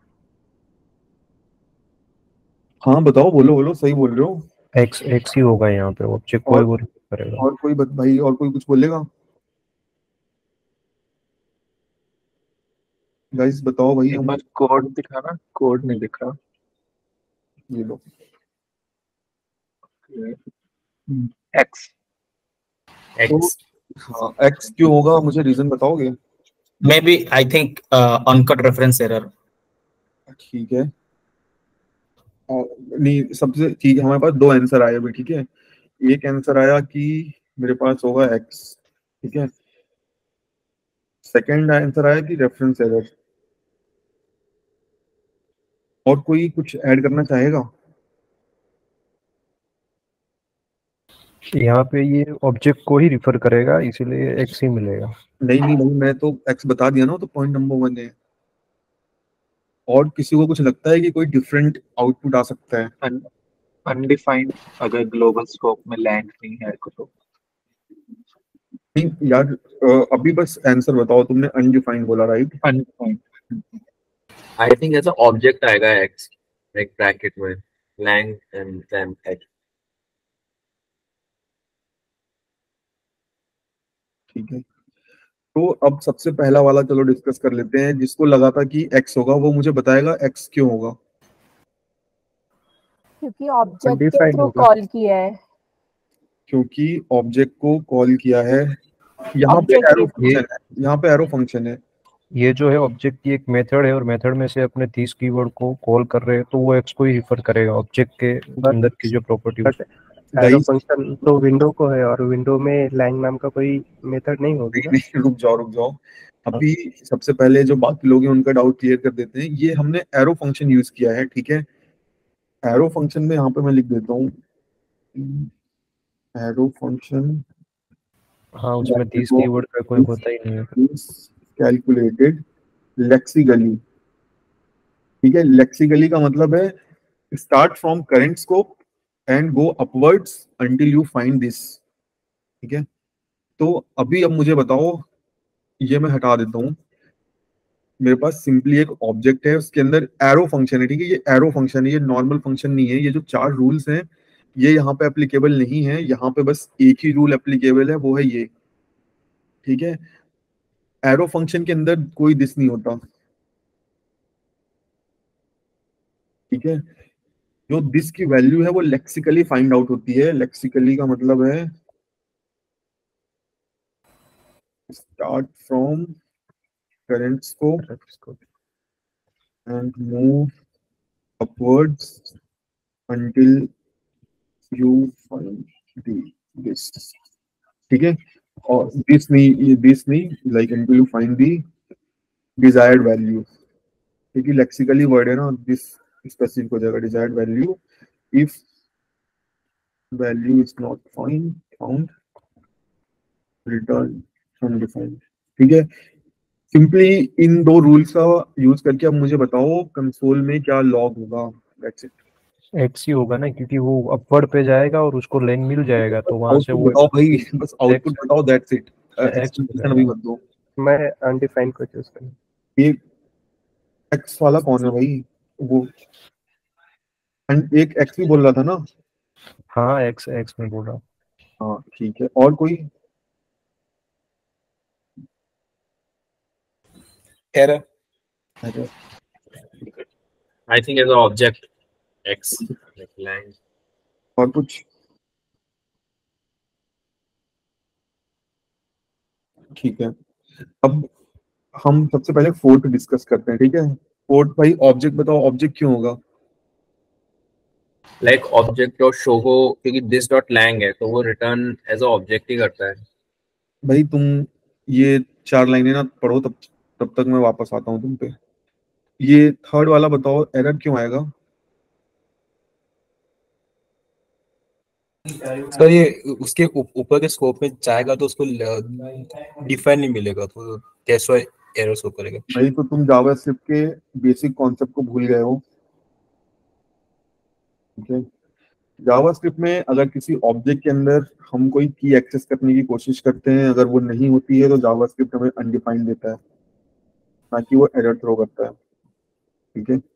हाँ बताओ, बोलो बोलो, सही बोल रहे हो। एक्स एक्स ही होगा यहाँ पे, ऑब्जेक्ट कोई वो करेगा। और कोई भाई, और कोई कुछ बोलेगा? गाइस बताओ भाई। एक बार कोड दिखाना, कोड नहीं दिख रहा। ये लो एक्स एक्स, हाँ एक्स क्यों होगा, मुझे रीजन बताओगे? Maybe I think uncut reference error. ठीक है, नहीं सबसे ठीक है, हमारे पास दो आंसर आए अभी, ठीक है। एक आंसर आया कि मेरे पास होगा एक्स, ठीक है। सेकंड आंसर आया कि रेफरेंस एरर। और कोई कुछ ऐड करना चाहेगा? यहाँ पे ये ऑब्जेक्ट को ही रिफर करेगा, इसीलिए एक्स ही मिलेगा। नहीं नहीं भाई, मैं तो एक्स बता दिया ना, तो पॉइंट नंबर 1 है। और किसी को कुछ लगता है कि कोई डिफरेंट आउटपुट आ सकता है? अनडिफाइंड, अगर ग्लोबल स्कोप में लैंड नहीं है तो। नहीं यार, अभी बस आंसर बताओ, तुमने अनडिफाइंड बोला राइट? अनडिफाइंड, आई थिंक ऐसा ऑब्जेक्ट आएगा एक्स एक ब्रैकेट में, लैंग एंड देन एक्स। ठीक है, तो अब सबसे पहला वाला चलो डिस्कस कर लेते हैं। जिसको लगा था कि एक्स होगा वो मुझे बताएगा एक्स क्यों होगा। क्योंकि ऑब्जेक्ट के थ्रू कॉल किया है। क्योंकि ऑब्जेक्ट को कॉल किया है, यहाँ पे एरो फंक्शन है, यहाँ पे एरो फंक्शन है। ये जो है ऑब्जेक्ट की एक मेथड है, और मेथड में से अपने 30 कीवर्ड को कॉल कर रहे हैं, तो वो एक्स को ही रिफर करेगा, ऑब्जेक्ट के अंदर की जो प्रॉपर्टी। एरो फंक्शन तो विंडो को है, और विंडो में लैंग नाम का कोई मेथड नहीं होगी ना? रुक जाओ, अभी सबसे पहले जो बाकी लोग हैं उनका डाउट क्लियर कर देते हैं। ये हमने एरो फंक्शन यूज किया है, ठीक है। एरो फंक्शन में यहाँ पे मैं लिख देता हूँ, एरो फंक्शन, हाँ उसमें 30 कीवर्ड का कोई होता ही नहीं है। कैलकुलेटेड लेक्सिकली, ठीक है। लेक्सिकली का मतलब है start from current scope and go upwards until you find this, ठीक है। तो अभी अब मुझे बताओ, ये मैं हटा देता हूँ। मेरे पास सिंपली एक ऑब्जेक्ट है, उसके अंदर एरो फंक्शन है, ठीक है। ये एरो फंक्शन है, ये नॉर्मल फंक्शन नहीं है। ये जो 4 रूल्स हैं ये यहाँ पे एप्लीकेबल नहीं है, यहाँ पे बस एक ही रूल एप्लीकेबल है, वो है ये, ठीक है। एरो फंक्शन के अंदर कोई दिस नहीं होता, ठीक है। जो दिस की वैल्यू है वो लेक्सिकली फाइंड आउट होती है। लेक्सिकली का मतलब है start from current scope and move upwards until you find this. ठीक है, और this नहीं like until you find the desired value, क्योंकि लेक्सिकली वर्ड है ना, this स्पेसिफिक हो जाएगा desired value. If value is not found return undefined. ठीक है, सिंपली इन दो रूल्स का यूज करके अब मुझे बताओ कंसोल में क्या लॉग होगा. That's it. एक्स ही होगा ना, क्योंकि वो अपवर्ड पे जाएगा और उसको लेंथ मिल जाएगा, तो वहां से वो बताओ भाई, बस आउटपुट बताओ. That's it. एक्स अभी मत दो. मैं अनडिफाइंड को चूज करूं. ये एक्स वाला कौन है भाई? वो एक एक्स भी बोल रहा था ना. हाँ, एक्स एक्स में बोल रहा हूँ. हाँ ठीक है, और कोई error? I think as an object X like lang. और कुछ? ठीक है, अब हम सबसे पहले फोर्थ डिस्कस करते हैं. ठीक है, फोर्थ भाई ऑब्जेक्ट बताओ. ऑब्जेक्ट क्यों होगा? लाइक ऑब्जेक्ट और शो को, क्योंकि दिस डॉट लैंग है तो वो रिटर्न एज अ ऑब्जेक्ट ही करता है. भाई तुम ये 4 लाइनें ना पढ़ो, तब तक मैं वापस आता हूँ तुम पे. ये थर्ड वाला बताओ, एरर क्यों आएगा? सर ये उसके ऊपर के स्कोप में जाएगा तो उसको डिफाइन नहीं मिलेगा, तो कैसे एरर शो करेगा? भाई तो तुम जावास्क्रिप्ट के बेसिक कॉन्सेप्ट को भूल गए हो. ठीक है, जावास्क्रिप्ट में अगर किसी ऑब्जेक्ट के अंदर हम कोई की एक्सेस करने की कोशिश करते हैं, अगर वो नहीं होती है तो जावास्क्रिप्ट हमें अनडिफाइंड देता है, ना कि वो एरर थ्रो करता है. ठीक है,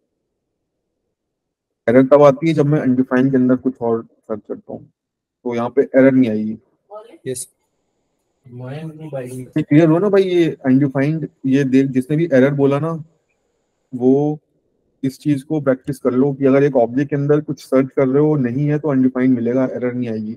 एरर तब आती है जब मैं अनडिफाइंड के अंदर कुछ और सर्च करता हूँ, तो यहाँ पे एरर नहीं आएगी. यस, क्लियर हो ना भाई? ये अनडिफाइंड, ये देख, जिसने भी एरर बोला ना, वो इस चीज को प्रैक्टिस कर लो कि अगर एक ऑब्जेक्ट के अंदर कुछ सर्च कर रहे हो, नहीं है तो अनडिफाइंड मिलेगा, एरर नहीं आएगी.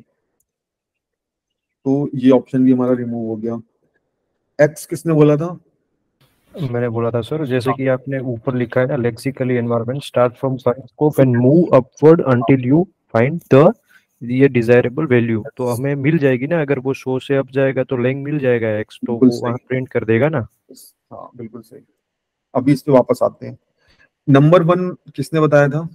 तो ये ऑप्शन भी हमारा रिमूव हो गया. एक्स किसने बोला था? मैंने बोला था सर, जैसे कि आपने ऊपर लिखा है ना, lexically environment start from scope and move upward until you find the ये डिजायरेबल वैल्यू. तो हमें मिल जाएगी ना, अगर वो शो से अप जाएगा तो लेंथ मिल जाएगा एक्स, तो वो वहां प्रिंट कर देगा ना. हाँ बिल्कुल सही. अभी इस पे वापस आते हैं. नंबर 1 किसने बताया था?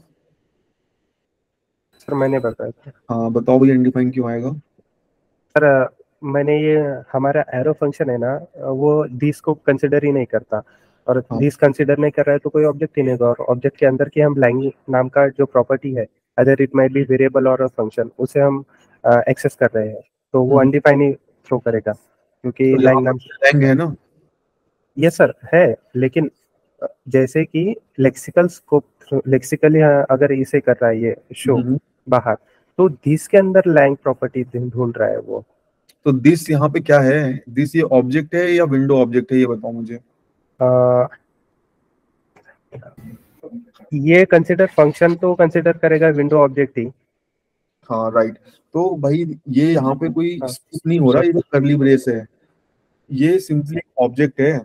सर मैंने बताया था. हाँ बताओ भाई, अनडिफाइंड क्यों आएगा? सर मैंने ये हमारा एरो फंक्शन है ना, वो दिस को कंसिडर ही नहीं करता, और दिस कंसिडर नहीं कर रहा है तो कोई ऑब्जेक्ट ही नहीं होगा. और ऑब्जेक्ट के अंदर की हम लैंग नाम का जो प्रॉपर्टी है, other it might be variable और फंक्शन, उसे हम एक्सेस कर रहे हैं, तो वो अनडिफाइंड ही थ्रो करेगा, क्योंकि तो लैंग नाम लैंग है ना. ये सर है, लेकिन जैसे कि लेक्सिकल स्कोप, लेक्सिकली अगर इसे कर रहा है ये शो बाहर, तो दिस के अंदर लैंग प्रॉपर्टी ढूंढ रहा है वो. तो दिस यहाँ पे क्या है? दिस ये ऑब्जेक्ट है या विंडो ऑब्जेक्ट है, ये बताओ मुझे. ये कंसिडर फंक्शन तो कंसिडर करेगा विंडो ऑब्जेक्ट ही. हाँ राइट. तो भाई ये यहाँ पे कोई स्किप नहीं हो रहा, ये कर्ली ब्रेस है, ये सिंपली ऑब्जेक्ट है.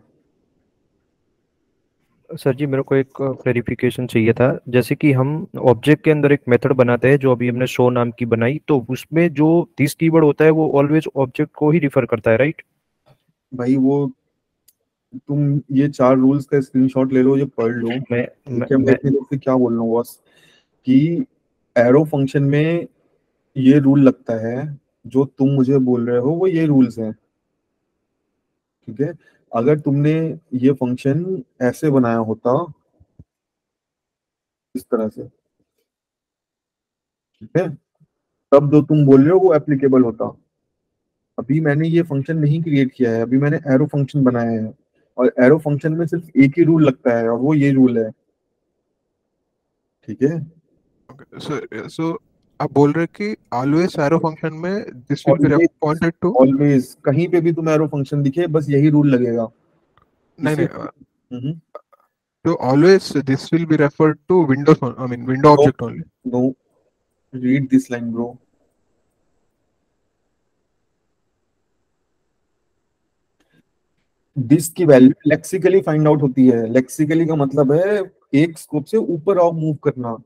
सर जी, मेरे को एक क्लेरिफिकेशन चाहिए था. जैसे कि हम ऑब्जेक्ट के अंदर एक मेथड बनाते हैं, जो अभी हमने शो नाम की बनाई, तो उसमें जो दिस कीवर्ड होता है वो ऑलवेज ऑब्जेक्ट को ही रिफर करता है, राइट? भाई वो तुम ये 4 रूल्स का स्क्रीनशॉट ले लो, ये पढ़ लो. मैं इतने लोग से क्या बोल रहा हूँ बस, कि एरो फंक्शन में ये रूल लगता है, जो तुम मुझे बोल रहे हो वो ये रूल्स हैं. ठीक है, अगर तुमने ये फंक्शन ऐसे बनाया होता, इस तरह से, ठीक है, तब जो तुम बोल रहे हो वो एप्लीकेबल होता. अभी मैंने ये फंक्शन नहीं क्रिएट किया है, अभी मैंने एरो फंक्शन बनाया है, और एरो फंक्शन में सिर्फ एक ही रूल लगता है, और वो ये रूल है. ठीक है, सो आप बोल रहे कि ऑलवेज एरो फंक्शन में this will be pointed to. Always कहीं पे भी तुम एरो फंक्शन दिखे, बस यही रूल लगेगा. नहीं, तो always this will be referred to window, I mean window object only. No, read this line bro. This की वैल्यू लेक्सिकली फाइंड आउट होती है। लेक्सिकली का मतलब है एक स्कोप से ऊपर और मूव करना,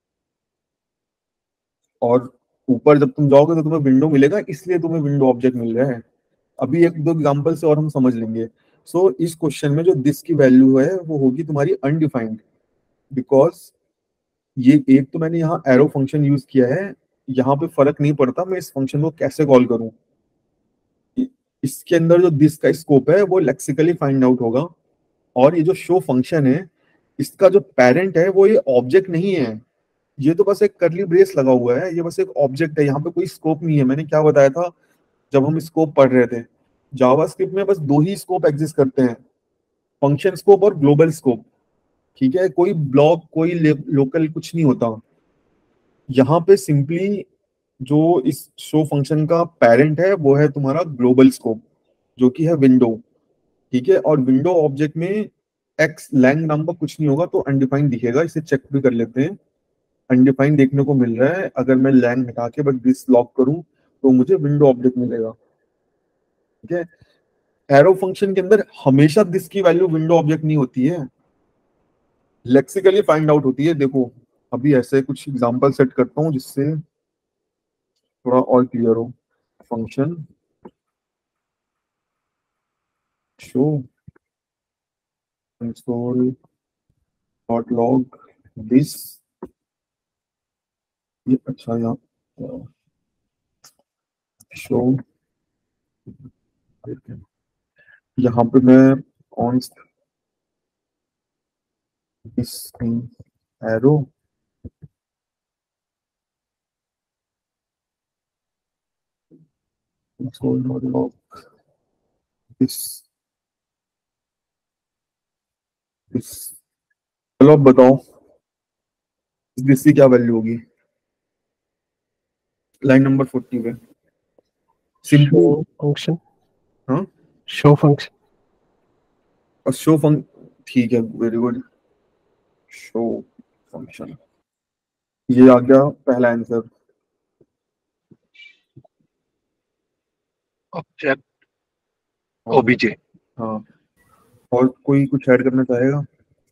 और ऊपर जब तुम जाओगे तो तुम्हें विंडो मिलेगा, इसलिए तुम्हें विंडो ऑब्जेक्ट मिल रहा है। अभी एक दो एग्जांपल से और हम समझ लेंगे। सो इस क्वेश्चन में जो दिस की वैल्यू है वो होगी तुम्हारी अनडिफाइंड, बिकॉज ये एक तो मैंने यहाँ एरो फंक्शन यूज किया है, यहाँ पे फर्क नहीं पड़ता मैं इस फंक्शन को कैसे कॉल करूं। इसके अंदर जो दिस का स्कोप है वो लेक्सिकली फाइंड आउट होगा। और ये जो शो फंक्शन है इसका जो पेरेंट है वो ये ऑब्जेक्ट नहीं है, ये तो बस एक करली ब्रेस लगा हुआ है, ये बस एक ऑब्जेक्ट है, यहाँ पे कोई स्कोप नहीं है। मैंने क्या बताया था जब हम स्कोप पढ़ रहे थे, जावास्क्रिप्ट में बस दो ही स्कोप एग्जिस्ट करते हैं, फंक्शन स्कोप और ग्लोबल स्कोप। ठीक है, कोई ब्लॉक कोई लोकल कुछ नहीं होता। यहाँ पे सिंपली जो इस शो फंक्शन का पेरेंट है वो है तुम्हारा ग्लोबल स्कोप, जो कि है विंडो। ठीक है, और विंडो ऑब्जेक्ट में एक्स लैंग नाम का कुछ नहीं होगा, तो अनडिफाइंड दिखेगा। इसे चेक भी कर लेते हैं, अनडिफाइंड देखने को मिल रहा है। अगर मैं लैंग हटा के बस दिस लॉक करूं तो मुझे विंडो ऑब्जेक्ट मिलेगा। ठीक है, एरो फंक्शन के अंदर हमेशा दिस की वैल्यू विंडो ऑब्जेक्ट नहीं होती है, लेक्सिकली फाइंड आउट होती है। देखो अभी ऐसे कुछ एग्जांपल सेट करता हूं जिससे थोड़ा और क्लियर हो। Function show console dot log this, ये अच्छा यहाँ शो, यहाँ पे मैं const this arrow console dot log this this. चलो अब बताओ दिस की क्या वैल्यू होगी लाइन नंबर 40 पे। सिंपल फंक्शन, हाँ शो फंक्शन, और शो फंक्शन, ठीक है वेरी गुड, शो फंक्शन, ये आ गया पहला आंसर। Object OBJ. हाँ, और कोई कुछ ऐड करना चाहेगा?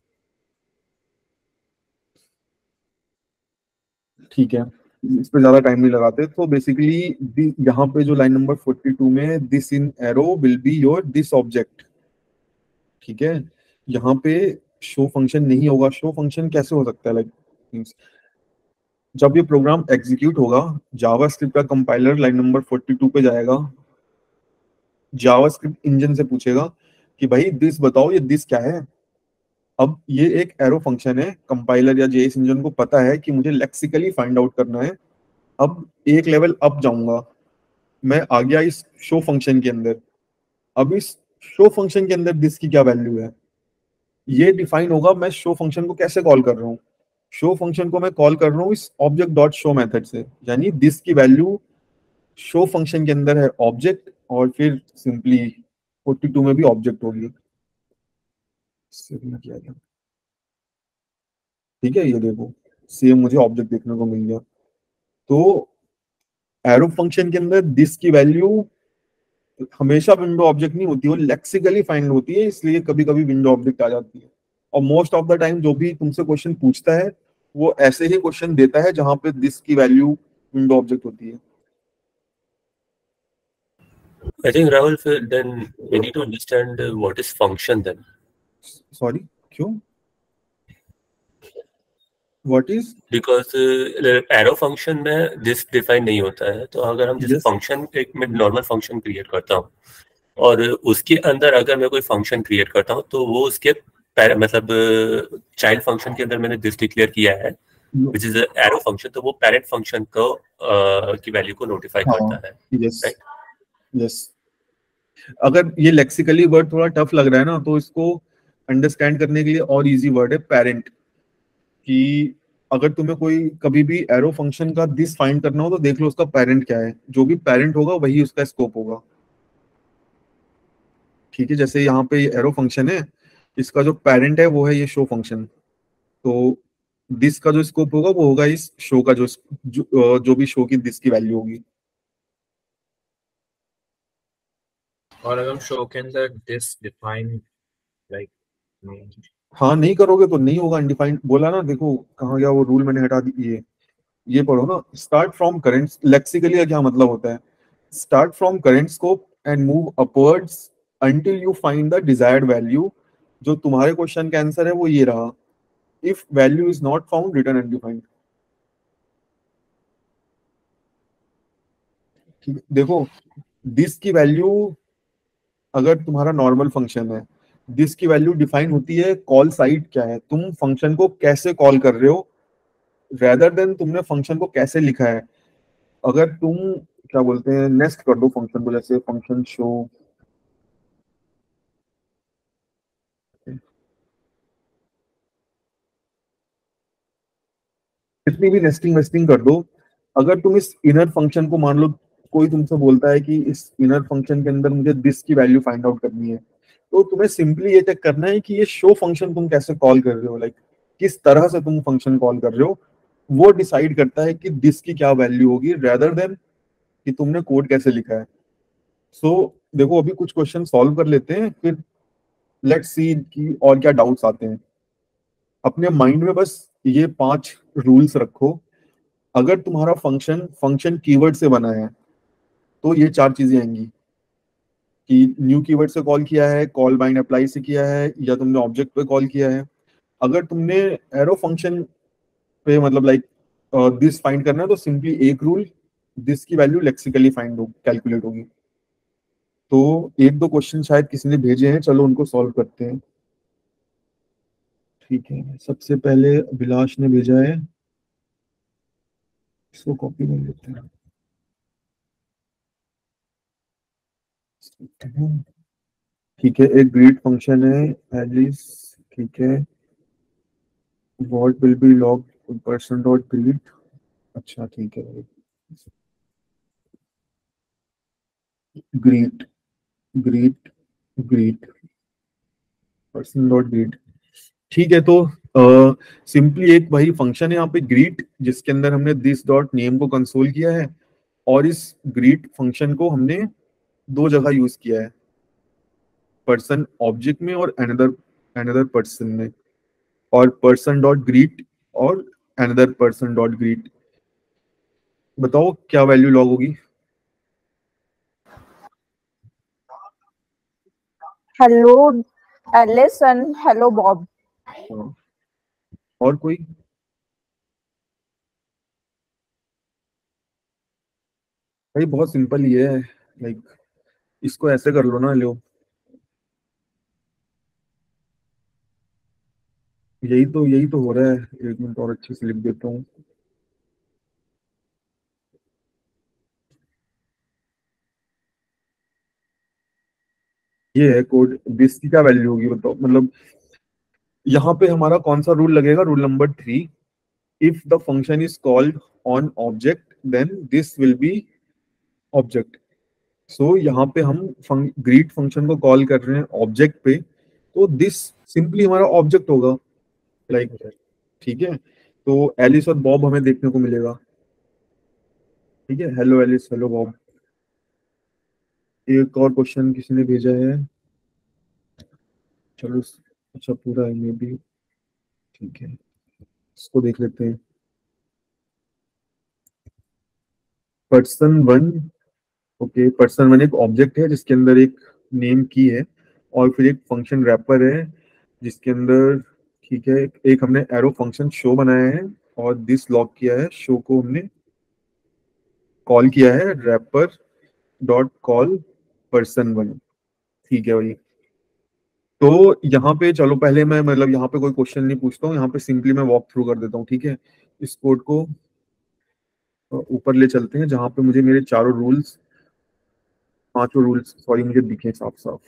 ठीक है, इस पे ज्यादा टाइम नहीं लगाते। तो बेसिकली यहाँ पे जो लाइन नंबर 42 में this in arrow will be your this object. ठीक है, यहाँ पे शो फंक्शन नहीं होगा। शो फंक्शन कैसे हो सकता है? लाइक जब ये प्रोग्राम एग्जीक्यूट होगा, जावास्क्रिप्ट का कंपाइलर लाइन नंबर 42 पे जाएगा, जावास्क्रिप्ट इंजन से पूछेगा कि भाई दिस बताओ, ये दिस क्या है। अब ये एक एरो फंक्शन है, कंपाइलर या जेएस इंजन को पता है कि मुझे लेक्सिकली फाइंड आउट करना है। अब एक लेवल अप जाऊंगा, मैं आ गया इस शो फंक्शन के अंदर। अब इस शो फंक्शन के अंदर दिस की क्या वैल्यू है ये डिफाइन होगा, मैं शो फंक्शन को कैसे कॉल कर रहा हूँ। शो फंक्शन को मैं कॉल कर रहा हूँ इस ऑब्जेक्ट डॉट शो मेथड से, यानी दिस की वैल्यू शो फंक्शन के अंदर है ऑब्जेक्ट, और फिर सिंपली 42 में भी ऑब्जेक्ट होगी। ठीक है, ये देखो सेम मुझे ऑब्जेक्ट देखने को मिल गया। तो एरो फंक्शन के अंदर दिस की वैल्यू हमेशा विंडो ऑब्जेक्ट नहीं होती, वो लेक्सिकली फाइंड होती है, इसलिए कभी कभी विंडो ऑब्जेक्ट आ जाती है। और मोस्ट ऑफ द टाइम जो भी तुमसे क्वेश्चन पूछता है वो ऐसे ही क्वेश्चन देता है जहां पे दिस की वैल्यू विंडो ऑब्जेक्ट होती है। I think Rahul, then we need to understand what is function then. Sorry, क्यों? What is? Because arrow function में दिस डिफाइन नहीं होता है, तो अगर हम जैसे फंक्शन एक में नॉर्मल फंक्शन क्रिएट करता हूँ और उसके अंदर अगर मैं कोई फंक्शन क्रिएट करता हूँ तो वो उसके मतलब चाइल्ड फंक्शन के अंदर मैंने दिस डिक्लेयर किया है विच इज एरो फंक्शन, तो वो पेरेंट फंक्शन को की वैल्यू को नोटिफाई करता है। यस यस, अगर ये लेक्सिकली वर्ड थोड़ा टफ लग रहा है ना, तो इसको अंडरस्टैंड करने के लिए और इजी वर्ड है पेरेंट। कि अगर तुम्हें कोई कभी भी एरो फंक्शन का दिस फाइंड करना हो तो देख लो उसका पेरेंट क्या है, जो भी पेरेंट होगा वही उसका स्कोप होगा। ठीक है, जैसे यहाँ पे ये एरो फंक्शन है, इसका जो पेरेंट है वो है ये शो फंक्शन, तो दिस का जो स्कोप होगा वो होगा इस शो का जो भी शो की दिस की वैल्यू होगी। और अगर हम शो के अंदर दिस डिफाइन लाइक हाँ नहीं करोगे तो नहीं होगा अनडिफाइंड, बोला ना, देखो कहाँ गया वो रूल, मैंने हटा दी। ये पढ़ो ना, स्टार्ट फ्रॉम करंट, लेक्सिकली क्या मतलब होता है, start from current scope and move upwards until you find the desired value. जो तुम्हारे क्वेश्चन का आंसर है वो ये रहा, if value is not found return undefined. देखो दिस की वैल्यू, अगर तुम्हारा नॉर्मल फंक्शन है, दिस की वैल्यू डिफाइन होती है कॉल साइड क्या है, तुम फंक्शन को कैसे कॉल कर रहे हो, रेदर देन तुमने फंक्शन को कैसे लिखा है। अगर तुम क्या बोलते हैं नेस्ट कर दो फंक्शन को, जैसे फंक्शन शो, कितनी भी नेस्टिंग वेस्टिंग कर दो, अगर तुम इस इनर फंक्शन को मान लो, कोई तुमसे बोलता है कि इस इनर फंक्शन के अंदर मुझे दिस की वैल्यू फाइंड आउट करनी है, तो तुम्हें सिंपली ये चेक करना है कि ये शो फंक्शन तुम कैसे कॉल कर रहे हो, लाइक किस तरह से तुम फंक्शन कॉल कर रहे हो, वो डिसाइड करता है कि दिस की क्या वैल्यू होगी, रेदर देन कि तुमने कोड कैसे लिखा है। सो देखो अभी कुछ क्वेश्चन सॉल्व कर लेते हैं, फिर लेट्स सी कि और क्या डाउट्स आते हैं। अपने माइंड में बस ये 5 रूल्स रखो, अगर तुम्हारा फंक्शन फंक्शन कीवर्ड से बना है तो ये 4 चीजें आएंगी कि न्यू कीवर्ड से कॉल किया है, कॉल बाइंड अप्लाई से किया है, या तुमने ऑब्जेक्ट पे कॉल किया है। अगर तुमने एरो फंक्शन पे मतलब लाइक दिस फाइंड करना है तो सिंपली एक रूल, दिस की वैल्यू लेक्सिकली फाइंड हो कैलकुलेट होगी। तो एक दो क्वेश्चन शायद किसी ने भेजे हैं, चलो उनको सॉल्व करते हैं। ठीक है, सबसे पहले अभिलाष ने भेजा है, इसको कॉपी कर लेते हैं। ठीक है, एक ग्रीट फंक्शन है एलिस, ठीक है, what will be log person dot greet, अच्छा ठीक है, greet greet greet person dot greet. ठीक है, तो सिंपली एक भाई फंक्शन है यहाँ पे ग्रीट, जिसके अंदर हमने दिस डॉट नेम को कंसोल किया है, और इस ग्रीट फंक्शन को हमने 2 जगह यूज किया है, पर्सन ऑब्जेक्ट में और अनदर अनदर पर्सन में, और पर्सन डॉट ग्रीट और अनदर पर्सन डॉट ग्रीट। बताओ क्या वैल्यू लॉग होगी। Hello Alice and hello Bob. और कोई, भाई बहुत सिंपल ही है, लाइक इसको ऐसे कर लो ना, लो यही तो हो रहा है। एक मिनट और अच्छे से लिख देता हूँ। ये है कोड, दिस की क्या वैल्यू होगी बताओ, मतलब यहाँ पे हमारा कौन सा रूल लगेगा, rule number 3, if the function is called on object then this will be object. So यहाँ पे हम ग्रीट फंक्शन को कॉल कर रहे हैं ऑब्जेक्ट पे, तो दिस सिंपली हमारा ऑब्जेक्ट होगा, लाइक ठीक है। तो एलिस और बॉब हमें देखने को मिलेगा, ठीक है, हेलो एलिस हेलो बॉब। एक और क्वेश्चन किसी ने भेजा है, चलो अच्छा पूरा है ये भी, ठीक है, इसको देख लेते हैं। पर्सन 1, ओके, पर्सन 1 एक ऑब्जेक्ट है जिसके अंदर एक नेम की है, और फिर एक फंक्शन रैपर है जिसके अंदर, ठीक है, एक हमने एरो फंक्शन शो बनाया है और दिस लॉक किया है, शो को हमने कॉल किया है रैपर डॉट कॉल पर्सन 1, ठीक है भाई। तो यहाँ पे चलो पहले मैं मतलब यहाँ पे कोई क्वेश्चन नहीं पूछता हूँ, यहाँ पे सिंपली मैं वॉक थ्रू कर देता हूँ, ठीक है। इस कोड को ऊपर ले चलते हैं जहाँ पे मुझे मेरे चारों रूल्स, 5 रूल्स सॉरी मुझे दिखे साफ साफ।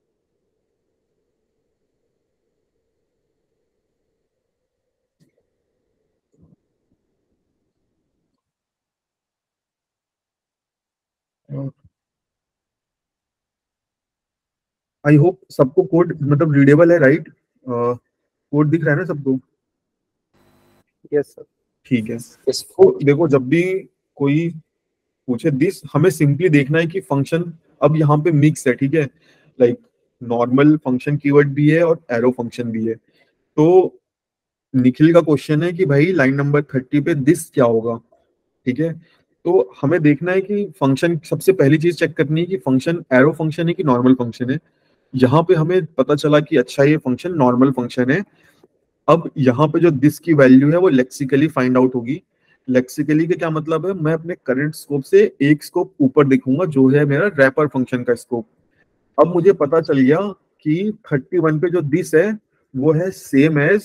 आई होप सबको कोड मतलब रीडेबल है, राइट, कोड दिख रहा है ना सबको। Yes sir. ठीक है, तो देखो जब भी कोई पूछे दिस, हमें सिंपली देखना है कि फंक्शन अब यहाँ पे मिक्स है, ठीक है, लाइक नॉर्मल फंक्शन कीवर्ड भी है और एरो फंक्शन भी है। तो निखिल का क्वेश्चन है कि भाई लाइन नंबर 30 पे दिस क्या होगा, ठीक है। तो हमें देखना है कि फंक्शन, सबसे पहली चीज चेक करनी है कि फंक्शन एरो फंक्शन है कि नॉर्मल फंक्शन है। यहाँ पे हमें पता चला कि अच्छा ये फंक्शन नॉर्मल फंक्शन है। अब यहाँ पे जो दिस की वैल्यू है वो लेक्सिकली फाइंड आउट होगी। लेक्सिकली का क्या मतलब है, मैं अपने करंट स्कोप से एक स्कोप ऊपर देखूंगा जो है मेरा रैपर फंक्शन का स्कोप। अब मुझे पता चल गया कि 31 पे जो दिस है वो है same as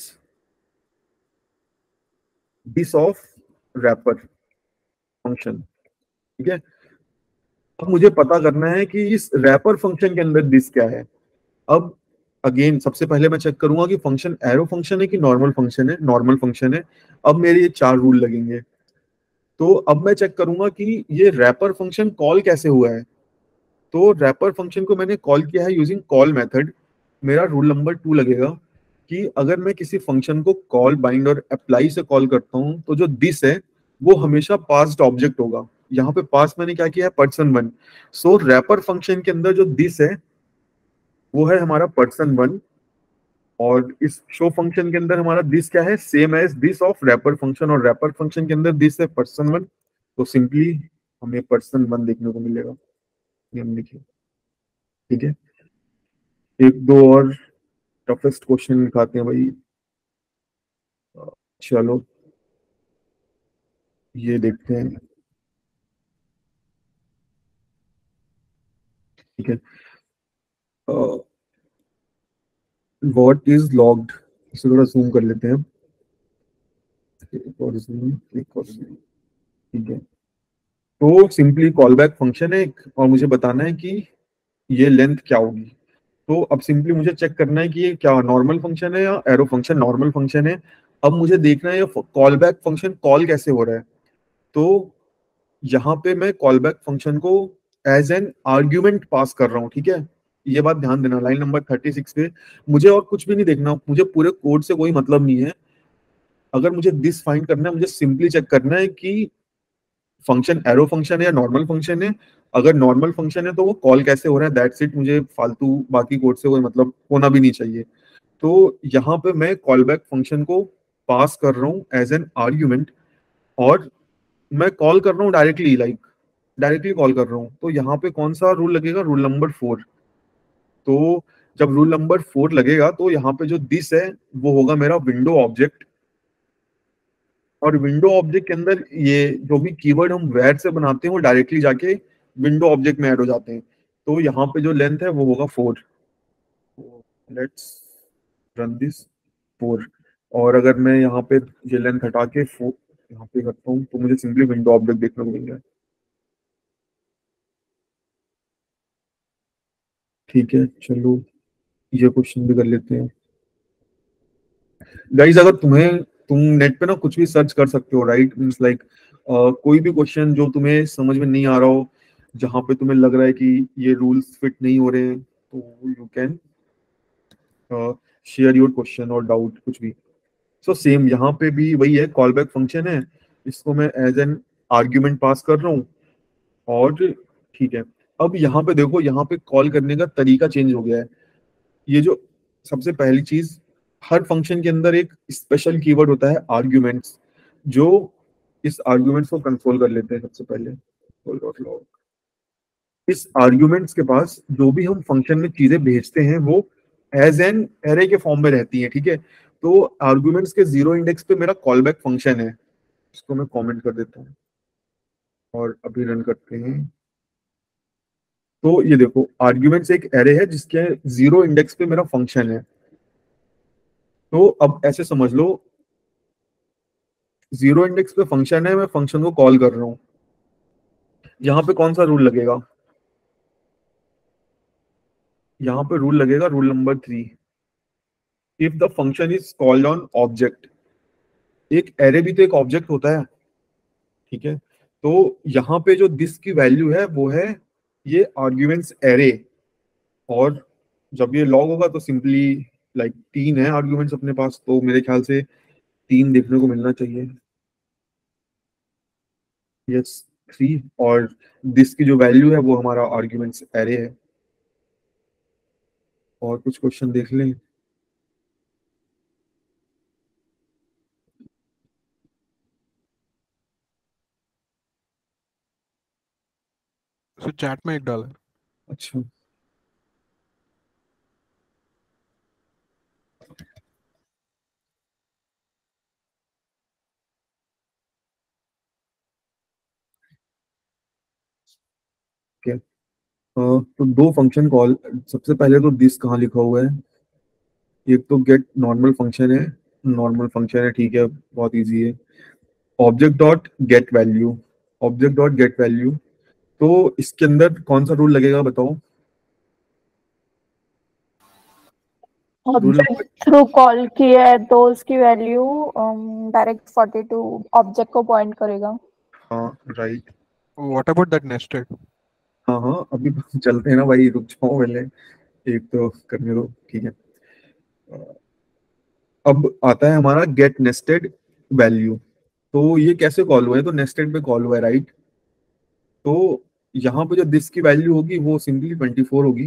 this of wrapper function, ठीक है। अब मुझे पता करना है कि इस रैपर फंक्शन के अंदर दिस क्या है। अब अगेन सबसे पहले मैं चेक करूंगा कि फंक्शन एरो फंक्शन है कि नॉर्मल फंक्शन है। नॉर्मल फंक्शन है। अब मेरे ये 4 रूल लगेंगे। तो अब मैं चेक करूंगा कि ये रैपर फंक्शन कॉल कैसे हुआ है। तो रैपर फंक्शन को मैंने कॉल किया है यूजिंग कॉल मेथड। मेरा रूल नंबर 2 लगेगा कि अगर मैं किसी फंक्शन को कॉल, बाइंड और अप्लाई से कॉल करता हूं तो जो दिस है वो हमेशा पास्ट ऑब्जेक्ट होगा। यहाँ पे पास मैंने क्या किया है, person1। सो रैपर फंक्शन के अंदर जो दिस है वो है हमारा person1, और इस शो फंक्शन के अंदर हमारा दिस क्या है, same as this of wrapper function, और रैपर फंक्शन के अंदर दिस है person1। तो सिंपली हमें person1 देखने को मिलेगा, ये हम लिखिए, ठीक है। एक दो और टफेस्ट क्वेश्चन निकालते हैं भाई। चलो ये देखते हैं, ठीक है। व्हाट इज लॉग्ड, इसे थोड़ा जूम कर लेते हैं। एक और zoom, एक और zoom, ठीक है। तो सिंपली कॉल बैक फंक्शन है एक, और मुझे बताना है कि ये लेंथ क्या होगी। तो अब सिंपली मुझे चेक करना है कि ये क्या नॉर्मल फंक्शन है या एरो फंक्शन। नॉर्मल फंक्शन है। अब मुझे देखना है ये कॉल बैक फंक्शन कॉल कैसे हो रहा है। तो यहाँ पे मैं कॉल बैक फंक्शन को एज एन आर्ग्यूमेंट पास कर रहा हूँ, ठीक है। ये बात ध्यान देना, लाइन नंबर 36 पे मुझे और कुछ भी नहीं देखना, मुझे पूरे कोड से कोई मतलब नहीं है। अगर मुझे दिस फाइंड करना है, मुझे सिंपली चेक करना है कि फंक्शन एरो फंक्शन है या नॉर्मल फंक्शन है। अगर नॉर्मल फंक्शन है तो वो कॉल कैसे हो रहा है, दैट्स इट। मुझे फालतू बाकी कोड से कोई मतलब होना भी नहीं चाहिए। तो यहाँ पे मैं कॉल बैक फंक्शन को पास कर रहा हूँ एज एन आर्ग्यूमेंट, और मैं कॉल कर रहा हूँ डायरेक्टली, लाइक डायरेक्टली कॉल कर रहा हूँ। तो यहाँ पे कौन सा रूल लगेगा, रूल नंबर 4। तो जब रूल नंबर 4 लगेगा तो यहाँ पे जो दिस है वो होगा मेरा विंडो ऑब्जेक्ट, और विंडो ऑब्जेक्ट के अंदर ये जो भी कीवर्ड हम वेयर से बनाते हैं वो डायरेक्टली जाके विंडो ऑब्जेक्ट में ऐड हो जाते हैं। तो यहाँ पे जो लेंथ है वो होगा 4। Let's run this 4। और अगर मैं यहाँ पे ये लेंथ हटा के 4 यहाँ पे करता हूँ तो मुझे सिंपली विंडो ऑब्जेक्ट देखने को मिल जाए, ठीक है। चलो ये क्वेश्चन भी कर लेते हैं गाइज। अगर तुम नेट पे ना कुछ भी सर्च कर सकते हो, राइट, मींस लाइक कोई भी क्वेश्चन जो तुम्हें समझ में नहीं आ रहा हो, जहां पे तुम्हें लग रहा है कि ये रूल्स फिट नहीं हो रहे हैं, तो you can share your question और डाउट कुछ भी। सो सेम यहाँ पे भी वही है, कॉल बैक फंक्शन है, इसको मैं एज एन आर्ग्यूमेंट पास कर रहा हूँ, और ठीक है। अब यहाँ पे देखो, यहाँ पे कॉल करने का तरीका चेंज हो गया है। ये जो सबसे पहली चीज, हर फंक्शन के अंदर एक स्पेशल कीवर्ड होता है आर्ग्यूमेंट्स, जो इस आर्ग्यूमेंट्स को कंट्रोल कर लेते हैं सबसे पहले। इस आर्ग्यूमेंट्स के पास जो भी हम फंक्शन में चीजें भेजते हैं वो एज एन एरे के फॉर्म में रहती है, ठीक है। तो आर्ग्यूमेंट्स के 0 इंडेक्स पे मेरा कॉल बैक फंक्शन है, इसको मैं कमेंट कर देता हूँ और अभी रन करते हैं। तो ये देखो, आर्ग्यूमेंट्स एक एरे है जिसके 0 इंडेक्स पे मेरा फंक्शन है। तो अब ऐसे समझ लो, 0 इंडेक्स पे फंक्शन है, मैं फंक्शन को कॉल कर रहा हूँ। यहाँ पे कौन सा रूल लगेगा, यहाँ पे रूल लगेगा rule number 3। If the function is called on object, एक एरे भी तो एक ऑब्जेक्ट होता है, ठीक है। तो यहाँ पे जो दिस की वैल्यू है वो है ये आर्ग्यूमेंट्स एरे, और जब ये लॉग होगा तो सिंपली लाइक 3 है आर्ग्यूमेंट्स अपने पास, तो मेरे ख्याल से 3 देखने को मिलना चाहिए। यस, 3 और दिस की जो वैल्यू है वो हमारा आर्ग्यूमेंट्स एरे है। और कुछ क्वेश्चन देख लें। सो चैट में एक डाला। अच्छा क्या तो दो फंक्शन कॉल, सबसे पहले तो दिस कहाँ लिखा हुआ है? एक तो गेट नॉर्मल फंक्शन है, नॉर्मल फंक्शन है, ठीक है, बहुत इजी है। Object dot get value, object dot get value, तो इसके अंदर कौन सा रूल लगेगा बताओ? ऑब्जेक्ट थ्रू कॉल किया है तो उसकी वैल्यू डायरेक्ट 42 ऑब्जेक्ट को पॉइंट करेगा। हाँ right. What about that nested? हाँ हाँ अभी चलते हैं ना भाई, रुक जाओ पहले, एक तो करने दो, ठीक है। अब आता है हमारा गेट नेस्टेड वैल्यू। तो ये कैसे कॉल हुआ है? तो नेस्टेड पे कॉल हुआ है, राइट। तो यहाँ पे जो दिस की वैल्यू होगी वो सिंपली 24 होगी।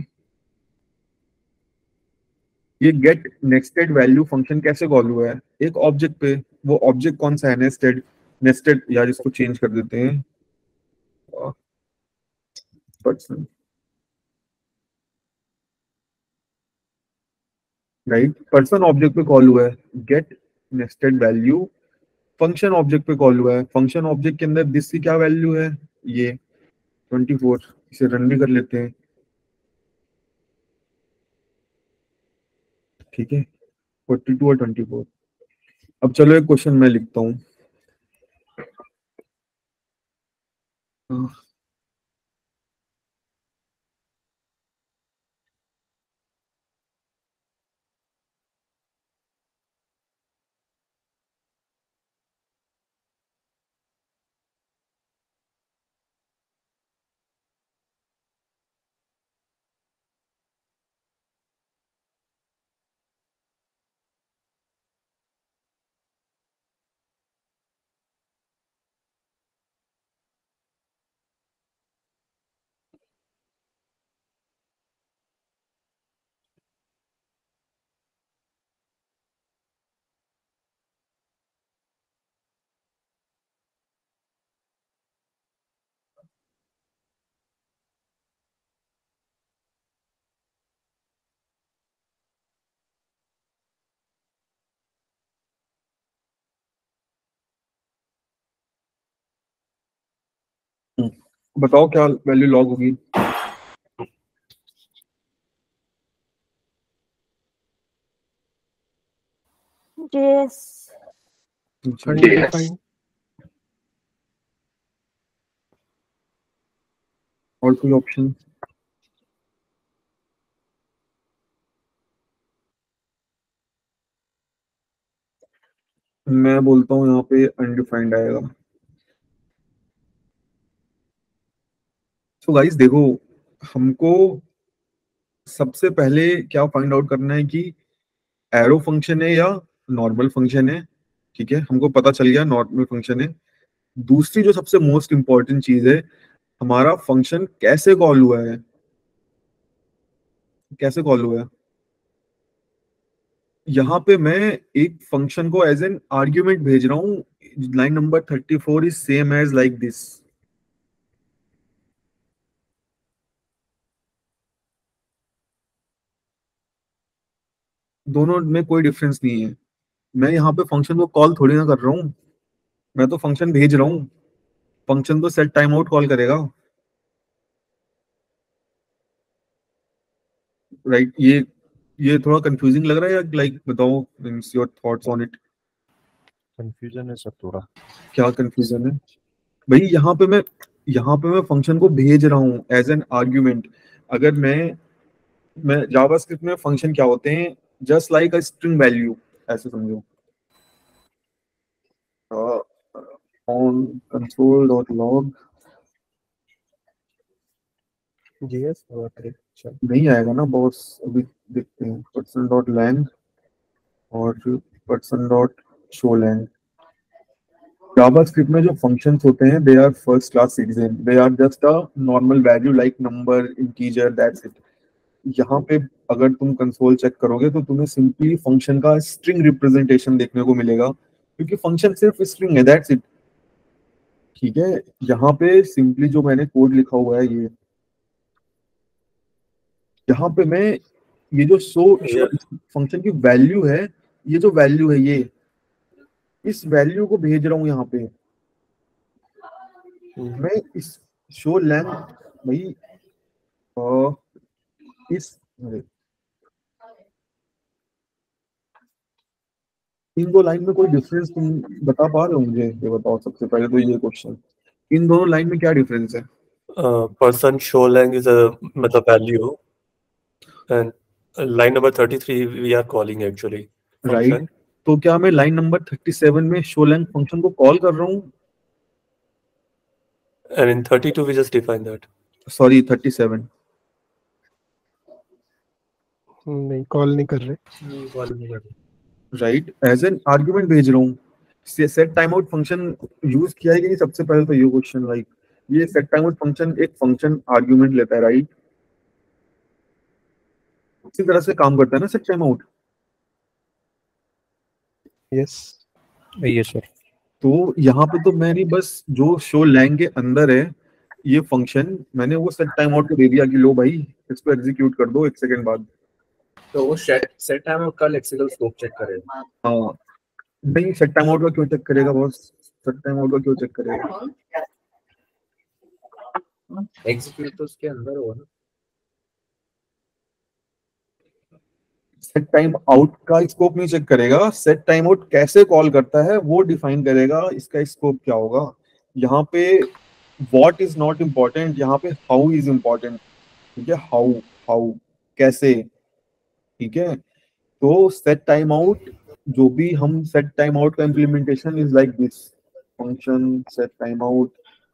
ये गेट नेस्टेड वैल्यू फंक्शन कैसे कॉल हुआ है? एक ऑब्जेक्ट पे। वो ऑब्जेक्ट कौन सा है? नेस्टेड। नेस्टेड यार इसको चेंज कर देते हैं, पर्सन, राइट। पर्सन ऑब्जेक्ट पे कॉल हुआ है, get nested value function object पे कॉल हुआ है। फंक्शन ऑब्जेक्ट के अंदर दिस की क्या वैल्यू है? ये 24। इसे रन भी कर लेते हैं, ठीक है, 42 और 24। अब चलो एक क्वेश्चन मैं लिखता हूँ। बताओ क्या वैल्यू लॉग होगी? Yes Yes. और कोई ऑप्शन? मैं बोलता हूँ यहाँ पे अनडिफाइंड आएगा। तो गाइस देखो, हमको सबसे पहले क्या फाइंड आउट करना है कि एरो फंक्शन है या नॉर्मल फंक्शन है, ठीक है, हमको पता चल गया नॉर्मल फंक्शन है। दूसरी जो सबसे मोस्ट इंपॉर्टेंट चीज है, हमारा फंक्शन कैसे कॉल हुआ है, कैसे कॉल हुआ है। यहाँ पे मैं एक फंक्शन को एज एन आर्ग्यूमेंट भेज रहा हूँ। Line number 34 is same as like this. दोनों में कोई डिफरेंस नहीं है। मैं यहाँ पे फंक्शन को कॉल थोड़ी ना कर रहा हूँ, मैं तो फंक्शन भेज रहा हूँ। फंक्शन तो सेट टाइम आउट कॉल करेगा, राइट। ये थोड़ा कंफ्यूजिंग लग रहा है या लाइक बताओ means your thoughts on it. Confusion है सर थोड़ा। क्या कंफ्यूजन है भाई? यहाँ पे मैं फंक्शन को भेज रहा हूँ एज एन आर्ग्यूमेंट। अगर मैं जावास्क्रिप्ट में फंक्शन क्या होते हैं? Just like a string value, ऐसे समझो। On console dot log GS और चल नहीं आएगा ना बॉस, अभी देखते हैं। पर्सन डॉट लैंग और person dot show lang. JavaScript में जो फंक्शंस होते हैं they are first class citizen, they are just a normal value like number, integer, that's it. यहाँ पे अगर तुम कंसोल चेक करोगे तो तुम्हें सिंपली फंक्शन का स्ट्रिंग रिप्रेजेंटेशन देखने को मिलेगा, क्योंकि फंक्शन सिर्फ स्ट्रिंग है, दैट्स इट। ठीक है, यहाँ पे सिंपली जो मैंने कोड लिखा हुआ है ये, यहाँ पे मैं ये जो शो फंक्शन की वैल्यू है, ये जो वैल्यू है ये, इस वैल्यू को भेज रहा हूँ यहाँ पे मैं इस शो लेंथ भाई इस इन दो लाइन में कोई डिफरेंस तुम बता पा रहे हो मुझे? ये बताओ सबसे पहले तो ये क्वेश्चन, इन दोनों लाइन में क्या डिफरेंस है? person show length is a मतलब value and line number 33 we are calling actually right function. तो क्या मैं लाइन नंबर 37 में शो लेंथ फंक्शन को कॉल कर रहा हूँ? And in 32 we just define that. Sorry 37 नहीं, कॉल नहीं कर रहे, राइट, एज एन आर्गुमेंट भेज रहा हूँ। Set time out function use किया है कि नहीं? सबसे पहले तो ये क्वेश्चन, लाइक ये सेट टाइम आउट फंक्शन एक फंक्शन आर्गुमेंट लेता है, राइट? इसी तरह से काम करता है ना set time out? Yes yes sir. तो यहाँ पे तो मैंने बस जो शो लैंग के अंदर है ये फंक्शन, मैंने वो सेट टाइम आउट को दे दिया कि लो भाई इसको एग्जीक्यूट कर दो 1 सेकंड बाद। तो वो सेट टाइम आउट का लेक्सिकल स्कोप चेक करेगा। हाँ, नहीं सेट टाइम आउट का क्यों चेक करेगा बॉस? सेट टाइम आउट का क्यों चेक करेगा? एग्जीक्यूट तो उसके अंदर होगा ना। सेट टाइम आउट का स्कोप नहीं चेक करेगा, सेट टाइम आउट कैसे कॉल करता है वो डिफाइन करेगा इसका स्कोप क्या होगा। यहाँ पे व्हाट इज नॉट इम्पोर्टेंट, यहाँ पे हाउ इज इम्पोर्टेंट। ठीक है, हाउ हाउ कैसे, ठीक है। तो सेट टाइम आउट, जो भी हम सेट टाइम आउट का implementation is like this function set time out.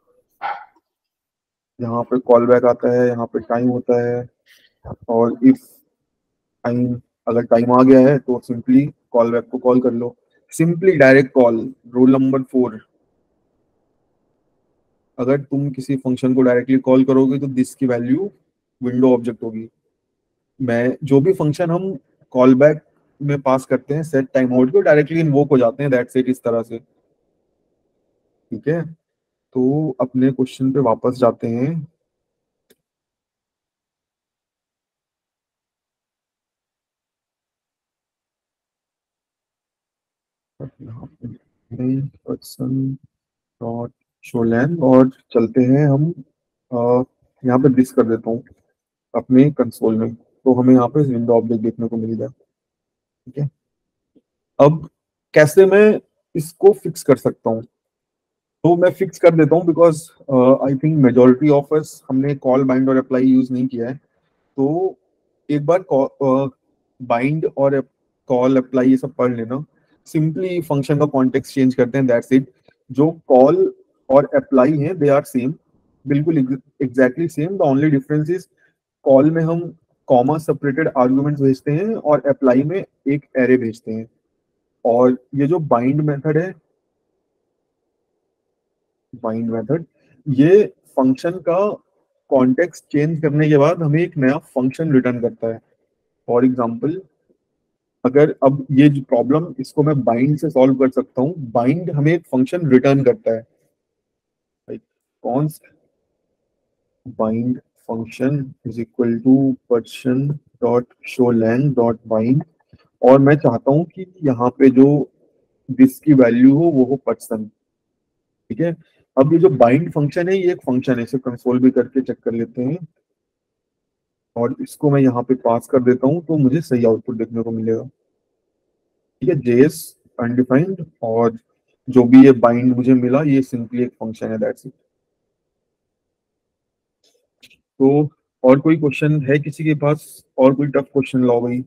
यहाँ पे कॉल बैक आता है, यहाँ पे टाइम होता है, और इफ टाइम, अगर टाइम आ गया है तो सिंपली कॉल बैक को कॉल कर लो, simply direct call. Rule number 4, अगर तुम किसी फंक्शन को डायरेक्टली कॉल करोगे तो दिस की वैल्यू विंडो ऑब्जेक्ट होगी। मैं जो भी फंक्शन हम कॉल बैक में पास करते हैं सेट टाइम आउट को डायरेक्टली इन्वोक हो जाते हैं, दैट्स इट, इस तरह से। ठीक है, तो अपने क्वेश्चन पे वापस जाते हैं। शोलैन और चलते हैं हम यहाँ पे दिस कर देता हूँ अपने कंसोल में, तो हमें यहाँ पे विंडो ऑब्जेक्ट देखने को मिलेगा। ठीक है, अब कैसे मैं इसको फिक्स कर सकता हूँ? तो मैं फिक्स कर देता हूँ because I think majority of us हमने कॉल बाइंड और अप्लाई यूज नहीं किया है। तो एक बार बाइंड और कॉल अप्लाई ये सब पढ़ लेना, सिंपली फंक्शन का कॉन्टेक्स्ट चेंज करते हैं, दैट्स इट। जो कॉल और अप्लाई है दे आर सेम, बिल्कुल exactly same. The only difference is call में हम कॉमा सेपरेटेड आर्गुमेंट्स भेजते हैं और अप्लाई में एक एरे भेजते हैं। और ये जो बाइंड मेथड है, बाइंड मेथड ये फंक्शन का कॉन्टेक्स्ट चेंज करने के बाद हमें एक नया फंक्शन रिटर्न करता है। फॉर एग्जांपल, अगर अब ये जो प्रॉब्लम इसको मैं बाइंड से सॉल्व कर सकता हूँ। बाइंड हमें एक फंक्शन रिटर्न करता है, कौन सा? Bind function is equal to person dot show length dot bind, और मैं चाहता हूँ कि यहाँ पे जो दिस की वैल्यू हो वो पर्सन। ठीक है, अब ये जो बाइंड फंक्शन है ये एक फंक्शन है, इसे कंसोल भी करके चेक कर लेते हैं, और इसको मैं यहाँ पे पास कर देता हूँ तो मुझे सही आउटपुट देखने को मिलेगा। ठीक है, जेएस अनडिफाइंड, और जो भी ये बाइंड मुझे मिला ये सिंपली एक फंक्शन है, दैट्स इट। तो और कोई क्वेश्चन है किसी के पास? और कोई टफ क्वेश्चन लाओ भाई।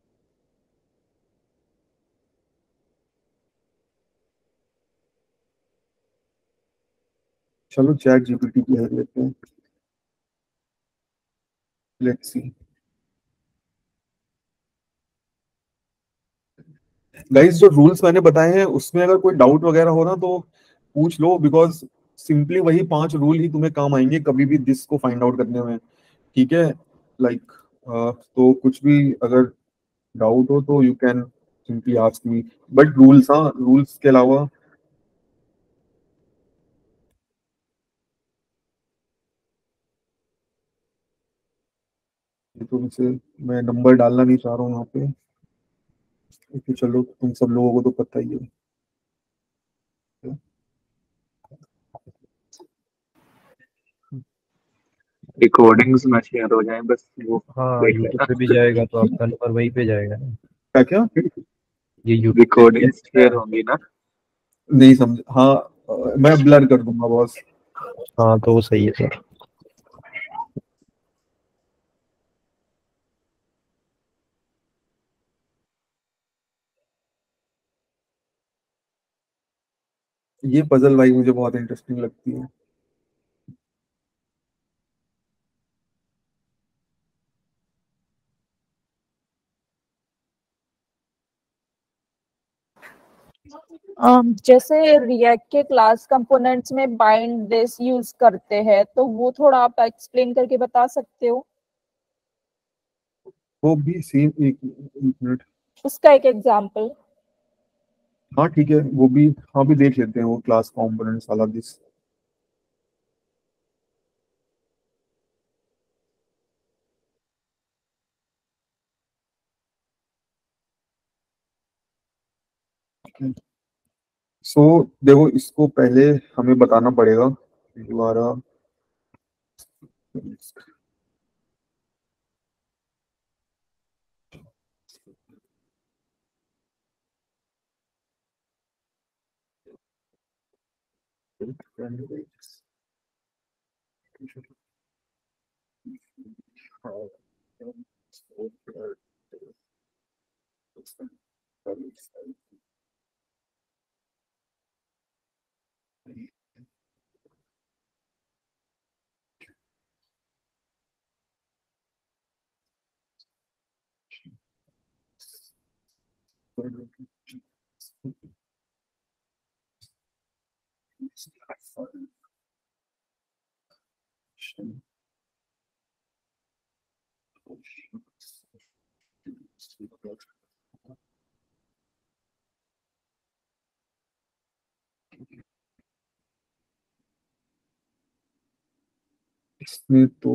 चलो चैट जीपीटी की हेल्प लेते हैं, लेट्स सी। गाइस जो रूल्स मैंने बताए हैं उसमें अगर कोई डाउट वगैरह हो ना तो पूछ लो, बिकॉज सिंपली वही 5 रूल ही तुम्हें काम आएंगे कभी भी दिस को फाइंड आउट करने में, ठीक है। लाइक तो कुछ भी अगर डाउट हो तो you can simply ask me, but rules, हाँ रूल्स के अलावा ये तो मुझसे मैं नंबर डालना नहीं चाह रहा हूँ यहाँ पे, तो चलो तुम सब लोगों को तो पता ही है। रिकॉर्डिंग्स में शेयर हो जाए बस, वो हाँ देख यूट्यूब लेना। पे भी जाएगा तो आपका नंबर वहीं पे जाएगा ना। क्या क्या ये यूट्यूब पे भी रिकॉर्डिंग्स शेयर जाएगा। होंगी ना। नहीं समझ, हाँ मैं ब्लर कर दूंगा बॉस। हाँ तो वो सही है सर। ये पजल भाई मुझे बहुत इंटरेस्टिंग लगती है। जैसे रिएक्ट के क्लास कंपोनेंट्स में बाइंड दिस यूज करते हैं, तो वो थोड़ा आप एक्सप्लेन करके बता सकते हो? वो भी सेम, एक मिनट, उसका एक एग्जांपल। हाँ ठीक है वो भी, हाँ भी देख लेते हैं वो क्लास कंपोनेंट्स वाला दिस। सो देखो, इसको पहले हमें बताना पड़ेगा दोबारा। इसमें तो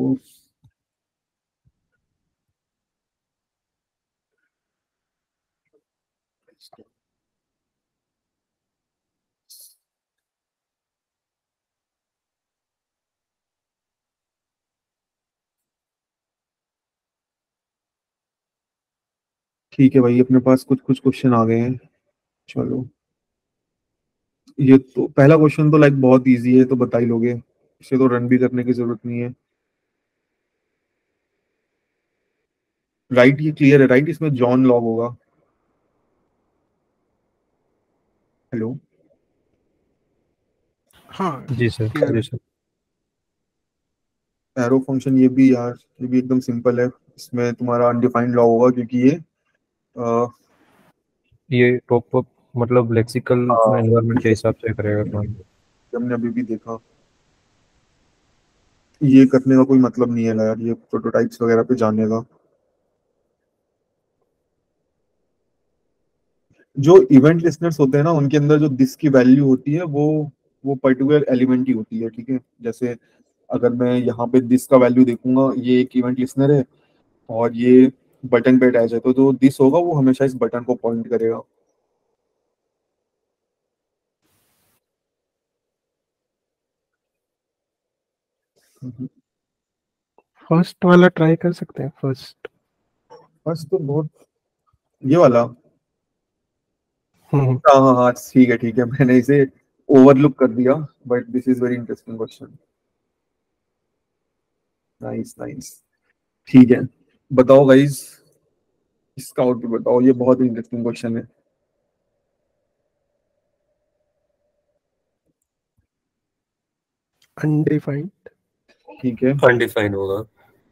ठीक है भाई, अपने पास कुछ कुछ क्वेश्चन आ गए हैं। चलो, ये तो पहला क्वेश्चन तो लाइक बहुत इजी है, तो बता ही लोगे, इसे तो रन भी करने की जरूरत नहीं है। राइट, ये क्लियर है राइट, इसमें जॉन लॉग होगा। हेलो, हाँ जी सर क्लियर जी है। सर। एरो फंक्शन ये भी यार, ये भी एकदम सिंपल है, इसमें तुम्हारा अनडिफाइंड लॉग होगा क्योंकि ये टॉप अप मतलब लेक्सिकल हाँ, एनवायरनमेंट के हिसाब से करेगा काम। हमने अभी भी देखा, ये करने का कोई मतलब नहीं है ना यार, ये प्रोटोटाइप्स वगैरह पे जाने का। जो इवेंट लिसनर्स होते हैं ना, उनके अंदर जो दिस की वैल्यू होती है वो पर्टिकुलर एलिमेंट ही होती है, ठीक है। जैसे अगर मैं यहाँ पे दिस का वैल्यू देखूंगा, ये एक इवेंट लिसनर है और ये बटन पे अटैच है, तो जो दिस होगा वो हमेशा इस बटन को पॉइंट करेगा। फर्स्ट वाला ट्राई कर सकते हैं, फर्स्ट। बस तो बहुत, ये वाला, हम्म। हाँ हाँ हाँ ठीक है, मैंने इसे ओवरलुक कर दिया, but this is very interesting question. Nice nice, ठीक है, बताओ गाइस, इसका आउटपुट बताओ, ये बहुत इंटरेस्टिंग क्वेश्चन है। अनडिफाइंड। ठीक है, अनडिफाइंड होगा।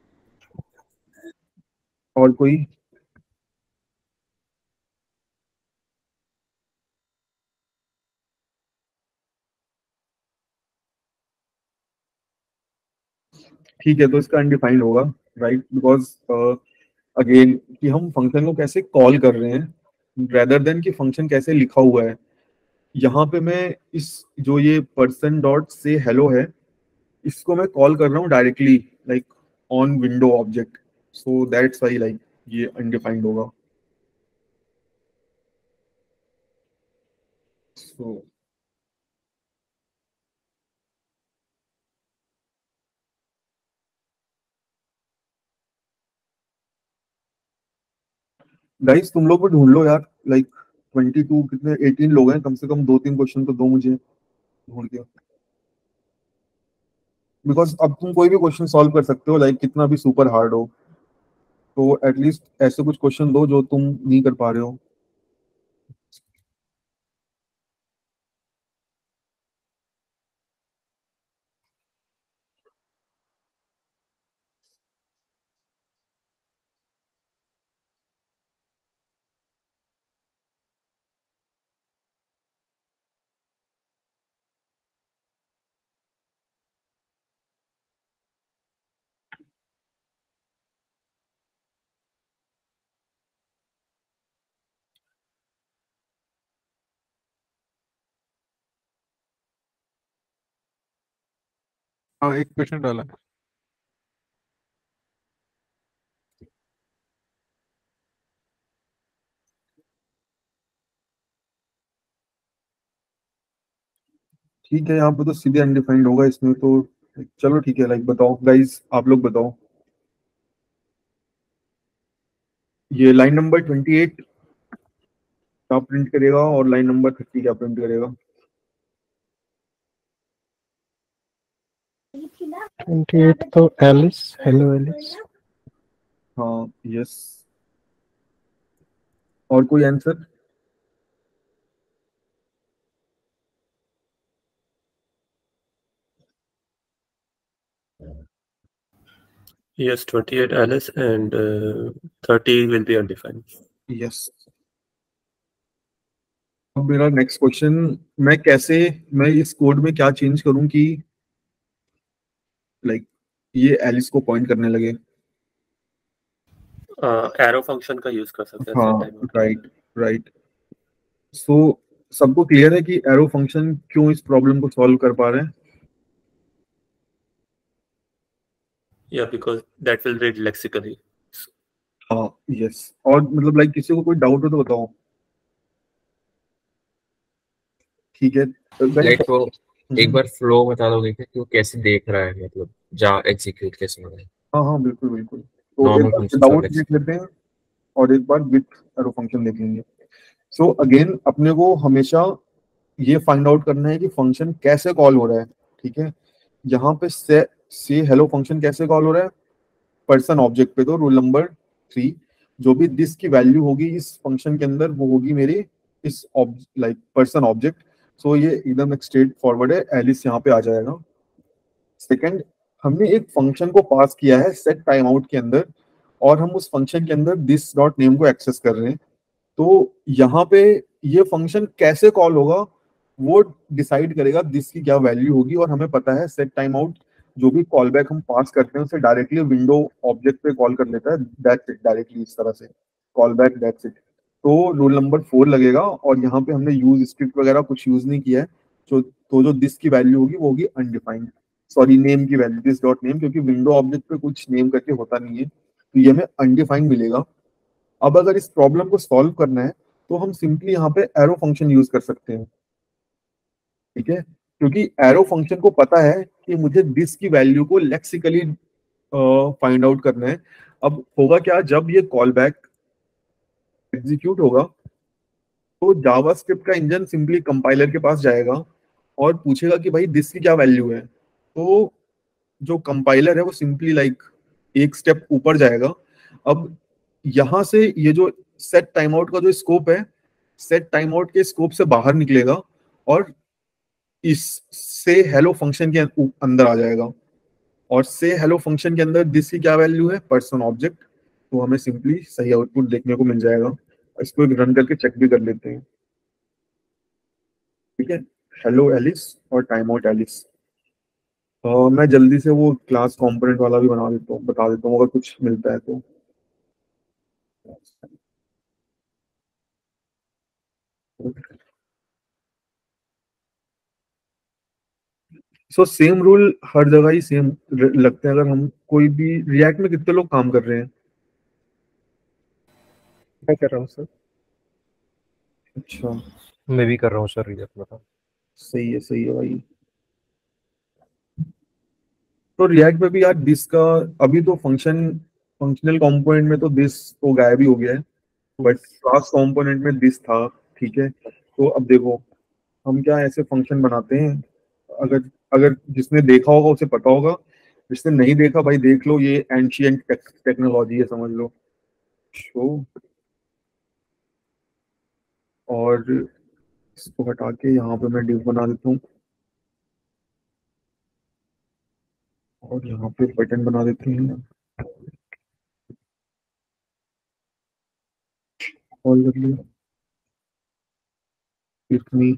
और कोई? ठीक है, तो इसका अनडिफाइंड होगा, राइट, बिकॉज अगेन कि हम फंक्शन को कैसे कॉल कर रहे हैं रेदर देन कि फंक्शन कैसे लिखा हुआ है। यहाँ पे मैं इस जो ये पर्सन डॉट से हेलो है, इसको मैं कॉल कर रहा हूँ directly like on window object, so that's why like ये अनडिफाइंड होगा। सो गाइस तुम लोग भी ढूंढ लो यार, लाइक 22 कितने 18 लोग हैं, कम से कम 2-3 क्वेश्चन तो दो मुझे ढूंढ के, बिकॉज अब तुम कोई भी क्वेश्चन सॉल्व कर सकते हो, लाइक कितना भी सुपर हार्ड हो, तो एटलीस्ट ऐसे कुछ क्वेश्चन दो जो तुम नहीं कर पा रहे हो। हाँ, एक क्वेश्चन डाला है। ठीक है, यहाँ पे तो सीधे अनडिफाइंड होगा इसमें तो। चलो ठीक है, लाइक बताओ गाइस, आप लोग बताओ। ये लाइन नंबर 28 क्या प्रिंट करेगा और लाइन नंबर 30 क्या प्रिंट करेगा? 28 तो एलिस, हेलो एलिस। हाँ यस, और कोई answer? Yes, 28 Alice and 30 will be undefined. Yes. अब मेरा नेक्स्ट क्वेश्चन, मैं इस कोड में क्या चेंज करूं कि लाइक ये एलिस को पॉइंट करने लगे? एरो फंक्शन का यूज कर सकते हैं हाँ set time out। Right right. So सबको क्लियर है कि एरो फंक्शन क्यों इस प्रॉब्लम को सॉल्व कर पा रहे हैं? Yeah, because that will read lexically. हाँ यस। और मतलब लाइक किसी को कोई डाउट हो तो बताओ। ठीक है लाइक वो एक बार फ्लो बता दोगे कि वो कैसे देख रहा है, मतलब जा एग्जीक्यूट कैसे हो रहा है? हाँ हाँ बिल्कुल बिल्कुल, तो एक नॉर्मल बार फंक्शन विदाउट देख लेते हैं और एक बार विथ एरो फंक्शन देख लेंगे। सो अगेन अपने को हमेशा ये फाइंड आउट करना है कि फंक्शन कैसे कॉल हो रहा है। ठीक है, यहाँ पे से हेलो फंक्शन कैसे कॉल हो रहा है? पर्सन ऑब्जेक्ट पे, तो रूल नंबर 3 जो भी दिस की वैल्यू होगी इस फंक्शन के अंदर वो होगी मेरी इस लाइक पर्सन ऑब्जेक्ट। सो ये एकदम स्ट्रेट फॉरवर्ड है, एलिस यहाँ पे आ जाएगा। सेकंड, हमने एक फंक्शन को पास किया है सेट टाइम आउट के अंदर और हम उस फंक्शन के अंदर दिस डॉट नेम को एक्सेस कर रहे हैं, तो यहाँ पे ये फंक्शन कैसे कॉल होगा वो डिसाइड करेगा दिस की क्या वैल्यू होगी। और हमें पता है सेट टाइम आउट जो भी कॉल बैक हम पास करते हैं उसे डायरेक्टली विंडो ऑब्जेक्ट पे कॉल कर लेता है, दैट्स इट, डायरेक्टली इस तरह से कॉल बैक, दैट्स इट। तो रूल नंबर 4 लगेगा और यहाँ पे हमने यूज स्क्रिप्ट वगैरह कुछ यूज नहीं किया है, तो जो दिस की वैल्यू होगी वो होगी अनडिफाइंड, सॉरी नेम की वैल्यू दिस डॉट नेम, क्योंकि विंडो ऑब्जेक्ट पे कुछ नेम करके होता नहीं है, तो ये हमें अनडिफाइंड मिलेगा। अब अगर इस प्रॉब्लम को सॉल्व करना है तो हम सिंपली यहाँ पे एरो फंक्शन यूज कर सकते हैं। ठीक है, क्योंकि एरो फंक्शन को पता है कि मुझे दिस की वैल्यू को लेक्सिकली फाइंड आउट करना है। अब होगा क्या, जब ये कॉल बैक एग्जीक्यूट होगा तो जावास्क्रिप्ट का इंजन सिंपली कंपाइलर के पास जाएगा और पूछेगा कि भाई दिस की क्या वैल्यू है। तो जो कंपाइलर है वो सिंपली लाइक एक स्टेप ऊपर जाएगा। अब यहाँ से ये जो सेट टाइम आउट का जो स्कोप है, सेट टाइम आउट के स्कोप से बाहर निकलेगा और इससे हेलो फंक्शन के अंदर आ जाएगा। और से हेलो फंक्शन के अंदर दिस की क्या वैल्यू है? Person object. तो हमें सिंपली सही आउटपुट देखने को मिल जाएगा। इसको एक रन करके चेक भी कर लेते हैं। ठीक है, हेलो एलिस और टाइम आउट एलिस। मैं जल्दी से वो क्लास कंपोनेंट वाला भी बना देता हूँ, बता देता हूँ अगर कुछ मिलता है तो। सो सेम रूल हर जगह ही सेम लगते हैं। अगर हम कोई भी रिएक्ट में कितने लोग काम कर रहे हैं? मैं कर रहा हूँ सर। अच्छा, मैं भी कर रहा हूँ सर रिएक्ट में काम। सही है भाई। तो रिएक्ट में भी यार दिस का अभी तो फंक्शनल कंपोनेंट में तो दिस तो गायब ही हो गया है, बट क्लास कंपोनेंट में दिस था। ठीक है, तो अब देखो हम क्या ऐसे फंक्शन बनाते हैं, अगर अगर जिसने देखा होगा उसे पता होगा, जिसने नहीं देखा भाई देख लो, ये एंशियंट टेक्नोलॉजी है समझ लो। शो, और इसको हटा के यहाँ पे मैं डिव बना देता हूँ, और यहाँ पे बटन बना देते हैं। कॉल कर लिया इतनी।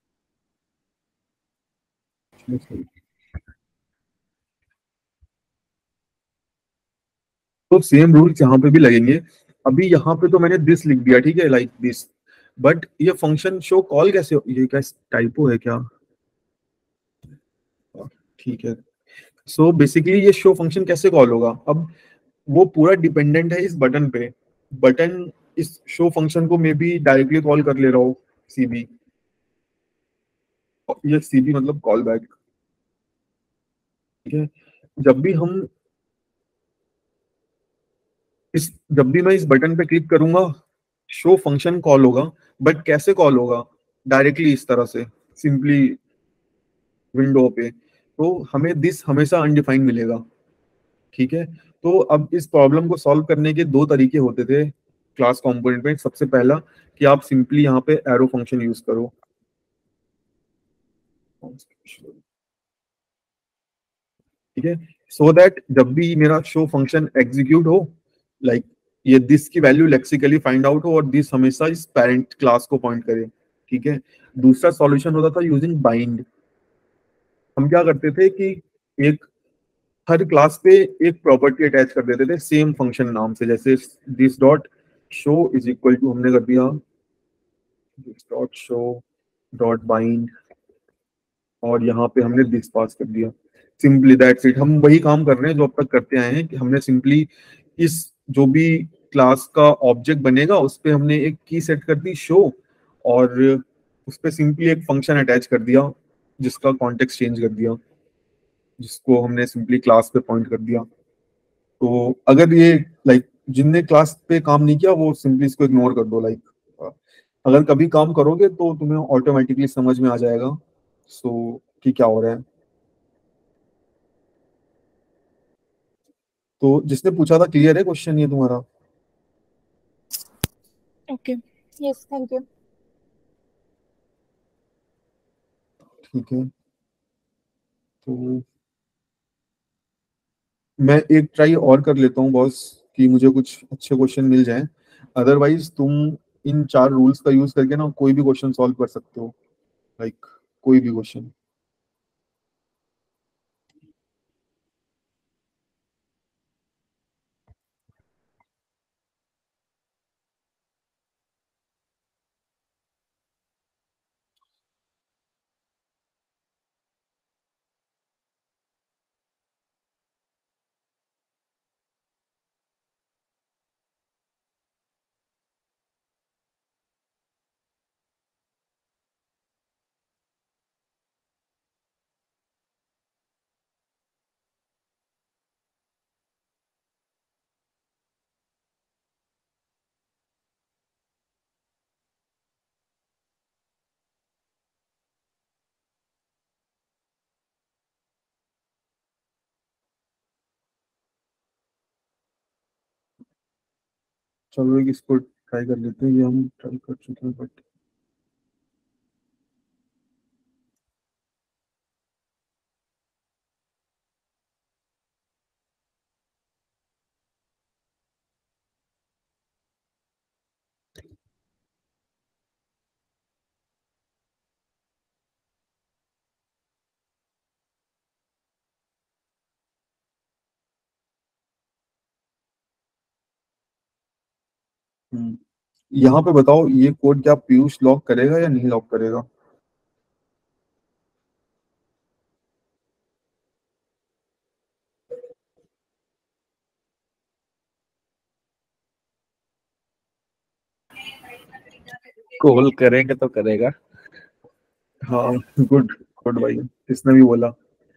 तो सेम रूल्स यहाँ पे भी लगेंगे। अभी यहाँ पे तो मैंने दिस लिख दिया, ठीक है, लाइक दिस, बट ये फंक्शन शो कॉल कैसे, ये क्या टाइपो है क्या? ठीक है, सो बेसिकली ये शो फंक्शन कैसे कॉल होगा? अब वो पूरा डिपेंडेंट है इस बटन पे। बटन इस शो फंक्शन को मे बी डायरेक्टली कॉल कर ले रहा हो, सीबी, ये सीबी मतलब कॉल बैक। ठीक है, जब भी हम जब भी मैं इस बटन पे क्लिक करूंगा शो फंक्शन कॉल होगा, बट कैसे कॉल होगा? डायरेक्टली इस तरह से, सिंपली विंडो पे। तो हमें दिस हमेशा अनडिफाइंड मिलेगा। ठीक है, तो अब इस प्रॉब्लम को सॉल्व करने के दो तरीके होते थे क्लास कंपोनेंट में। सबसे पहला कि आप सिंपली यहाँ पे एरो फंक्शन यूज करो, ठीक है, सो दैट जब भी मेरा शो फंक्शन एग्जीक्यूट हो, लाइक ये दिस की वैल्यू लेक्सिकली फाइंड आउट हो और दिस हमेशा इस पेरेंट क्लास को पॉइंट करे। ठीक है, दूसरा सॉल्यूशन होता था यूजिंग बाइंड। हम क्या करते थे कि एक हर क्लास पे एक प्रॉपर्टी अटैच कर देते थे सेम फंक्शन नाम से, जैसे this dot show is equal to हमने कर दिया this dot show dot bind, और यहाँ पे हमने दिस पास कर दिया। Simply that's it. हम वही काम कर रहे हैं जो अब तक करते आए हैं, कि हमने सिंपली इस जो भी क्लास का ऑब्जेक्ट बनेगा उस पे हमने एक की सेट कर दी शो, और उस पे सिंपली एक फंक्शन अटैच कर दिया जिसका कॉन्टेक्स्ट चेंज कर दिया, जिसको हमने सिंपली क्लास पे पॉइंट कर दिया। तो अगर ये लाइक जिनने क्लास पे काम नहीं किया वो सिंपली इसको इग्नोर कर दो। लाइक अगर कभी काम करोगे तो तुम्हें ऑटोमेटिकली समझ में आ जाएगा सो कि क्या हो रहा है। तो जिसने पूछा था क्लियर है क्वेश्चन ये तुम्हारा? Okay. Yes, thank you. ठीक है, तो मैं एक ट्राई और कर लेता हूँ बॉस, कि मुझे कुछ अच्छे क्वेश्चन मिल जाएं। अदरवाइज तुम इन चार रूल्स का यूज करके ना कोई भी क्वेश्चन सॉल्व कर सकते हो, लाइक कोई भी क्वेश्चन। चलो एक इसको ट्राई कर लेते हैं, ये हम ट्राई कर चुके हैं बट यहाँ पे बताओ ये कोड क्या पीयूष लॉक करेगा या नहीं लॉक करेगा? कॉल करेंगे तो करेगा। हाँ गुड गुड भाई, इसने भी बोला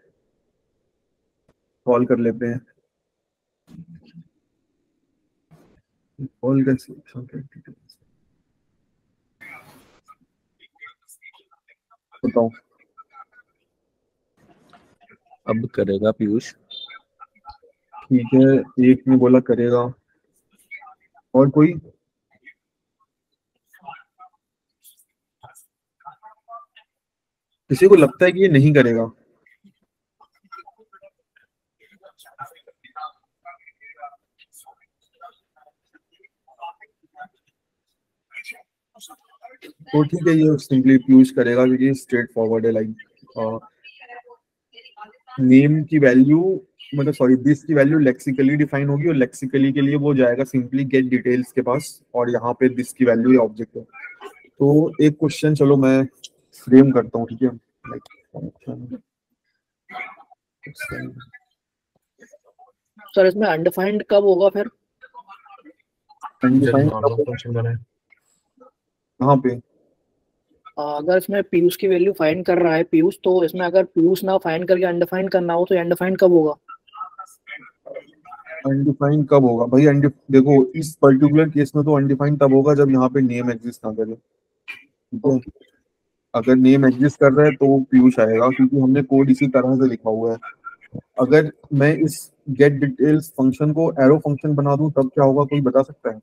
कॉल कर लेते हैं। कॉल कैसे? बताओ। अब करेगा पीयूष। ठीक है, एक ने बोला करेगा, और कोई? किसी को लगता है कि ये नहीं करेगा? तो ठीक है, ये सिंपली यूज करेगा क्योंकि स्ट्रेट फॉरवर्ड है। लाइक नेम की वैल्यू, मतलब सॉरी दिस की वैल्यू लेक्सिकली डिफाइन होगी, और लेक्सिकली के लिए वो जाएगा सिंपली गेट डिटेल्स के पास, और यहाँ पे दिस की वैल्यू ऑब्जेक्ट है। तो एक क्वेश्चन चलो मैं फ्रेम करता हूँ, ठीक है? सर इसमें अनडिफाइंड कब होगा फिर? अनडिफाइंड कहाँ पे? अगर इसमें पीयूष की वैल्यू फाइंड कर रहा है पीयूष, तो इसमें अगर पीयूष ना फाइंड करके अनडिफाइंड करना हो तो अनडिफाइंड कब होगा? अनडिफाइंड कब होगा भाई? देखो इस पर्टिकुलर केस में तो अनडिफाइंड तब होगा जब यहाँ पे नेम एग्जिस्ट ना करे, ठीक है? अगर नेम एग्जिस्ट कर रहा है तो पीयूष आएगा, क्योंकि हमने कोड इसी तरह से लिखा हुआ है। अगर मैं इस गेट डिटेल्स फंक्शन को एरो फंक्शन बना दूं तब क्या होगा, कोई बता सकता है?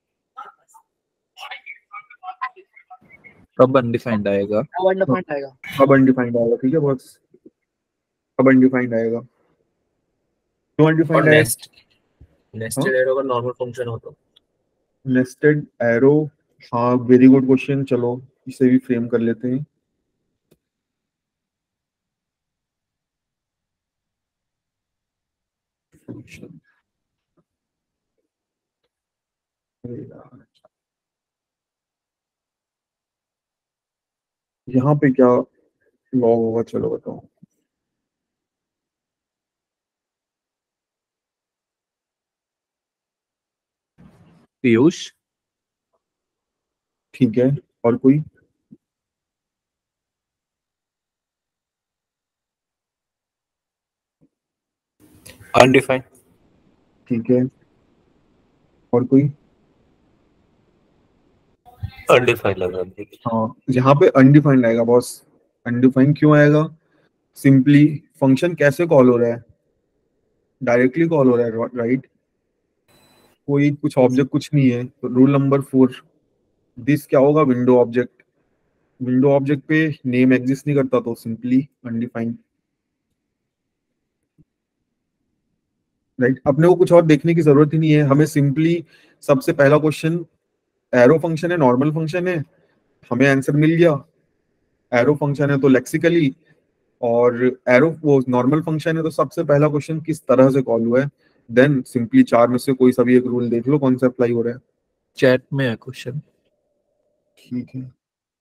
कब अनडिफाइंड आएगा? अब अनडिफाइंड आएगा। अब अनडिफाइंड आएगा, ठीक है बॉस, अब अनडिफाइंड आएगा। क्यों अनडिफाइंड आएगा? नेस्टेड एरो का नॉर्मल फंक्शन हो तो नेस्टेड एरो, हाँ वेरी गुड क्वेश्चन, चलो इसे भी फ्रेम कर लेते हैं। यहाँ पे क्या लॉ होगा, चलो बताओ। पीयूष। ठीक है, और कोई? अनडिफाइंड। ठीक है, और कोई? अनडिफाइंड लगा। हाँ यहाँ पे अनडिफाइंड आएगा बॉस। अनडिफाइंड क्यों आएगा? सिंपली फंक्शन कैसे कॉल हो रहा है? डायरेक्टली कॉल हो रहा है, राइट? कोई कुछ ऑब्जेक्ट कुछ नहीं है। तो रूल नंबर 4, दिस क्या होगा? Window object. विंडो ऑब्जेक्ट पे नेम एग्जिस्ट नहीं करता, तो सिंपली अनडिफाइंड, राइट? अपने को कुछ और देखने की जरूरत ही नहीं है, हमें सिंपली सबसे पहला क्वेश्चन एरो फंक्शन है, नॉर्मल फंक्शन है, हमें आंसर मिल गया। एरो फंक्शन है तो लेक्सिकली, और एरो वो नॉर्मल फंक्शन है तो सबसे पहला क्वेश्चन किस तरह से कॉल हुआ है, देन सिंपली 4 में से कोई सा भी एक रूल देख लो कौन सा अप्लाई हो रहा है। चैट में है क्वेश्चन। ठीक है,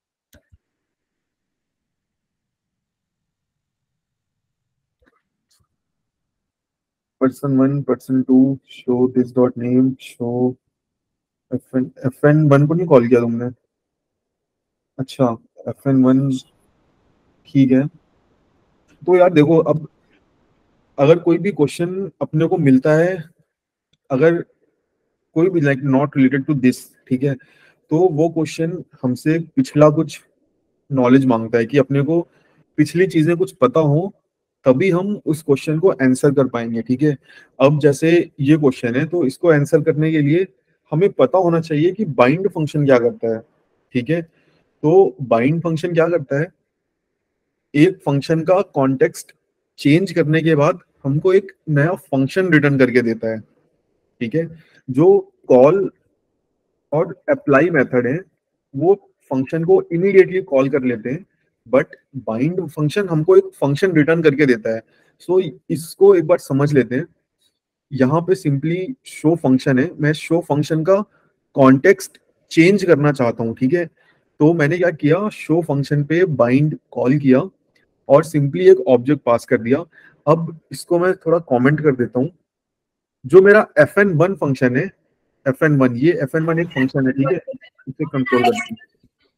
person1 person2 show this dot name show fn1 को नहीं कॉल किया तुमने? अच्छा fn1, ठीक है। तो यार देखो, अब अगर कोई भी क्वेश्चन अपने को मिलता है, अगर कोई भी like not related to this, ठीक है, तो वो क्वेश्चन हमसे पिछला कुछ नॉलेज मांगता है कि अपने को पिछली चीजें कुछ पता हो, तभी हम उस क्वेश्चन को आंसर कर पाएंगे, ठीक है? अब जैसे ये क्वेश्चन है तो इसको आंसर करने के लिए हमें पता होना चाहिए कि बाइंड फंक्शन क्या करता है, ठीक है? तो बाइंड फंक्शन क्या करता है? एक फंक्शन का कॉन्टेक्स्ट चेंज करने के बाद हमको एक नया फंक्शन रिटर्न करके देता है, ठीक है? जो कॉल और अप्लाई मेथड है वो फंक्शन को इमीडिएटली कॉल कर लेते हैं, बट बाइंड फंक्शन हमको एक फंक्शन रिटर्न करके देता है। सो इसको एक बार समझ लेते हैं। यहाँ पे सिंपली शो फंक्शन है, मैं शो फंक्शन का कॉन्टेक्स्ट चेंज करना चाहता हूँ, ठीक है, तो मैंने क्या किया, शो फंक्शन पे बाइंड कॉल किया और सिंपली एक ऑब्जेक्ट पास कर दिया। अब इसको मैं थोड़ा कमेंट कर देता हूँ। जो मेरा fn1 फंक्शन है, fn1, ये fn1 एक फंक्शन है, ठीक है, इसे कंट्रोल करते हैं।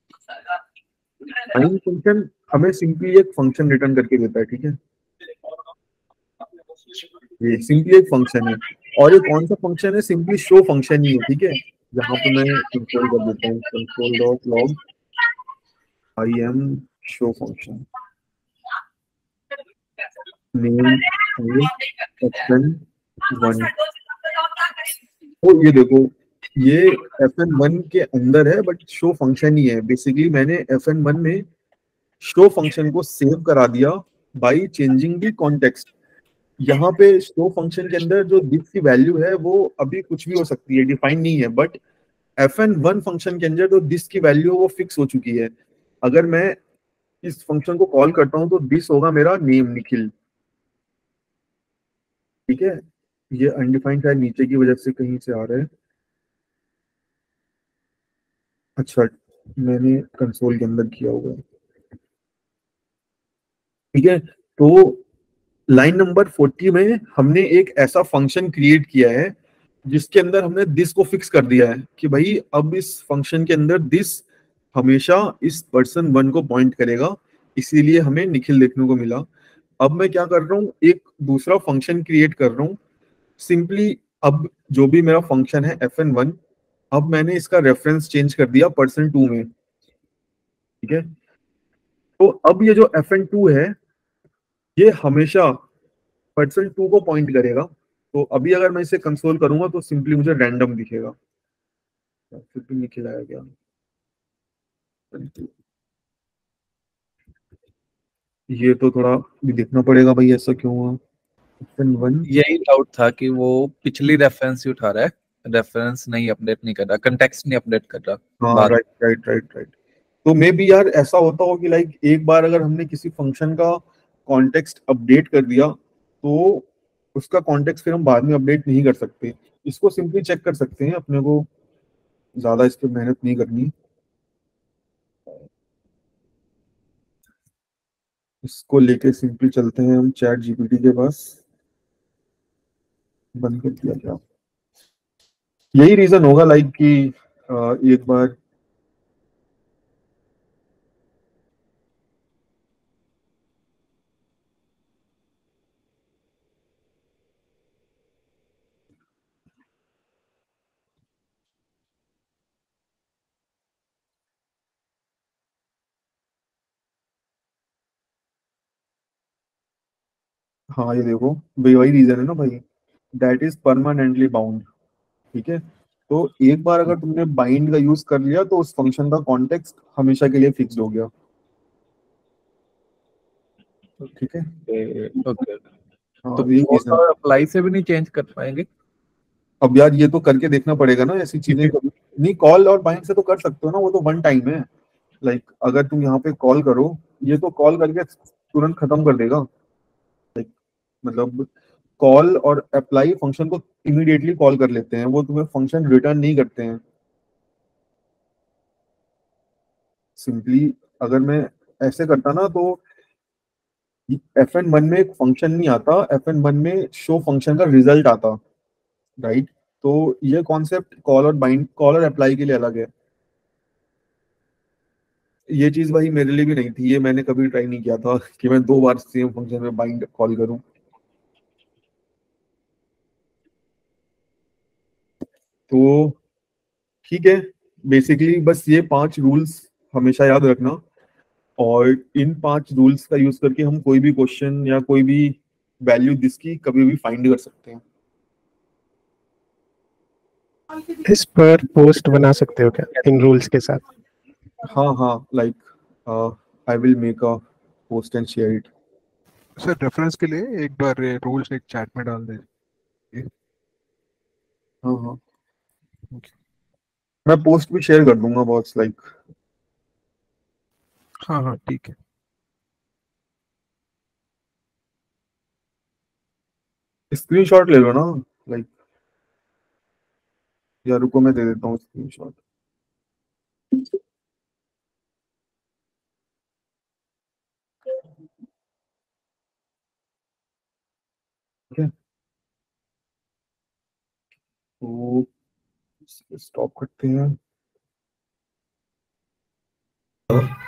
बाइंड फंक्शन हमें सिंपली एक फंक्शन रिटर्न करके देता है, ठीक है, ये सिंपली एक फंक्शन है। और ये कौन सा फंक्शन है, सिंपली शो फंक्शन ही है, ठीक है। यहाँ पे मैं कंट्रोल कर देता हूँ, control dot log I am show function name fn1। तो ये देखो, ये fn1 के अंदर है बट शो फंक्शन ही है। बेसिकली मैंने fn1 में शो फंक्शन को सेव करा दिया बाय चेंजिंग द कॉन्टेक्स्ट। यहाँ पे शो फंक्शन के अंदर जो दिस की वैल्यू है वो अभी कुछ भी हो सकती है, डिफाइन नहीं है, बट fn1 फंक्शन के अंदर जो दिस की वैल्यू वो फिक्स हो चुकी है। अगर मैं इस फंक्शन को कॉल करता हूँ तो दिस होगा मेरा नेम निखिल, ठीक है। ये अनडिफाइंड शायद नीचे की वजह से कहीं से आ रहा है। अच्छा, मैंने कंसोल के अंदर किया हुआ है, ठीक है। तो लाइन नंबर 40 में हमने एक ऐसा फंक्शन क्रिएट किया है जिसके अंदर हमने दिस को फिक्स कर दिया है कि भाई अब इस फंक्शन के अंदर दिस हमेशा इस पर्सन 1 को पॉइंट करेगा, इसीलिए हमें निखिल देखने को मिला। अब मैं क्या कर रहा हूँ, एक दूसरा फंक्शन क्रिएट कर रहा हूँ सिंपली। अब जो भी मेरा फंक्शन है fn1, अब मैंने इसका रेफरेंस चेंज कर दिया person2 में, ठीक है। तो अब ये जो fn2 है ये हमेशा person2 को पॉइंट करेगा। तो अभी अगर मैं इसे कंसोल करूंगा तो सिंपली मुझे रैंडम दिखेगा, फिर भी नहीं खिलाया गया। ये तो थोड़ा भी देखना पड़ेगा भाई ऐसा क्यों हुआ। fn1 यही डाउट था कि वो पिछली रेफरेंस ही उठा रहा है, रेफरेंस नहीं अपडेट नहीं कर रहा, कंटेक्स्ट नहीं अपडेट कर रहा। हाँ, राइट राइट राइट राइट। तो मे बी यार ऐसा होता हो कि लाइक एक बार अगर हमने किसी फंक्शन का कॉन्टेक्स्ट अपडेट कर दिया तो उसका कॉन्टेक्स्ट फिर हम बाद में अपडेट नहीं कर सकते। इसको सिंपली चेक कर सकते हैं, अपने को ज्यादा इस पर मेहनत नहीं करनी। इसको लेके सिंपली चलते हैं हम चैट जीपीटी के पास। बंद कर दिया क्या, यही रीजन होगा लाइक कि एक बार हाँ ये देखो भाई, वही रीजन है ना भाई, दैट इज परमानेंटली बाउंड, ठीक है। तो एक बार अगर तुमने बाइंड का यूज कर लिया तो उस फंक्शन का कॉन्टेक्स्ट हमेशा के लिए फिक्स्ड हो गया, ठीक है। ओके, हाँ तो यही रीजन। और अप्लाई से भी नहीं चेंज कर पाएंगे? अब यार ये तो करके देखना पड़ेगा ना, ऐसी चीजें कभी नहीं। कॉल और बाइंड से तो कर सकते हो ना, वो तो वन टाइम है। लाइक अगर तुम यहाँ पे कॉल करो, ये तो कॉल करके तुरंत खत्म कर देगा। लाइक मतलब कॉल और अप्लाई फंक्शन को इमीडिएटली कॉल कर लेते हैं, वो तुम्हें फंक्शन रिटर्न नहीं करते हैं। सिंपली अगर मैं ऐसे करता ना तो fn1 में एक फंक्शन नहीं आता, fn1 में शो फंक्शन का रिजल्ट आता, राइट। तो ये कॉन्सेप्ट कॉल और बाइंड, कॉल और अप्लाई के लिए अलग है। ये चीज भाई मेरे लिए भी नहीं थी, ये मैंने कभी ट्राई नहीं किया था कि मैं दो बार सेम फंक्शन में बाइंड कॉल करूं। तो ठीक है, बेसिकली बस ये 5 रूल्स हमेशा याद रखना, और इन 5 रूल्स का यूज करके हम कोई भी क्वेश्चन या कोई भी वैल्यू जिसकी कभी भी फाइंड कर सकते हैं। इस पर पोस्ट बना सकते हो क्या इन रूल्स के साथ? हाँ हाँ, like I will make a post and share it. Sir reference के लिए एक बार रूल्स एक चैट में डाल दीजिए। हाँ हाँ, मैं पोस्ट भी शेयर कर दूंगा बॉस, लाइक। हाँ हाँ ठीक है। स्क्रीनशॉट ले लो ना, लाइक या रुको मैं दे देता हूँ स्क्रीनशॉट। तो स्टॉप करते हैं।